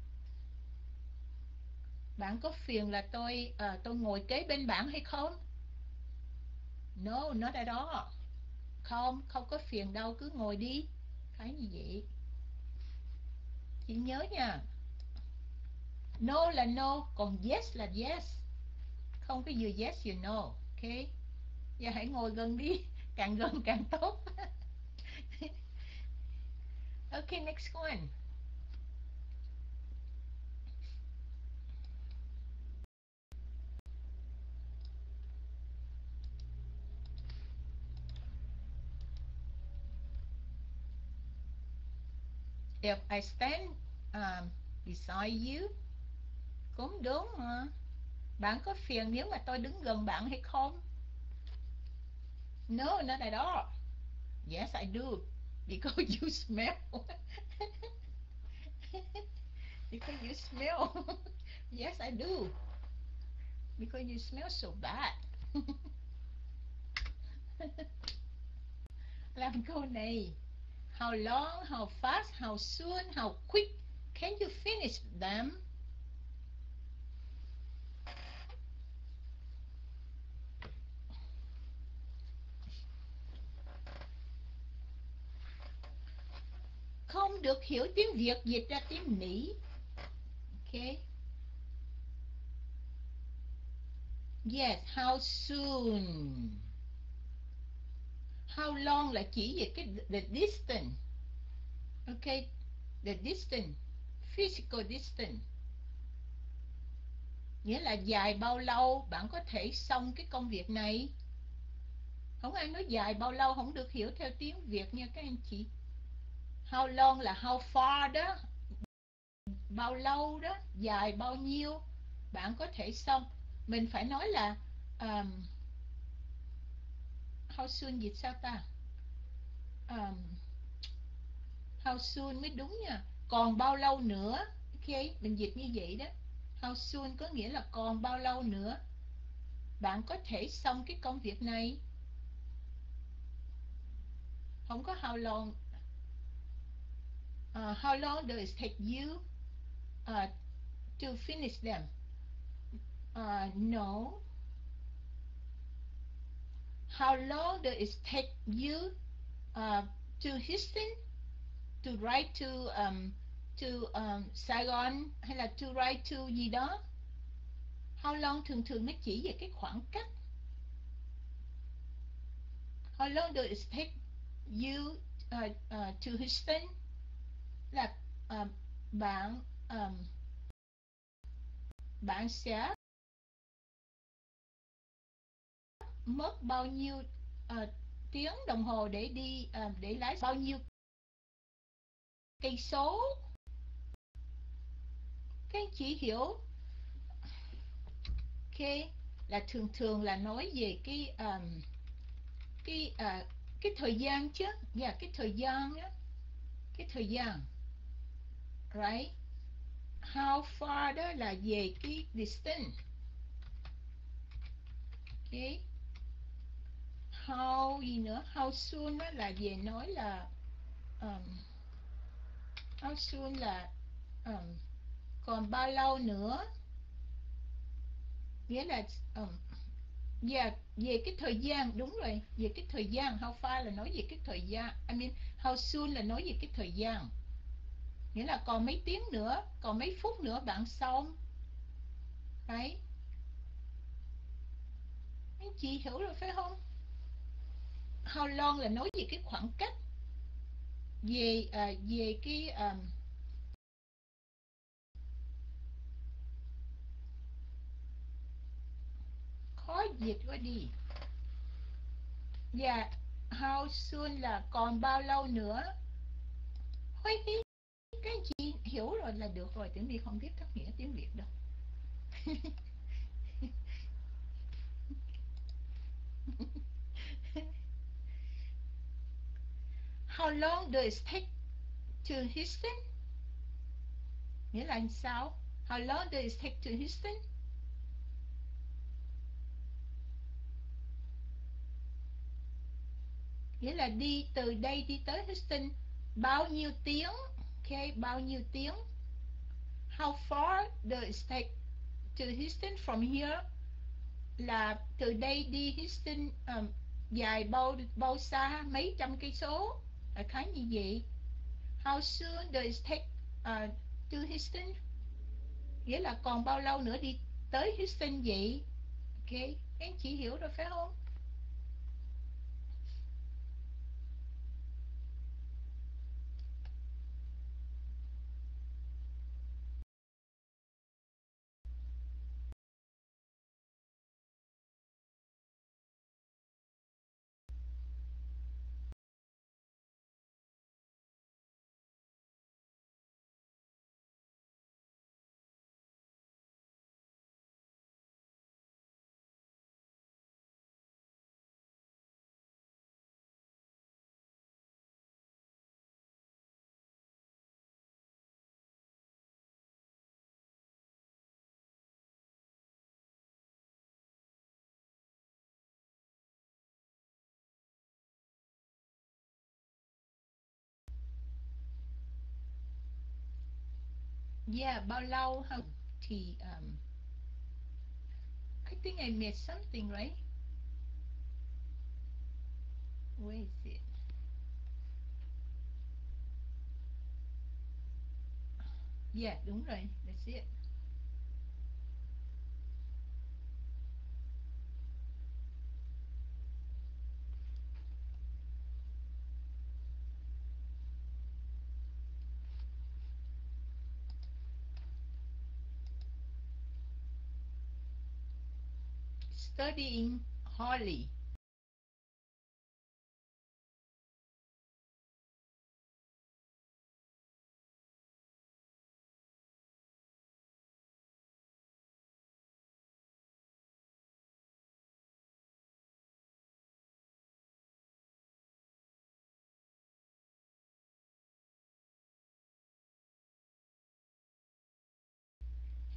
Bạn có phiền là tôi uh, tôi ngồi kế bên bạn hay không? No, not at all. Không, không có phiền đâu, cứ ngồi đi. Phải như vậy. Chị nhớ nha. No là no, còn yes là yes. Không có vừa yes vừa no. Ok. Giờ hãy ngồi gần đi. Càng gần càng tốt. Ok, next one. If I stand um, beside you. Cũng đúng mà. Bạn có phiền nếu mà tôi đứng gần bạn hay không? No, not at all. Yes, I do. Because you smell. Because you smell. Yes, I do. Because you smell so bad. Làm câu này. How long, how fast, how soon, how quick can you finish them? Không được hiểu tiếng Việt, dịch ra tiếng Mỹ. Okay. Yes, how soon. How long là chỉ về cái the distance. Okay, the distance, physical distance. Nghĩa là dài bao lâu bạn có thể xong cái công việc này. Không ai nói dài bao lâu không được hiểu theo tiếng Việt nha các anh chị. How long là how far đó. Bao lâu đó, dài bao nhiêu bạn có thể xong. Mình phải nói là um, how soon dịch sao ta? Um, How soon mới đúng nha. Còn bao lâu nữa? Ok, mình dịch như vậy đó. How soon có nghĩa là còn bao lâu nữa bạn có thể xong cái công việc này. Không có how long. Uh, how long does it take you uh, to finish them? Uh, no. How long does it take you uh, to Houston, to write to um, to um, Saigon, hay là to write to gì đó? How long thường thường nó chỉ về cái khoảng cách. How long does it take you uh, uh, to Houston? Là uh, bạn um, bạn sẽ mất bao nhiêu uh, tiếng đồng hồ để đi uh, để lái bao nhiêu cây số. Các anh chị hiểu? Ok, là thường thường là nói về cái um, cái uh, cái thời gian chứ, và yeah, cái thời gian á, cái thời gian, right? How far đó là về cái distance. Ok. How gì nữa? How soon đó là về nói là um, how soon là um, còn bao lâu nữa, nghĩa là um, yeah, về cái thời gian, đúng rồi, về cái thời gian. How far là nói về cái thời gian. I mean, how soon là nói về cái thời gian, nghĩa là còn mấy tiếng nữa, còn mấy phút nữa bạn xong. Đấy, anh chị hiểu rồi phải không? How long là nói về cái khoảng cách, về uh, về cái um, khó dịch quá đi. Và yeah, how soon là còn bao lâu nữa. Thôi đi, các anh chị hiểu rồi là được rồi, tiếng Việt không biết các nghĩa tiếng Việt đâu. How long does it take to Houston? Nghĩa là sao? How long does it take to Houston? Nghĩa là đi từ đây đi tới Houston bao nhiêu tiếng. Ok, bao nhiêu tiếng. How far does it take to Houston from here? Là từ đây đi Houston um, dài bao bao xa, mấy trăm cây số, là khá như vậy. How soon does it take uh, to Houston? Nghĩa là còn bao lâu nữa đi tới Houston vậy? Ok, các anh chị hiểu rồi phải không? Yeah, bao lâu không? Thì um, I think I missed something, right? Where is it? Yeah, đúng rồi, that's it. Studying Holly.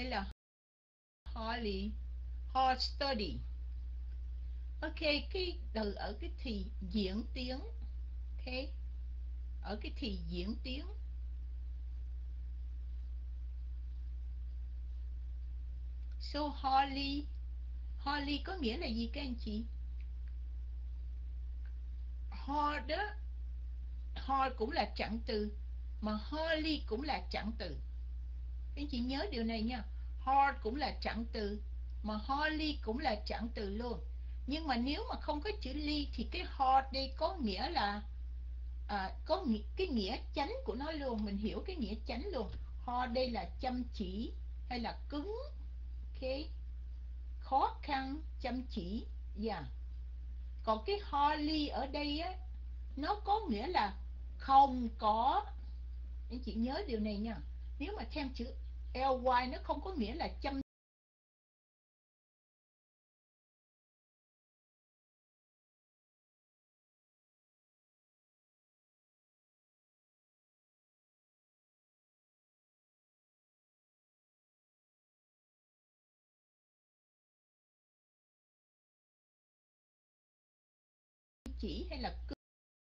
hay là hardly, hard study. Ok, cái từ ở cái thì diễn tiến. Ok, ở cái thì diễn tiến. So hardly, hardly có nghĩa là gì các anh chị? Hard đó, hard cũng là trạng từ, mà hardly cũng là trạng từ. Các anh chị nhớ điều này nha. Hard cũng là trạng từ, mà hardly cũng là trạng từ luôn. Nhưng mà nếu mà không có chữ ly thì cái hard đây có nghĩa là à, có nghĩa, cái nghĩa chánh của nó luôn. Mình hiểu cái nghĩa chánh luôn. Hard đây là chăm chỉ hay là cứng. Ok, khó khăn, chăm chỉ. Yeah. Còn cái hardly ở đây á, nó có nghĩa là không có. Anh chị nhớ điều này nha. Nếu mà thêm chữ ly nó không có nghĩa là chăm chỉ hay là cứng.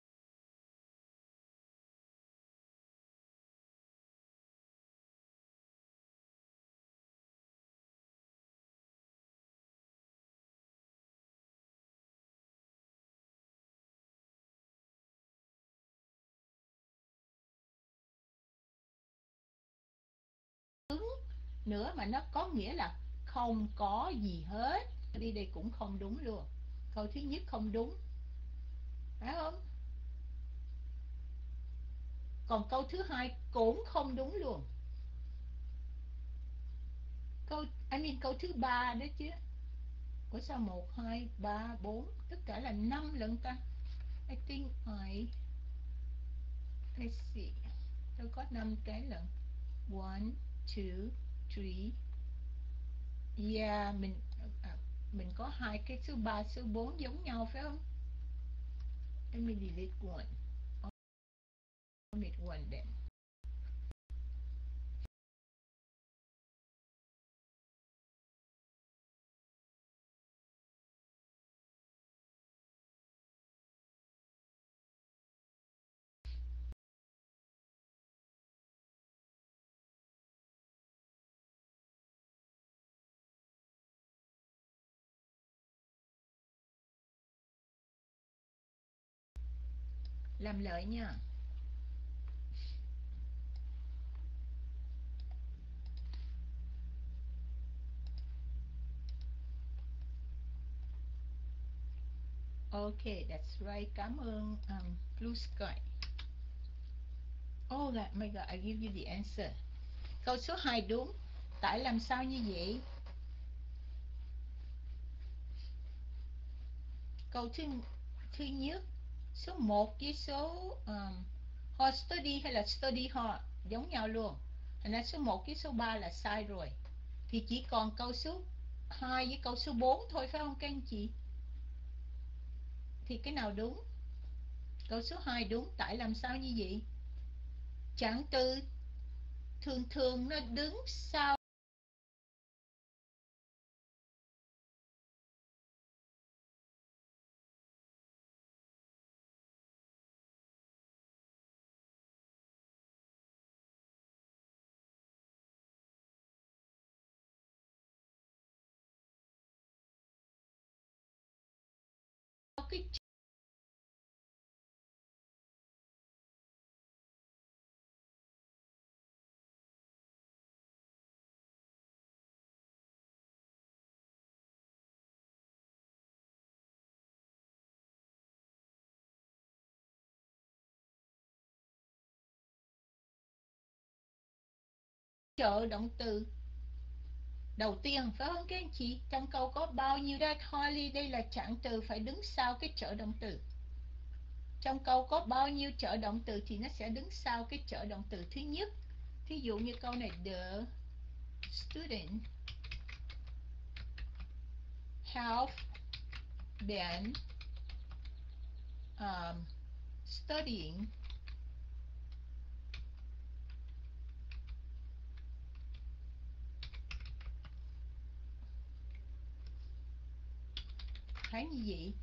Nữa mà nó có nghĩa là không có gì hết. Đi đây cũng không đúng luôn. Câu thứ nhất không đúng, phải không? Còn câu thứ hai cũng không đúng luôn. Câu I mean câu thứ ba đó chứ. Ủa sao một, hai, ba, bốn, tất cả là năm lần ta? I think I let's see. Tôi có năm cái lần. One, two, three. Yeah, mình à, mình có hai cái số ba, số bốn giống nhau phải không? Let me delete one. Omit one then. Làm lợi nha. Okay, that's right. Cảm ơn um, Blue Sky. Oh my God, I give you the answer. Câu số hai đúng. Tại làm sao như vậy? Câu thứ thứ nhất, số một với số um, hard study hay là study hard giống nhau luôn. Thành ra số một với số ba là sai rồi. Thì chỉ còn câu số hai với câu số bốn thôi phải không các anh chị? Thì cái nào đúng? Câu số hai đúng. Tại làm sao như vậy? Trạng từ thường thường nó đứng sau cái trợ động từ đầu tiên phải không các anh chị? Trong câu có bao nhiêu that Holly, đây là trạng từ phải đứng sau cái trợ động từ. Trong câu có bao nhiêu trợ động từ thì nó sẽ đứng sau cái trợ động từ thứ nhất. Thí dụ như câu này, the student have been um, studying phải như vậy.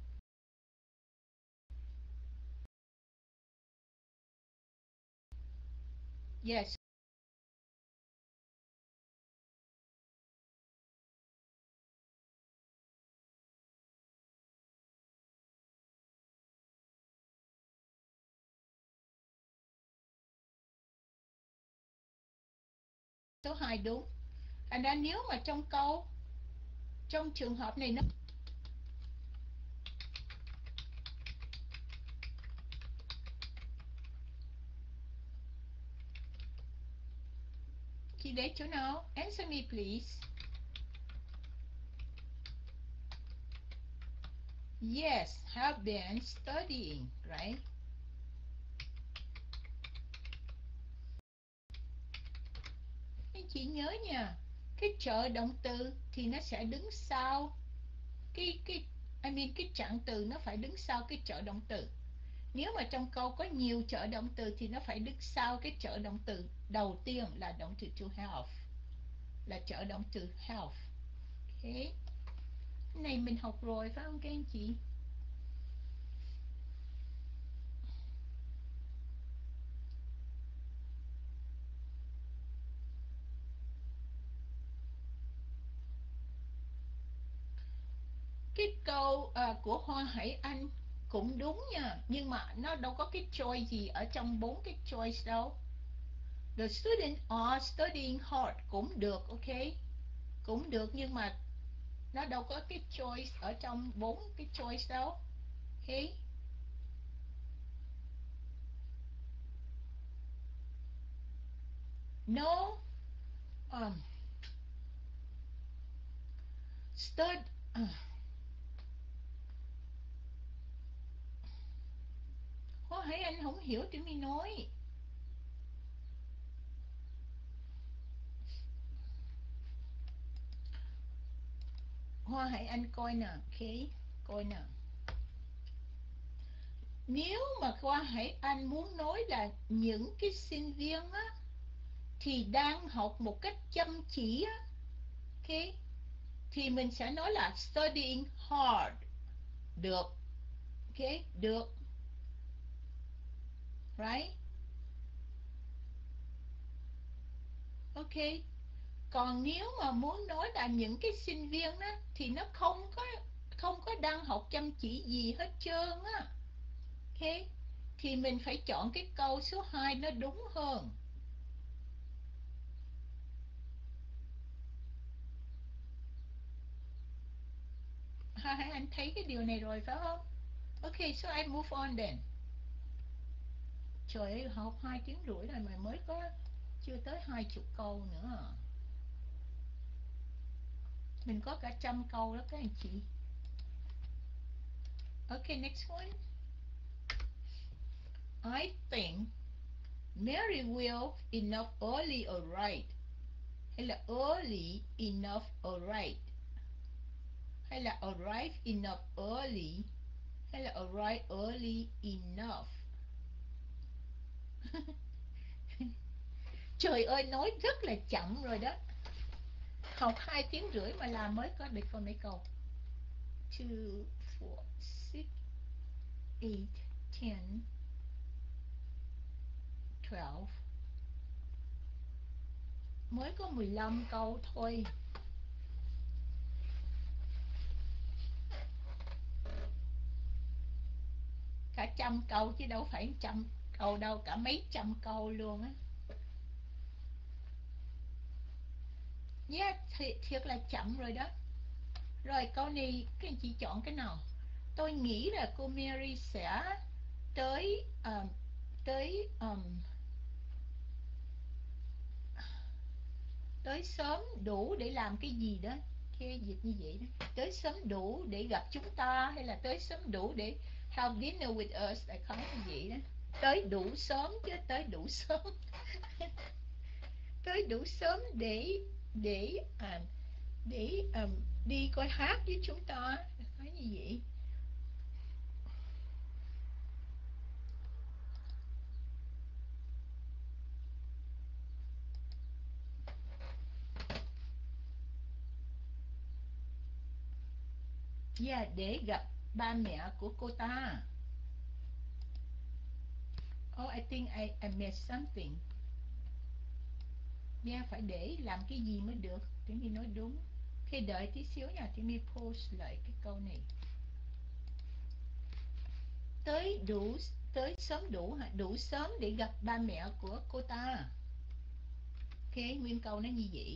Yes. Số hai đúng. Thành ra nếu mà trong câu, trong trường hợp này nó chị để chỗ nào? Answer me please. Yes, have been studying, right? Anh chị nhớ nha, cái trợ động từ thì nó sẽ đứng sau cái cái I mean cái trạng từ nó phải đứng sau cái trợ động từ. Nếu mà trong câu có nhiều trợ động từ thì nó phải đứng sau cái trợ động từ đầu tiên là động từ to have, là trợ động từ have. Ok, cái này mình học rồi phải không các anh chị? Cái câu à, của Hoa Hải Anh cũng đúng nha, nhưng mà nó đâu có cái choice gì ở trong bốn cái choice đâu. The students are studying hard cũng được, ok, cũng được, nhưng mà nó đâu có cái choice ở trong bốn cái choice đâu. Ok, no, um, stud uh, Hoa Hải Anh không hiểu thì mình nói. Hoa Hải Anh coi nè, ok, coi nè. Nếu mà Hoa Hải Anh muốn nói là những cái sinh viên á thì đang học một cách chăm chỉ á, ok, thì mình sẽ nói là studying hard. Được, ok, được, right, ok. Còn nếu mà muốn nói là những cái sinh viên á thì nó không có không có đang học chăm chỉ gì hết trơn á, ok, thì mình phải chọn cái câu số hai nó đúng hơn. Hai anh thấy cái điều này rồi phải không? Ok, so I move on then. Trời ơi, học hai tiếng rưỡi rồi mà mới có chưa tới hai chục câu nữa. Mình có cả trăm câu đó các anh chị. Ok, next one. I think Mary will enough early arrive. Hay là early enough arrive. Hay là arrive enough early. Hay là arrive early enough. Trời ơi, nói rất là chậm rồi đó. Học hai tiếng rưỡi mà làm mới có được con mấy câu. Two, four, six, eight, ten, twelve. Mới có mười lăm câu thôi. Cả trăm câu chứ đâu phải trăm câu đâu, cả mấy trăm câu luôn á. Yeah, thiệt, thiệt là chậm rồi đó. Rồi câu này các anh chị chọn cái nào? Tôi nghĩ là cô Mary sẽ tới um, tới um, tới sớm đủ để làm cái gì đó, cái việc như vậy đó. Tới sớm đủ để gặp chúng ta, hay là tới sớm đủ để have dinner with us, đại khái như vậy đó. Tới đủ sớm chứ, tới đủ sớm. Tới đủ sớm để để à, để um, đi coi hát với chúng ta, đại khái như vậy. Yeah, để gặp ba mẹ của cô ta. Oh, I think I, I missed something. Yeah, phải để làm cái gì mới được. Thì mình nói đúng. Khi đợi tí xíu nha, thì mình post lại cái câu này. Tới đủ, tới sớm đủ hả? Đủ sớm để gặp ba mẹ của cô ta. Ok, nguyên câu nó như vậy.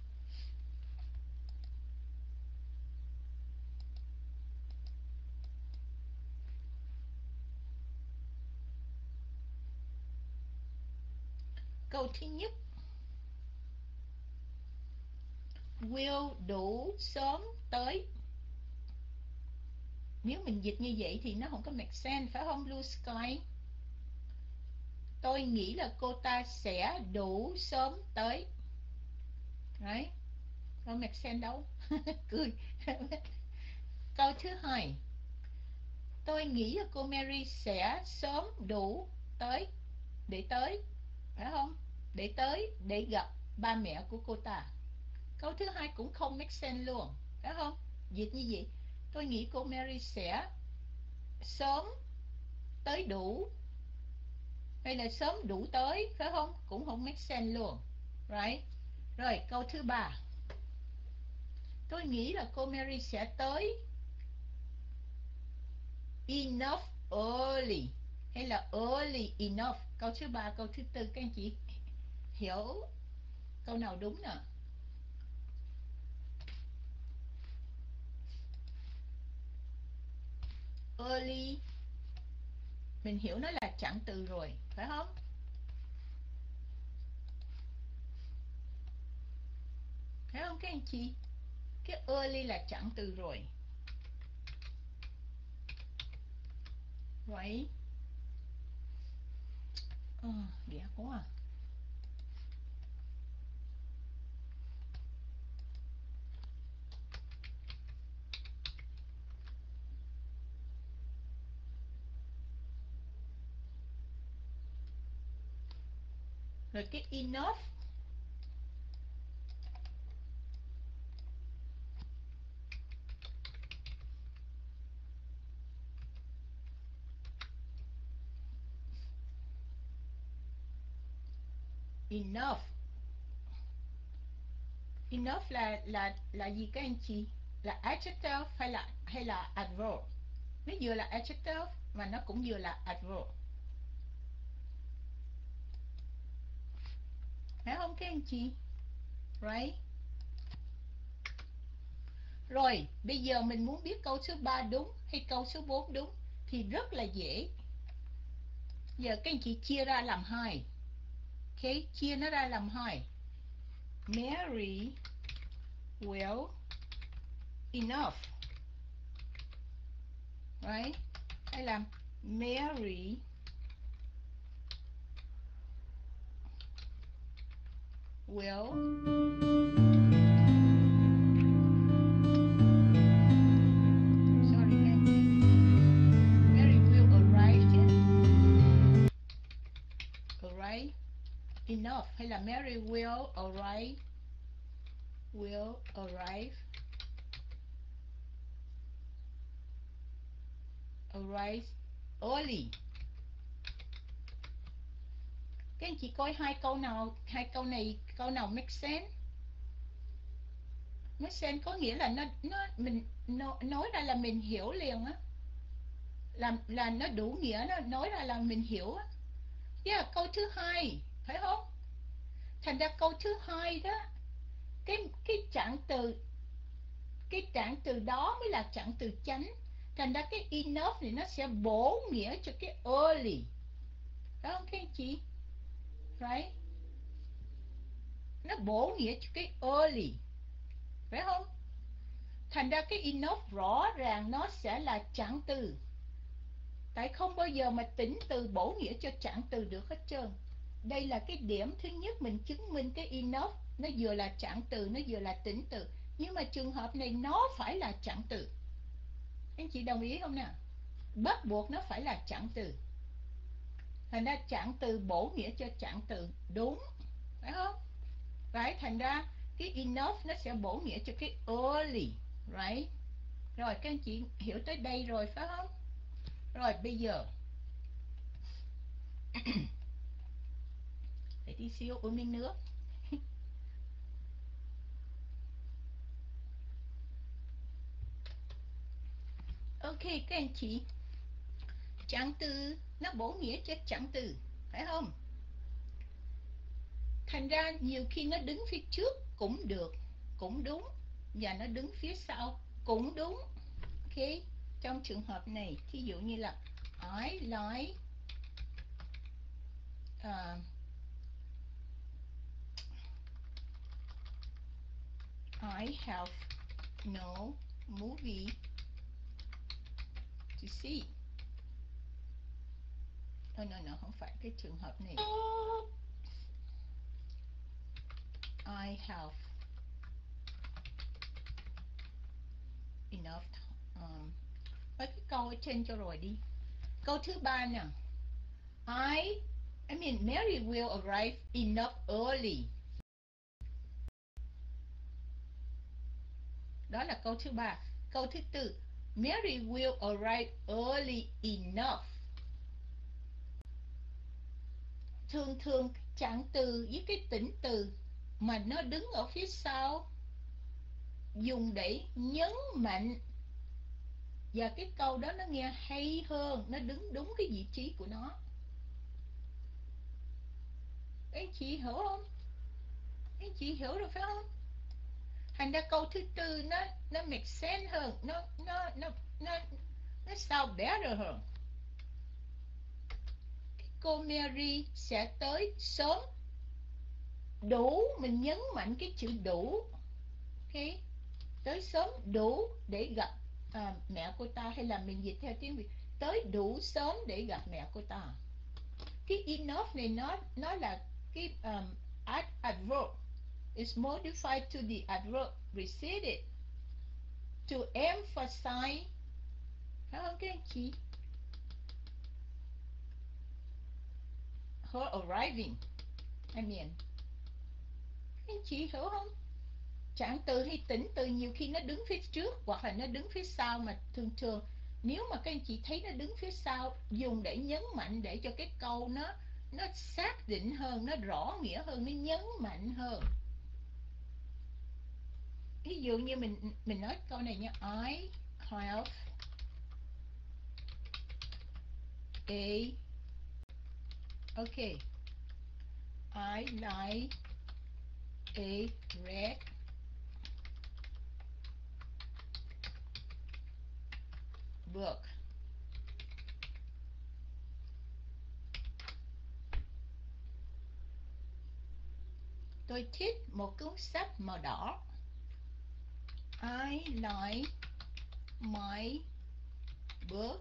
Câu thứ nhất, will đủ sớm tới. Nếu mình dịch như vậy thì nó không có make sense, phải không Blue Sky? Tôi nghĩ là cô ta sẽ đủ sớm tới. Đấy, không make sense đâu. Cười. Câu thứ hai, tôi nghĩ là cô Mary sẽ sớm đủ tới. Để tới, phải không? Để tới, để gặp ba mẹ của cô ta. Câu thứ hai cũng không make sense luôn, phải không? Dịch như vậy, tôi nghĩ cô Mary sẽ sớm tới đủ, hay là sớm đủ tới, phải không? Cũng không make sense luôn. Right? Rồi, câu thứ ba, tôi nghĩ là cô Mary sẽ tới enough early, hay là early enough. Câu thứ ba, câu thứ tư, các anh chị hiểu câu nào đúng nè? Early, mình hiểu nó là trạng từ rồi, phải không? Phải không các anh chị? Cái early là trạng từ rồi. Right? Ờ, ghẻ quá à. Rồi cái enough, enough enough là là là gì các anh chị? Là adjective hay là hay là adverb? Nó vừa là adjective mà nó cũng vừa là adverb, phải không các anh chị? Right? Rồi, bây giờ mình muốn biết câu số ba đúng hay câu số bốn đúng thì rất là dễ. Giờ các anh chị chia ra làm hai. Ok, chia nó ra làm hai. Mary will enough. Right? Hay là Mary will sorry các anh chị. Mary will arrive chứ. Arrive enough hay là Mary will arrive will arrive arrive early. Các anh chị coi hai câu nào, hai câu này câu nào make sense? Make sense có nghĩa là nó nó mình nó, nói ra là mình hiểu liền á, là là nó đủ nghĩa, nó nói ra là mình hiểu á. Yeah, câu thứ hai, phải không? Thành ra câu thứ hai đó, cái cái trạng từ cái trạng từ đó mới là trạng từ chánh. Thành ra cái enough thì nó sẽ bổ nghĩa cho cái early, phải không các anh chị? Right? Nó bổ nghĩa cho cái early, phải không? Thành ra cái enough rõ ràng nó sẽ là trạng từ. Tại không bao giờ mà tính từ bổ nghĩa cho trạng từ được hết trơn. Đây là cái điểm thứ nhất mình chứng minh cái enough nó vừa là trạng từ, nó vừa là tính từ. Nhưng mà trường hợp này nó phải là trạng từ. Anh chị đồng ý không nào? Bắt buộc nó phải là trạng từ. Thành ra trạng từ bổ nghĩa cho trạng từ đúng, phải không? Right? Thành ra cái enough nó sẽ bổ nghĩa cho cái early, right? Rồi các anh chị hiểu tới đây rồi phải không? Rồi bây giờ để tí xíu uống miếng nước. Ok các anh chị, trạng từ nó bổ nghĩa cho trạng từ, phải không? Thành ra nhiều khi nó đứng phía trước cũng được, cũng đúng, và nó đứng phía sau cũng đúng. Ok, trong trường hợp này, thí dụ như là I like uh, I have no movie to see. No, no, no, không phải cái trường hợp này. I have enough. Um, mấy cái câu ở trên cho rồi đi. Câu thứ ba nè. I, I mean Mary will arrive enough early. Đó là câu thứ ba. Câu thứ tư, Mary will arrive early enough. Thường thường trạng từ với cái tĩnh từ mà nó đứng ở phía sau dùng để nhấn mạnh, và cái câu đó nó nghe hay hơn, nó đứng đúng cái vị trí của nó. Các anh chị hiểu không? Các anh chị hiểu rồi phải không? Thành ra câu thứ tư nó nó make sense hơn, nó nó nó nó nó sound better hơn. Cái cô Mary sẽ tới sớm. Đủ, mình nhấn mạnh cái chữ đủ. Ok, tới sớm đủ để gặp à, mẹ cô ta, hay là mình dịch theo tiếng Việt, tới đủ sớm để gặp mẹ cô ta. Cái enough này nó nó là cái um, ad, adverb is modified to the adverb preceded to emphasize, phải không các anh chị? Her arriving, I mean, các anh chị hiểu không? Trạng từ hay tĩnh từ nhiều khi nó đứng phía trước hoặc là nó đứng phía sau, mà thường thường nếu mà các anh chị thấy nó đứng phía sau, dùng để nhấn mạnh để cho cái câu nó nó xác định hơn, nó rõ nghĩa hơn, nó nhấn mạnh hơn. Ví dụ như mình mình nói câu này nha, I have a, ok, I like a red book. Tôi thích một cuốn sách màu đỏ. I like my book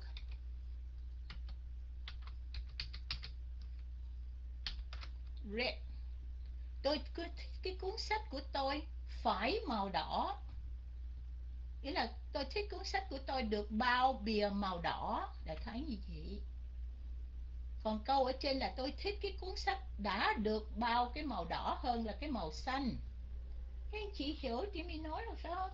red. Tôi cứ thích cái cuốn sách của tôi phải màu đỏ. Nghĩa là tôi thích cuốn sách của tôi được bao bìa màu đỏ, đại khái như vậy. Còn câu ở trên là tôi thích cái cuốn sách đã được bao cái màu đỏ hơn là cái màu xanh. Các anh chị hiểu chị mới nói rồi phải không?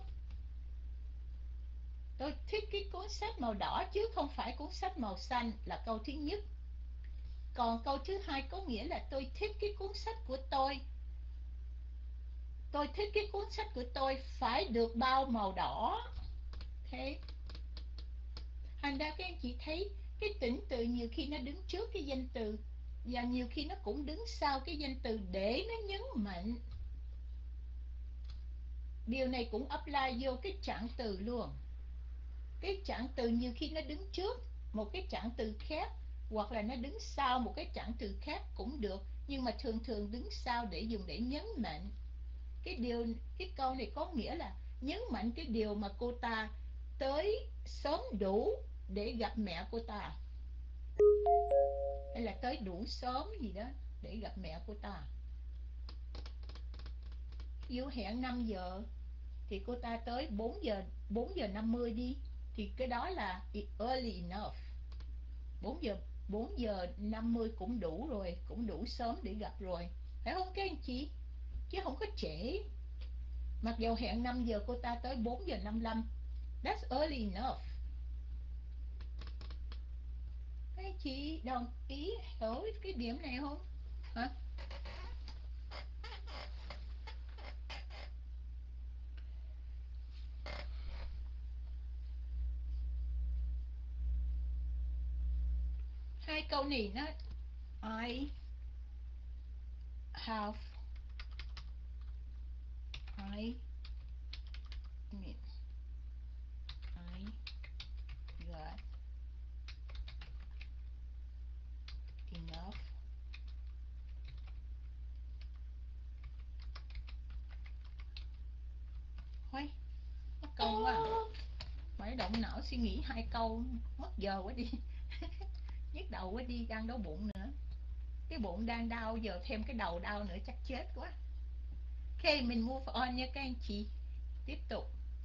Tôi thích cái cuốn sách màu đỏ chứ không phải cuốn sách màu xanh, là câu thứ nhất. Còn câu thứ hai có nghĩa là tôi thích cái cuốn sách của tôi. Tôi thích cái cuốn sách của tôi phải được bao màu đỏ. Thế thành ra các anh chị thấy cái tĩnh từ nhiều khi nó đứng trước cái danh từ, và nhiều khi nó cũng đứng sau cái danh từ để nó nhấn mạnh. Điều này cũng apply vô cái trạng từ luôn. Cái trạng từ nhiều khi nó đứng trước một cái trạng từ khác, hoặc là nó đứng sau một cái trạng từ khác cũng được, nhưng mà thường thường đứng sau để dùng để nhấn mạnh. Cái điều, cái câu này có nghĩa là nhấn mạnh cái điều mà cô ta tới sớm đủ để gặp mẹ cô ta, hay là tới đủ sớm gì đó để gặp mẹ cô ta. Ví dụ hẹn năm giờ thì cô ta tới bốn giờ, bốn giờ năm mươi đi, thì cái đó là early enough. bốn giờ, bốn giờ năm mươi cũng đủ rồi, cũng đủ sớm để gặp rồi, phải không các anh chị? Chứ không có trễ. Mặc dù hẹn năm giờ cô ta tới bốn giờ năm mươi lăm, That's early enough. Các chị đồng ý hiểu cái điểm này không? Hả? Hai câu này nó I have I mean I got enough Thôi, mất công quá. Phải động não suy nghĩ hai câu, mất giờ quá đi. Nhức đầu quá đi, đang đau bụng nữa. Cái bụng đang đau, giờ thêm cái đầu đau nữa chắc chết quá. Ok, mình move on nha các anh chị. Tiếp tục.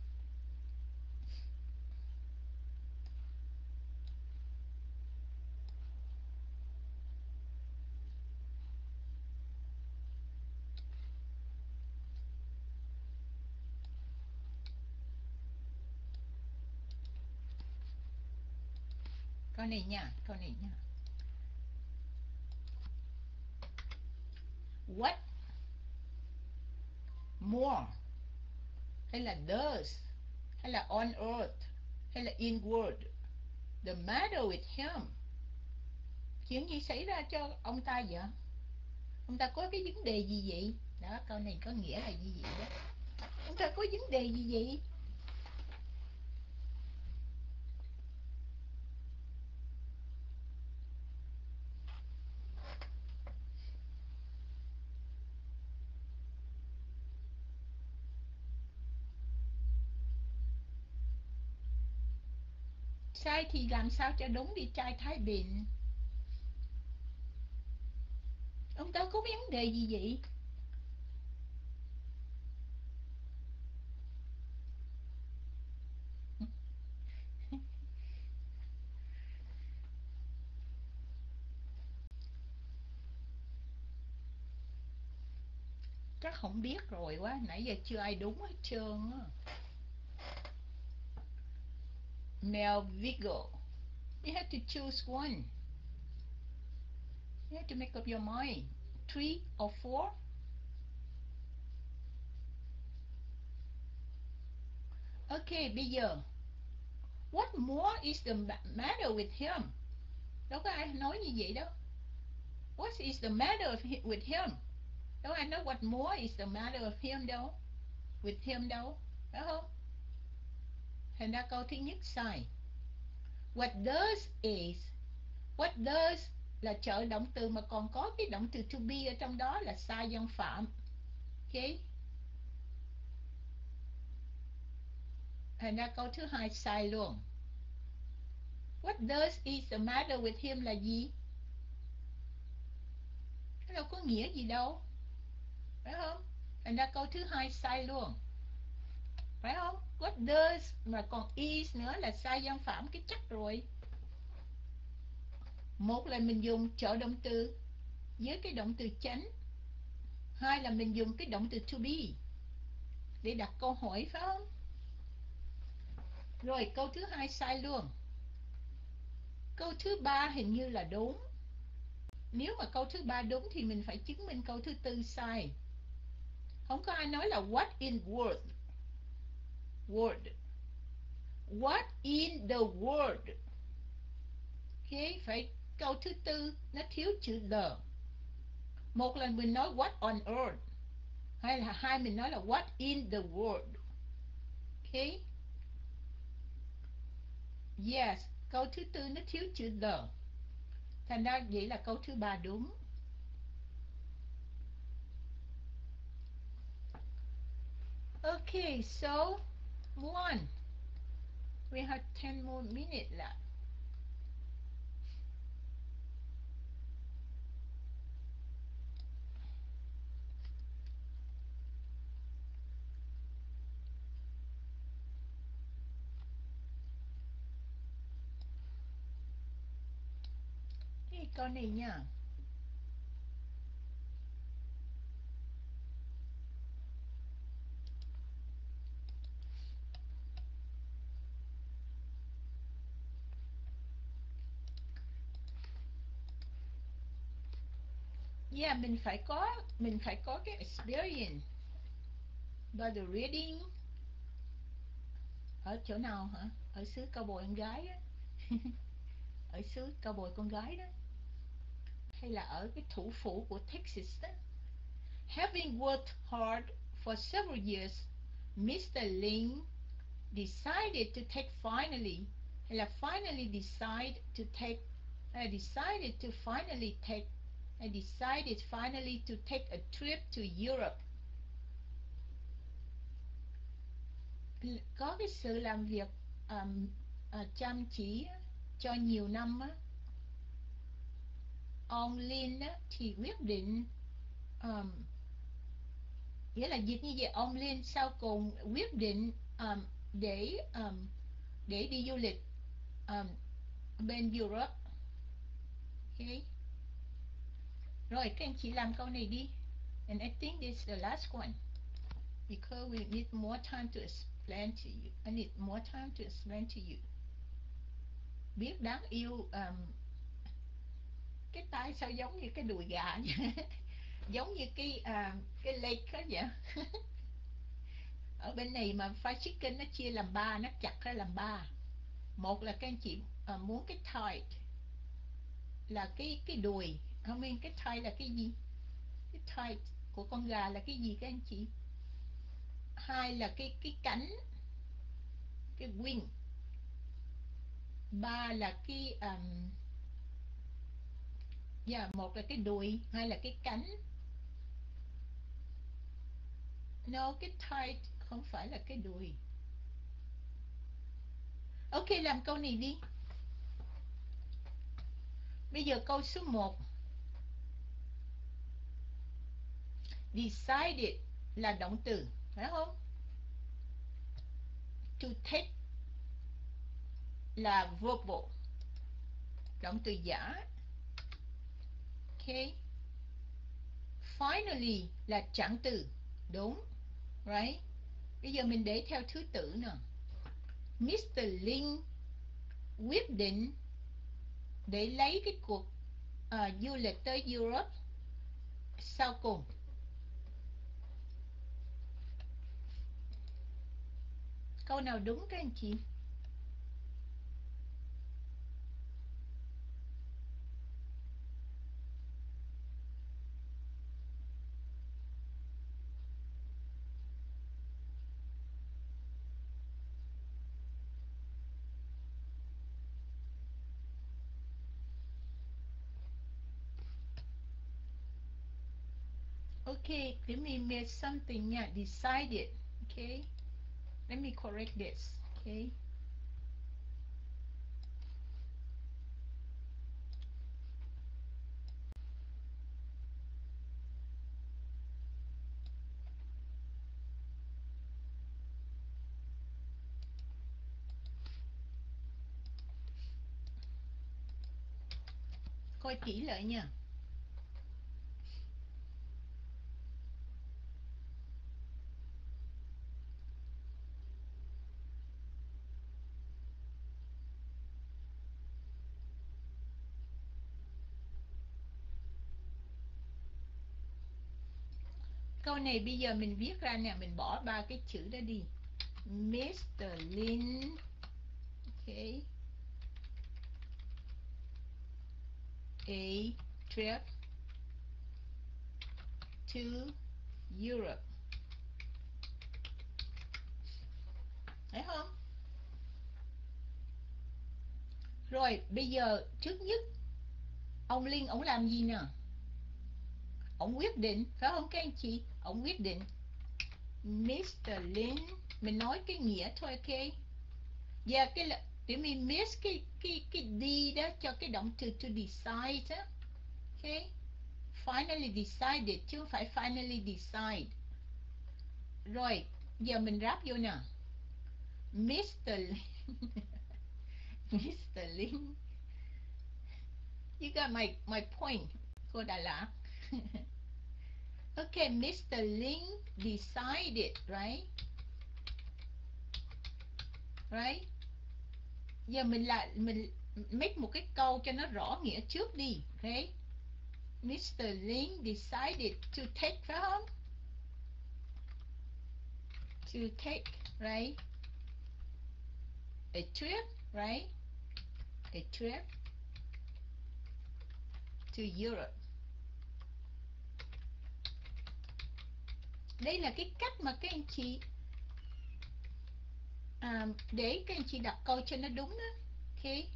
Câu này nha, câu này nha. What more, hay là does, hay là on earth, hay là in world the matter with him? Chuyện gì xảy ra cho ông ta vậy? Ông ta có cái vấn đề gì vậy? Đó, câu này có nghĩa là gì vậy đó? Ông ta có vấn đề gì vậy? Sai thì làm sao cho đúng đi trai Thái Bình. Ông ta có vấn đề gì vậy? Chắc không biết rồi quá, nãy giờ chưa ai đúng hết trơn á. Mel Vigo, you have to choose one. You have to make up your mind. Three or four? Ok, bây giờ what more is the matter with him? Đâu có ai nói như vậy đâu. What is the matter with him? Đâu ai nói what more is the matter of him đâu. With him đâu. Phải không? Thành ra câu thứ nhất sai. What does is, what does là trợ động từ mà còn có cái động từ to be ở trong đó là sai văn phạm. Ok. Thành ra câu thứ hai sai luôn. What does is the matter with him là gì? Nó đâu có nghĩa gì đâu. Phải không? Thành ra câu thứ hai sai luôn. Phải không? What does mà còn is nữa là sai văn phạm cái chắc rồi. Một là mình dùng trợ động từ với cái động từ chánh. Hai là mình dùng cái động từ to be để đặt câu hỏi, phải không? Rồi câu thứ hai sai luôn. Câu thứ ba hình như là đúng. Nếu mà câu thứ ba đúng thì mình phải chứng minh câu thứ tư sai. Không có ai nói là what in world. Word. What in the world. Ok, phải câu thứ tư nó thiếu chữ the. Một lần mình nói what on earth, hay là hai mình nói là what in the world. Ok. Yes, câu thứ tư nó thiếu chữ the. Thành ra vậy là câu thứ ba đúng. Okay, so one. We have ten more minutes left. Cái câu này nha. Yeah, mình phải có mình phải có cái experience. By the reading. Ở chỗ nào hả? Ở xứ cao bồi con gái á. Ở xứ cao bồi con gái đó. Hay là ở cái thủ phủ của Texas đó. Having worked hard for several years, Mister Lin decided to take finally hay là finally decide to take I decided to finally take I decided finally to take a trip to Europe. Có cái sự làm việc um, uh, chăm chỉ cho nhiều năm á, ông Lin á, thì quyết định um, nghĩa là dịch như vậy, ông Lin sau cùng quyết định um, để um, để đi du lịch um, bên Europe. Okay. Rồi các anh chị làm câu này đi. And I think this is the last one because we need more time to explain to you. I need more time to explain to you. Biết đáng yêu, um, cái tay sao giống như cái đùi gà vậy? Giống như cái uh, cái leg đó vậy. Ở bên này mà fried chicken nó chia làm ba, nó chặt ra làm ba. Một là các anh chị uh, muốn cái thigh là cái cái đùi, không biết cái thigh là cái gì? Cái thigh của con gà là cái gì các anh chị? Hai là cái cái cánh, cái wing. Ba là cái um, yeah, một là cái đùi, hai là cái cánh. No, cái thigh không phải là cái đùi. Ok, làm câu này đi. Bây giờ câu số một. Decided là động từ, phải không? To take là verbal, động từ giả. Ok. Finally là trạng từ, đúng. Right? Bây giờ mình để theo thứ tự nè. Mister Lin quyết định để lấy cái cuộc uh, du lịch tới Europe sau cùng. Câu nào đúng các anh chị? Okay, let me make something yeah, decided. Okay, let me correct this. Okay. Coi kỹ lại nha. Câu này bây giờ mình viết ra nè, mình bỏ ba cái chữ đó đi. Mister Lin, okay, a trip to Europe. Thấy không? Rồi, bây giờ trước nhất ông Linh ông làm gì nè? Ông quyết định, phải không các anh chị? Ông quyết định. Mister Lin, mình nói cái nghĩa thôi, ok? Và cái là để mình miss cái cái cái đi đó cho cái động từ to decide á. Ok? Finally decided chứ không phải finally decide. Rồi, giờ mình ráp vô nè. Mister Lin. Mister Lin. You got my my point. Cô Đà Lạt. Okay, Mister Lin decided, right? Right? Giờ mình lại mình make một cái câu cho nó rõ nghĩa trước đi, okay? Mister Lin decided to take, phải không? To take, right? A trip, right? A trip to Europe. Đây là cái cách mà các anh chị à, để các anh chị đặt câu cho nó đúng đó. Okay.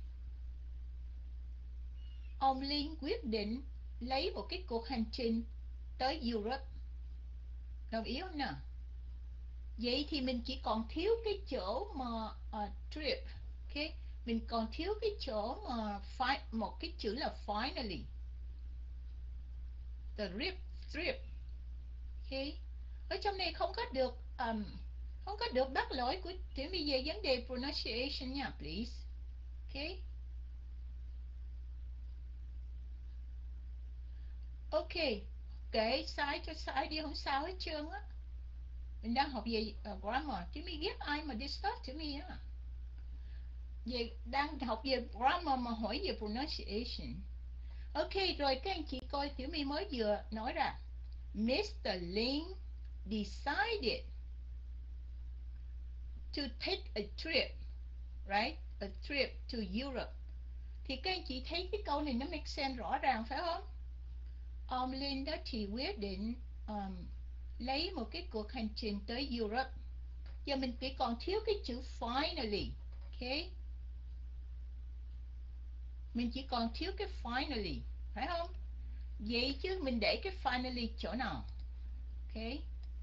Ông Lin quyết định lấy một cái cuộc hành trình tới Europe. Đồng ý không nào? Vậy thì mình chỉ còn thiếu cái chỗ mà uh, trip. Okay. Mình còn thiếu cái chỗ mà fi, một cái chữ là finally. The trip, trip. Okay. Ở trong này không có được um, không có được bắt lỗi của Tiểu My về vấn đề pronunciation nha, please. Okay. Ok, kệ sai cho sai đi, không sao hết trơn á. Mình đang học về uh, grammar, Tiểu My ghét ai mà disturb Tiểu My á. Về, đang học về grammar mà hỏi về pronunciation. Ok, rồi các anh chị coi Tiểu My mới vừa nói ra. Mister Lin decided to take a trip, right? A trip to Europe. Thì các anh chị thấy cái câu này nó make sense rõ ràng phải không? Ông Lin đó thì quyết định um, lấy một cái cuộc hành trình tới Europe. Giờ mình chỉ còn thiếu cái chữ finally. Okay? Mình chỉ còn thiếu cái finally, phải không? Vậy chứ mình để cái finally chỗ nào? Okay?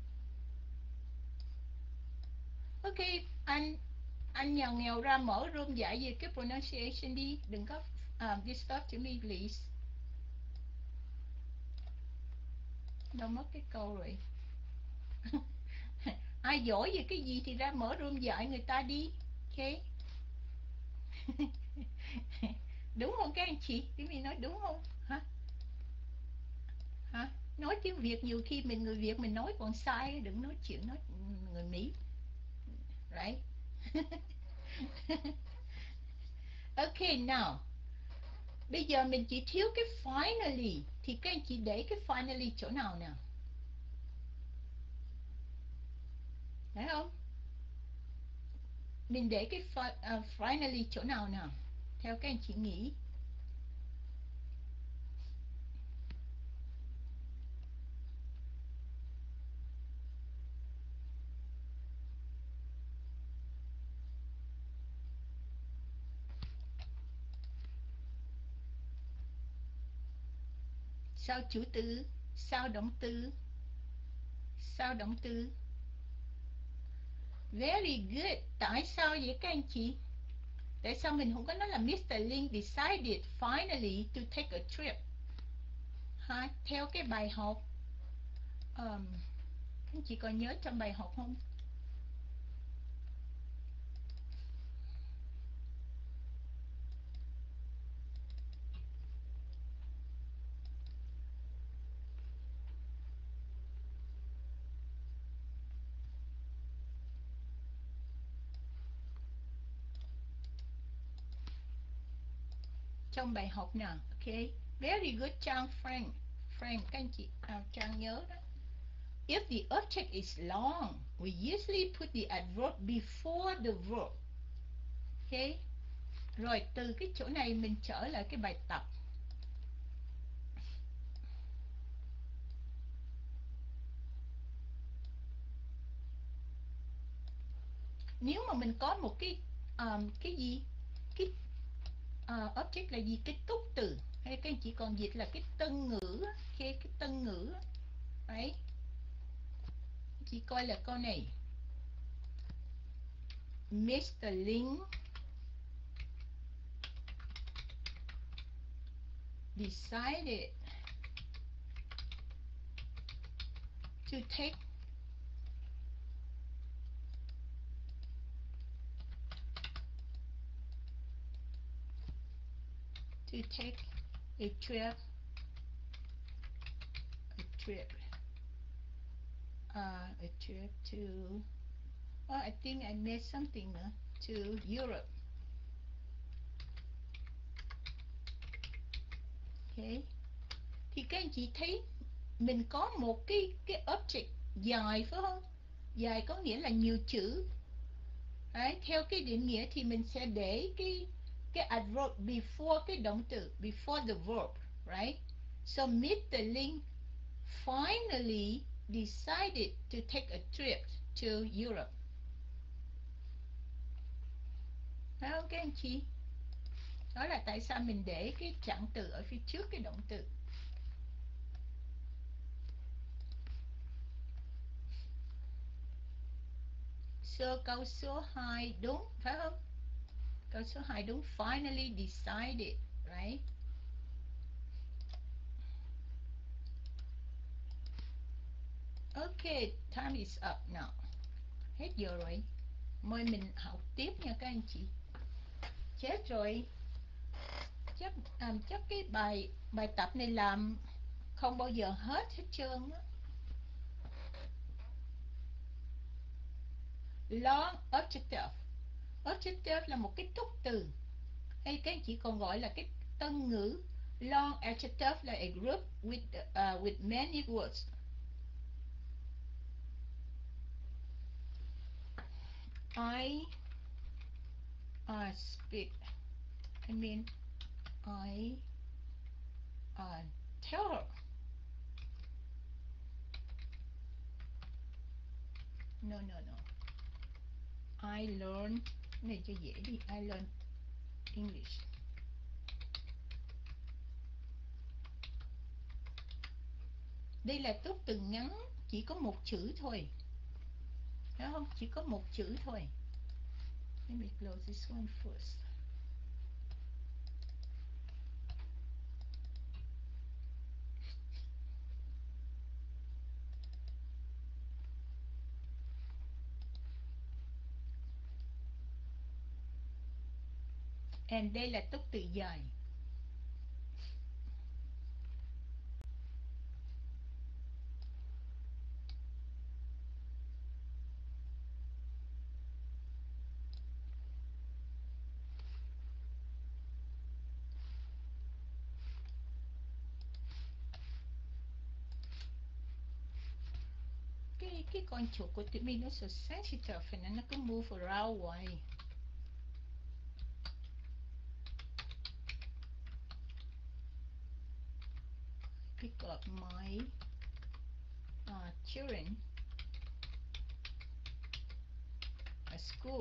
Ok, anh anh nghèo nghèo ra mở room dạy về cái pronunciation đi, đừng có um, disturb to me please. Đâu mất cái câu rồi. Ai giỏi về cái gì thì ra mở room dạy người ta đi. Ok. Đúng không các anh chị? Thì mình nói đúng không? Hả? Hả? Nói tiếng Việt nhiều khi mình người Việt mình nói còn sai, đừng nói chuyện nói người Mỹ. Right? Ok, now. Bây giờ mình chỉ thiếu cái finally. Thì các anh chị để cái finally chỗ nào nào? Thấy không? Mình để cái uh, finally chỗ nào nào? Theo các anh chị nghĩ. Sau chủ từ, sau động từ, sau động từ. Very good. Tại sao vậy các anh chị? Tại sao mình không có nói là Mister Lin decided finally to take a trip? Ha, theo cái bài học um, các anh chị còn nhớ trong bài học không? Trong bài học nào? Ok. Very good Trang Frank. Frank, các anh chị à, Trang nhớ đó. If the object is long, we usually put the adverb before the verb. Ok. Rồi từ cái chỗ này mình trở lại cái bài tập. Nếu mà mình có một cái um, cái gì? Cái uh, object là gì? Cái túc từ. Hay các anh chị còn dịch là cái tân ngữ. Okay, cái tân ngữ. Đấy. Chị coi là câu này. Mister Lin decided to take to take a trip a trip uh, a trip to oh, I think I made something uh, to Europe. Okay. thì các anh chị thấy mình có một cái cái object dài phải không? Dài có nghĩa là nhiều chữ. Đấy, theo cái định nghĩa thì mình sẽ để cái cái adverb before cái động từ, before the verb, right? So Mister Linh finally decided to take a trip to Europe. Phải không các anh chị? Đó là tại sao mình để cái trạng từ ở phía trước cái động từ. So câu số hai đúng, phải không? Câu số hai đúng, finally decided, right? Okay, time is up now. Hết giờ rồi. Mời mình học tiếp nha các anh chị. Chết rồi. Chắc um, chắc cái bài bài tập này làm không bao giờ hết hết trơn á. Long adjective. Adjective là một cái túc từ, hay các anh chị còn gọi là cái tân ngữ. Long adjective là a group with uh, with many words. I uh, speak. I mean, I uh, tell her. No, no, no. I learn. Này cho dễ đi. I learn English. Đây là túc từ ngắn, chỉ có một chữ thôi. Đúng không? Chỉ có một chữ thôi. Let me close this one first. And đây là túc từ dài. Cái cái con chuột của tụi mình nó so sensitive, nên nó cứ move around hoài. Pick up my uh, children at school.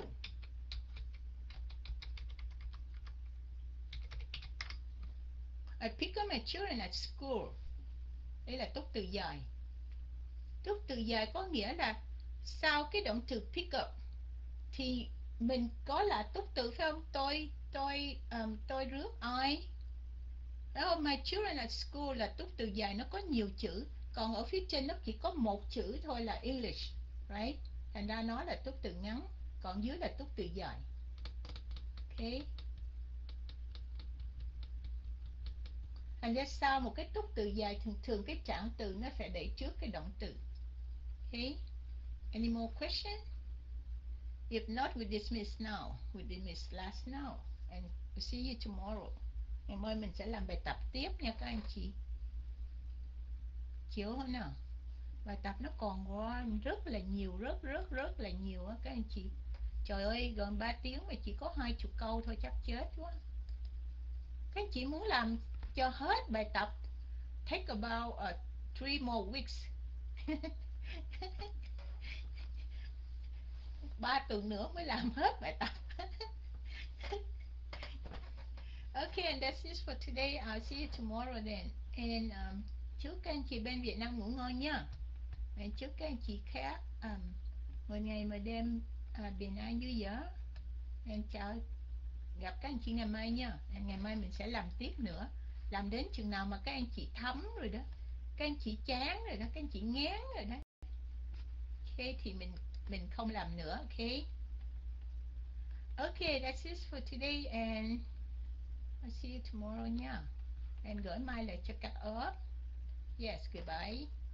I pick up my children at school. Đây là túc từ dài. Túc từ dài có nghĩa là sau cái động từ pick up thì mình có là túc từ, phải không? Tôi tôi um, tôi rước ai. Đó, my children at school là túc từ dài, nó có nhiều chữ. Còn ở phía trên nó chỉ có một chữ thôi là English, right? Thành ra nó là túc từ ngắn, còn dưới là túc từ dài. Ok. Thành ra sau một cái túc từ dài, thường thường cái trạng từ nó sẽ để trước cái động từ. Okay. Any more question? If not, we dismiss now. We dismiss class now. And we'll see you tomorrow. Ngày mai mình sẽ làm bài tập tiếp nha các anh chị. Chịu không nào? Bài tập nó còn rất là nhiều, rất rất rất là nhiều á các anh chị. Trời ơi, gần ba tiếng mà chỉ có hai chục câu thôi chắc chết quá. Các anh chị muốn làm cho hết bài tập, take about uh, three more weeks. Ba tuần nữa mới làm hết bài tập. Okay, and that's it for today. I'll see you tomorrow then. And um, chúc các anh chị bên Việt Nam ngủ ngon nha. And chúc các anh chị khác um, một ngày một đêm uh, bình an vui vẻ. And chào, gặp các anh chị ngày mai nha. And ngày mai mình sẽ làm tiếp nữa. Làm đến chừng nào mà các anh chị thấm rồi đó, các anh chị chán rồi đó, các anh chị ngán rồi đó, ok thì mình mình không làm nữa. Ok. Okay, that's it for today and I'll see you tomorrow nha. And gửi mail lại cho các ớt. Yes, goodbye.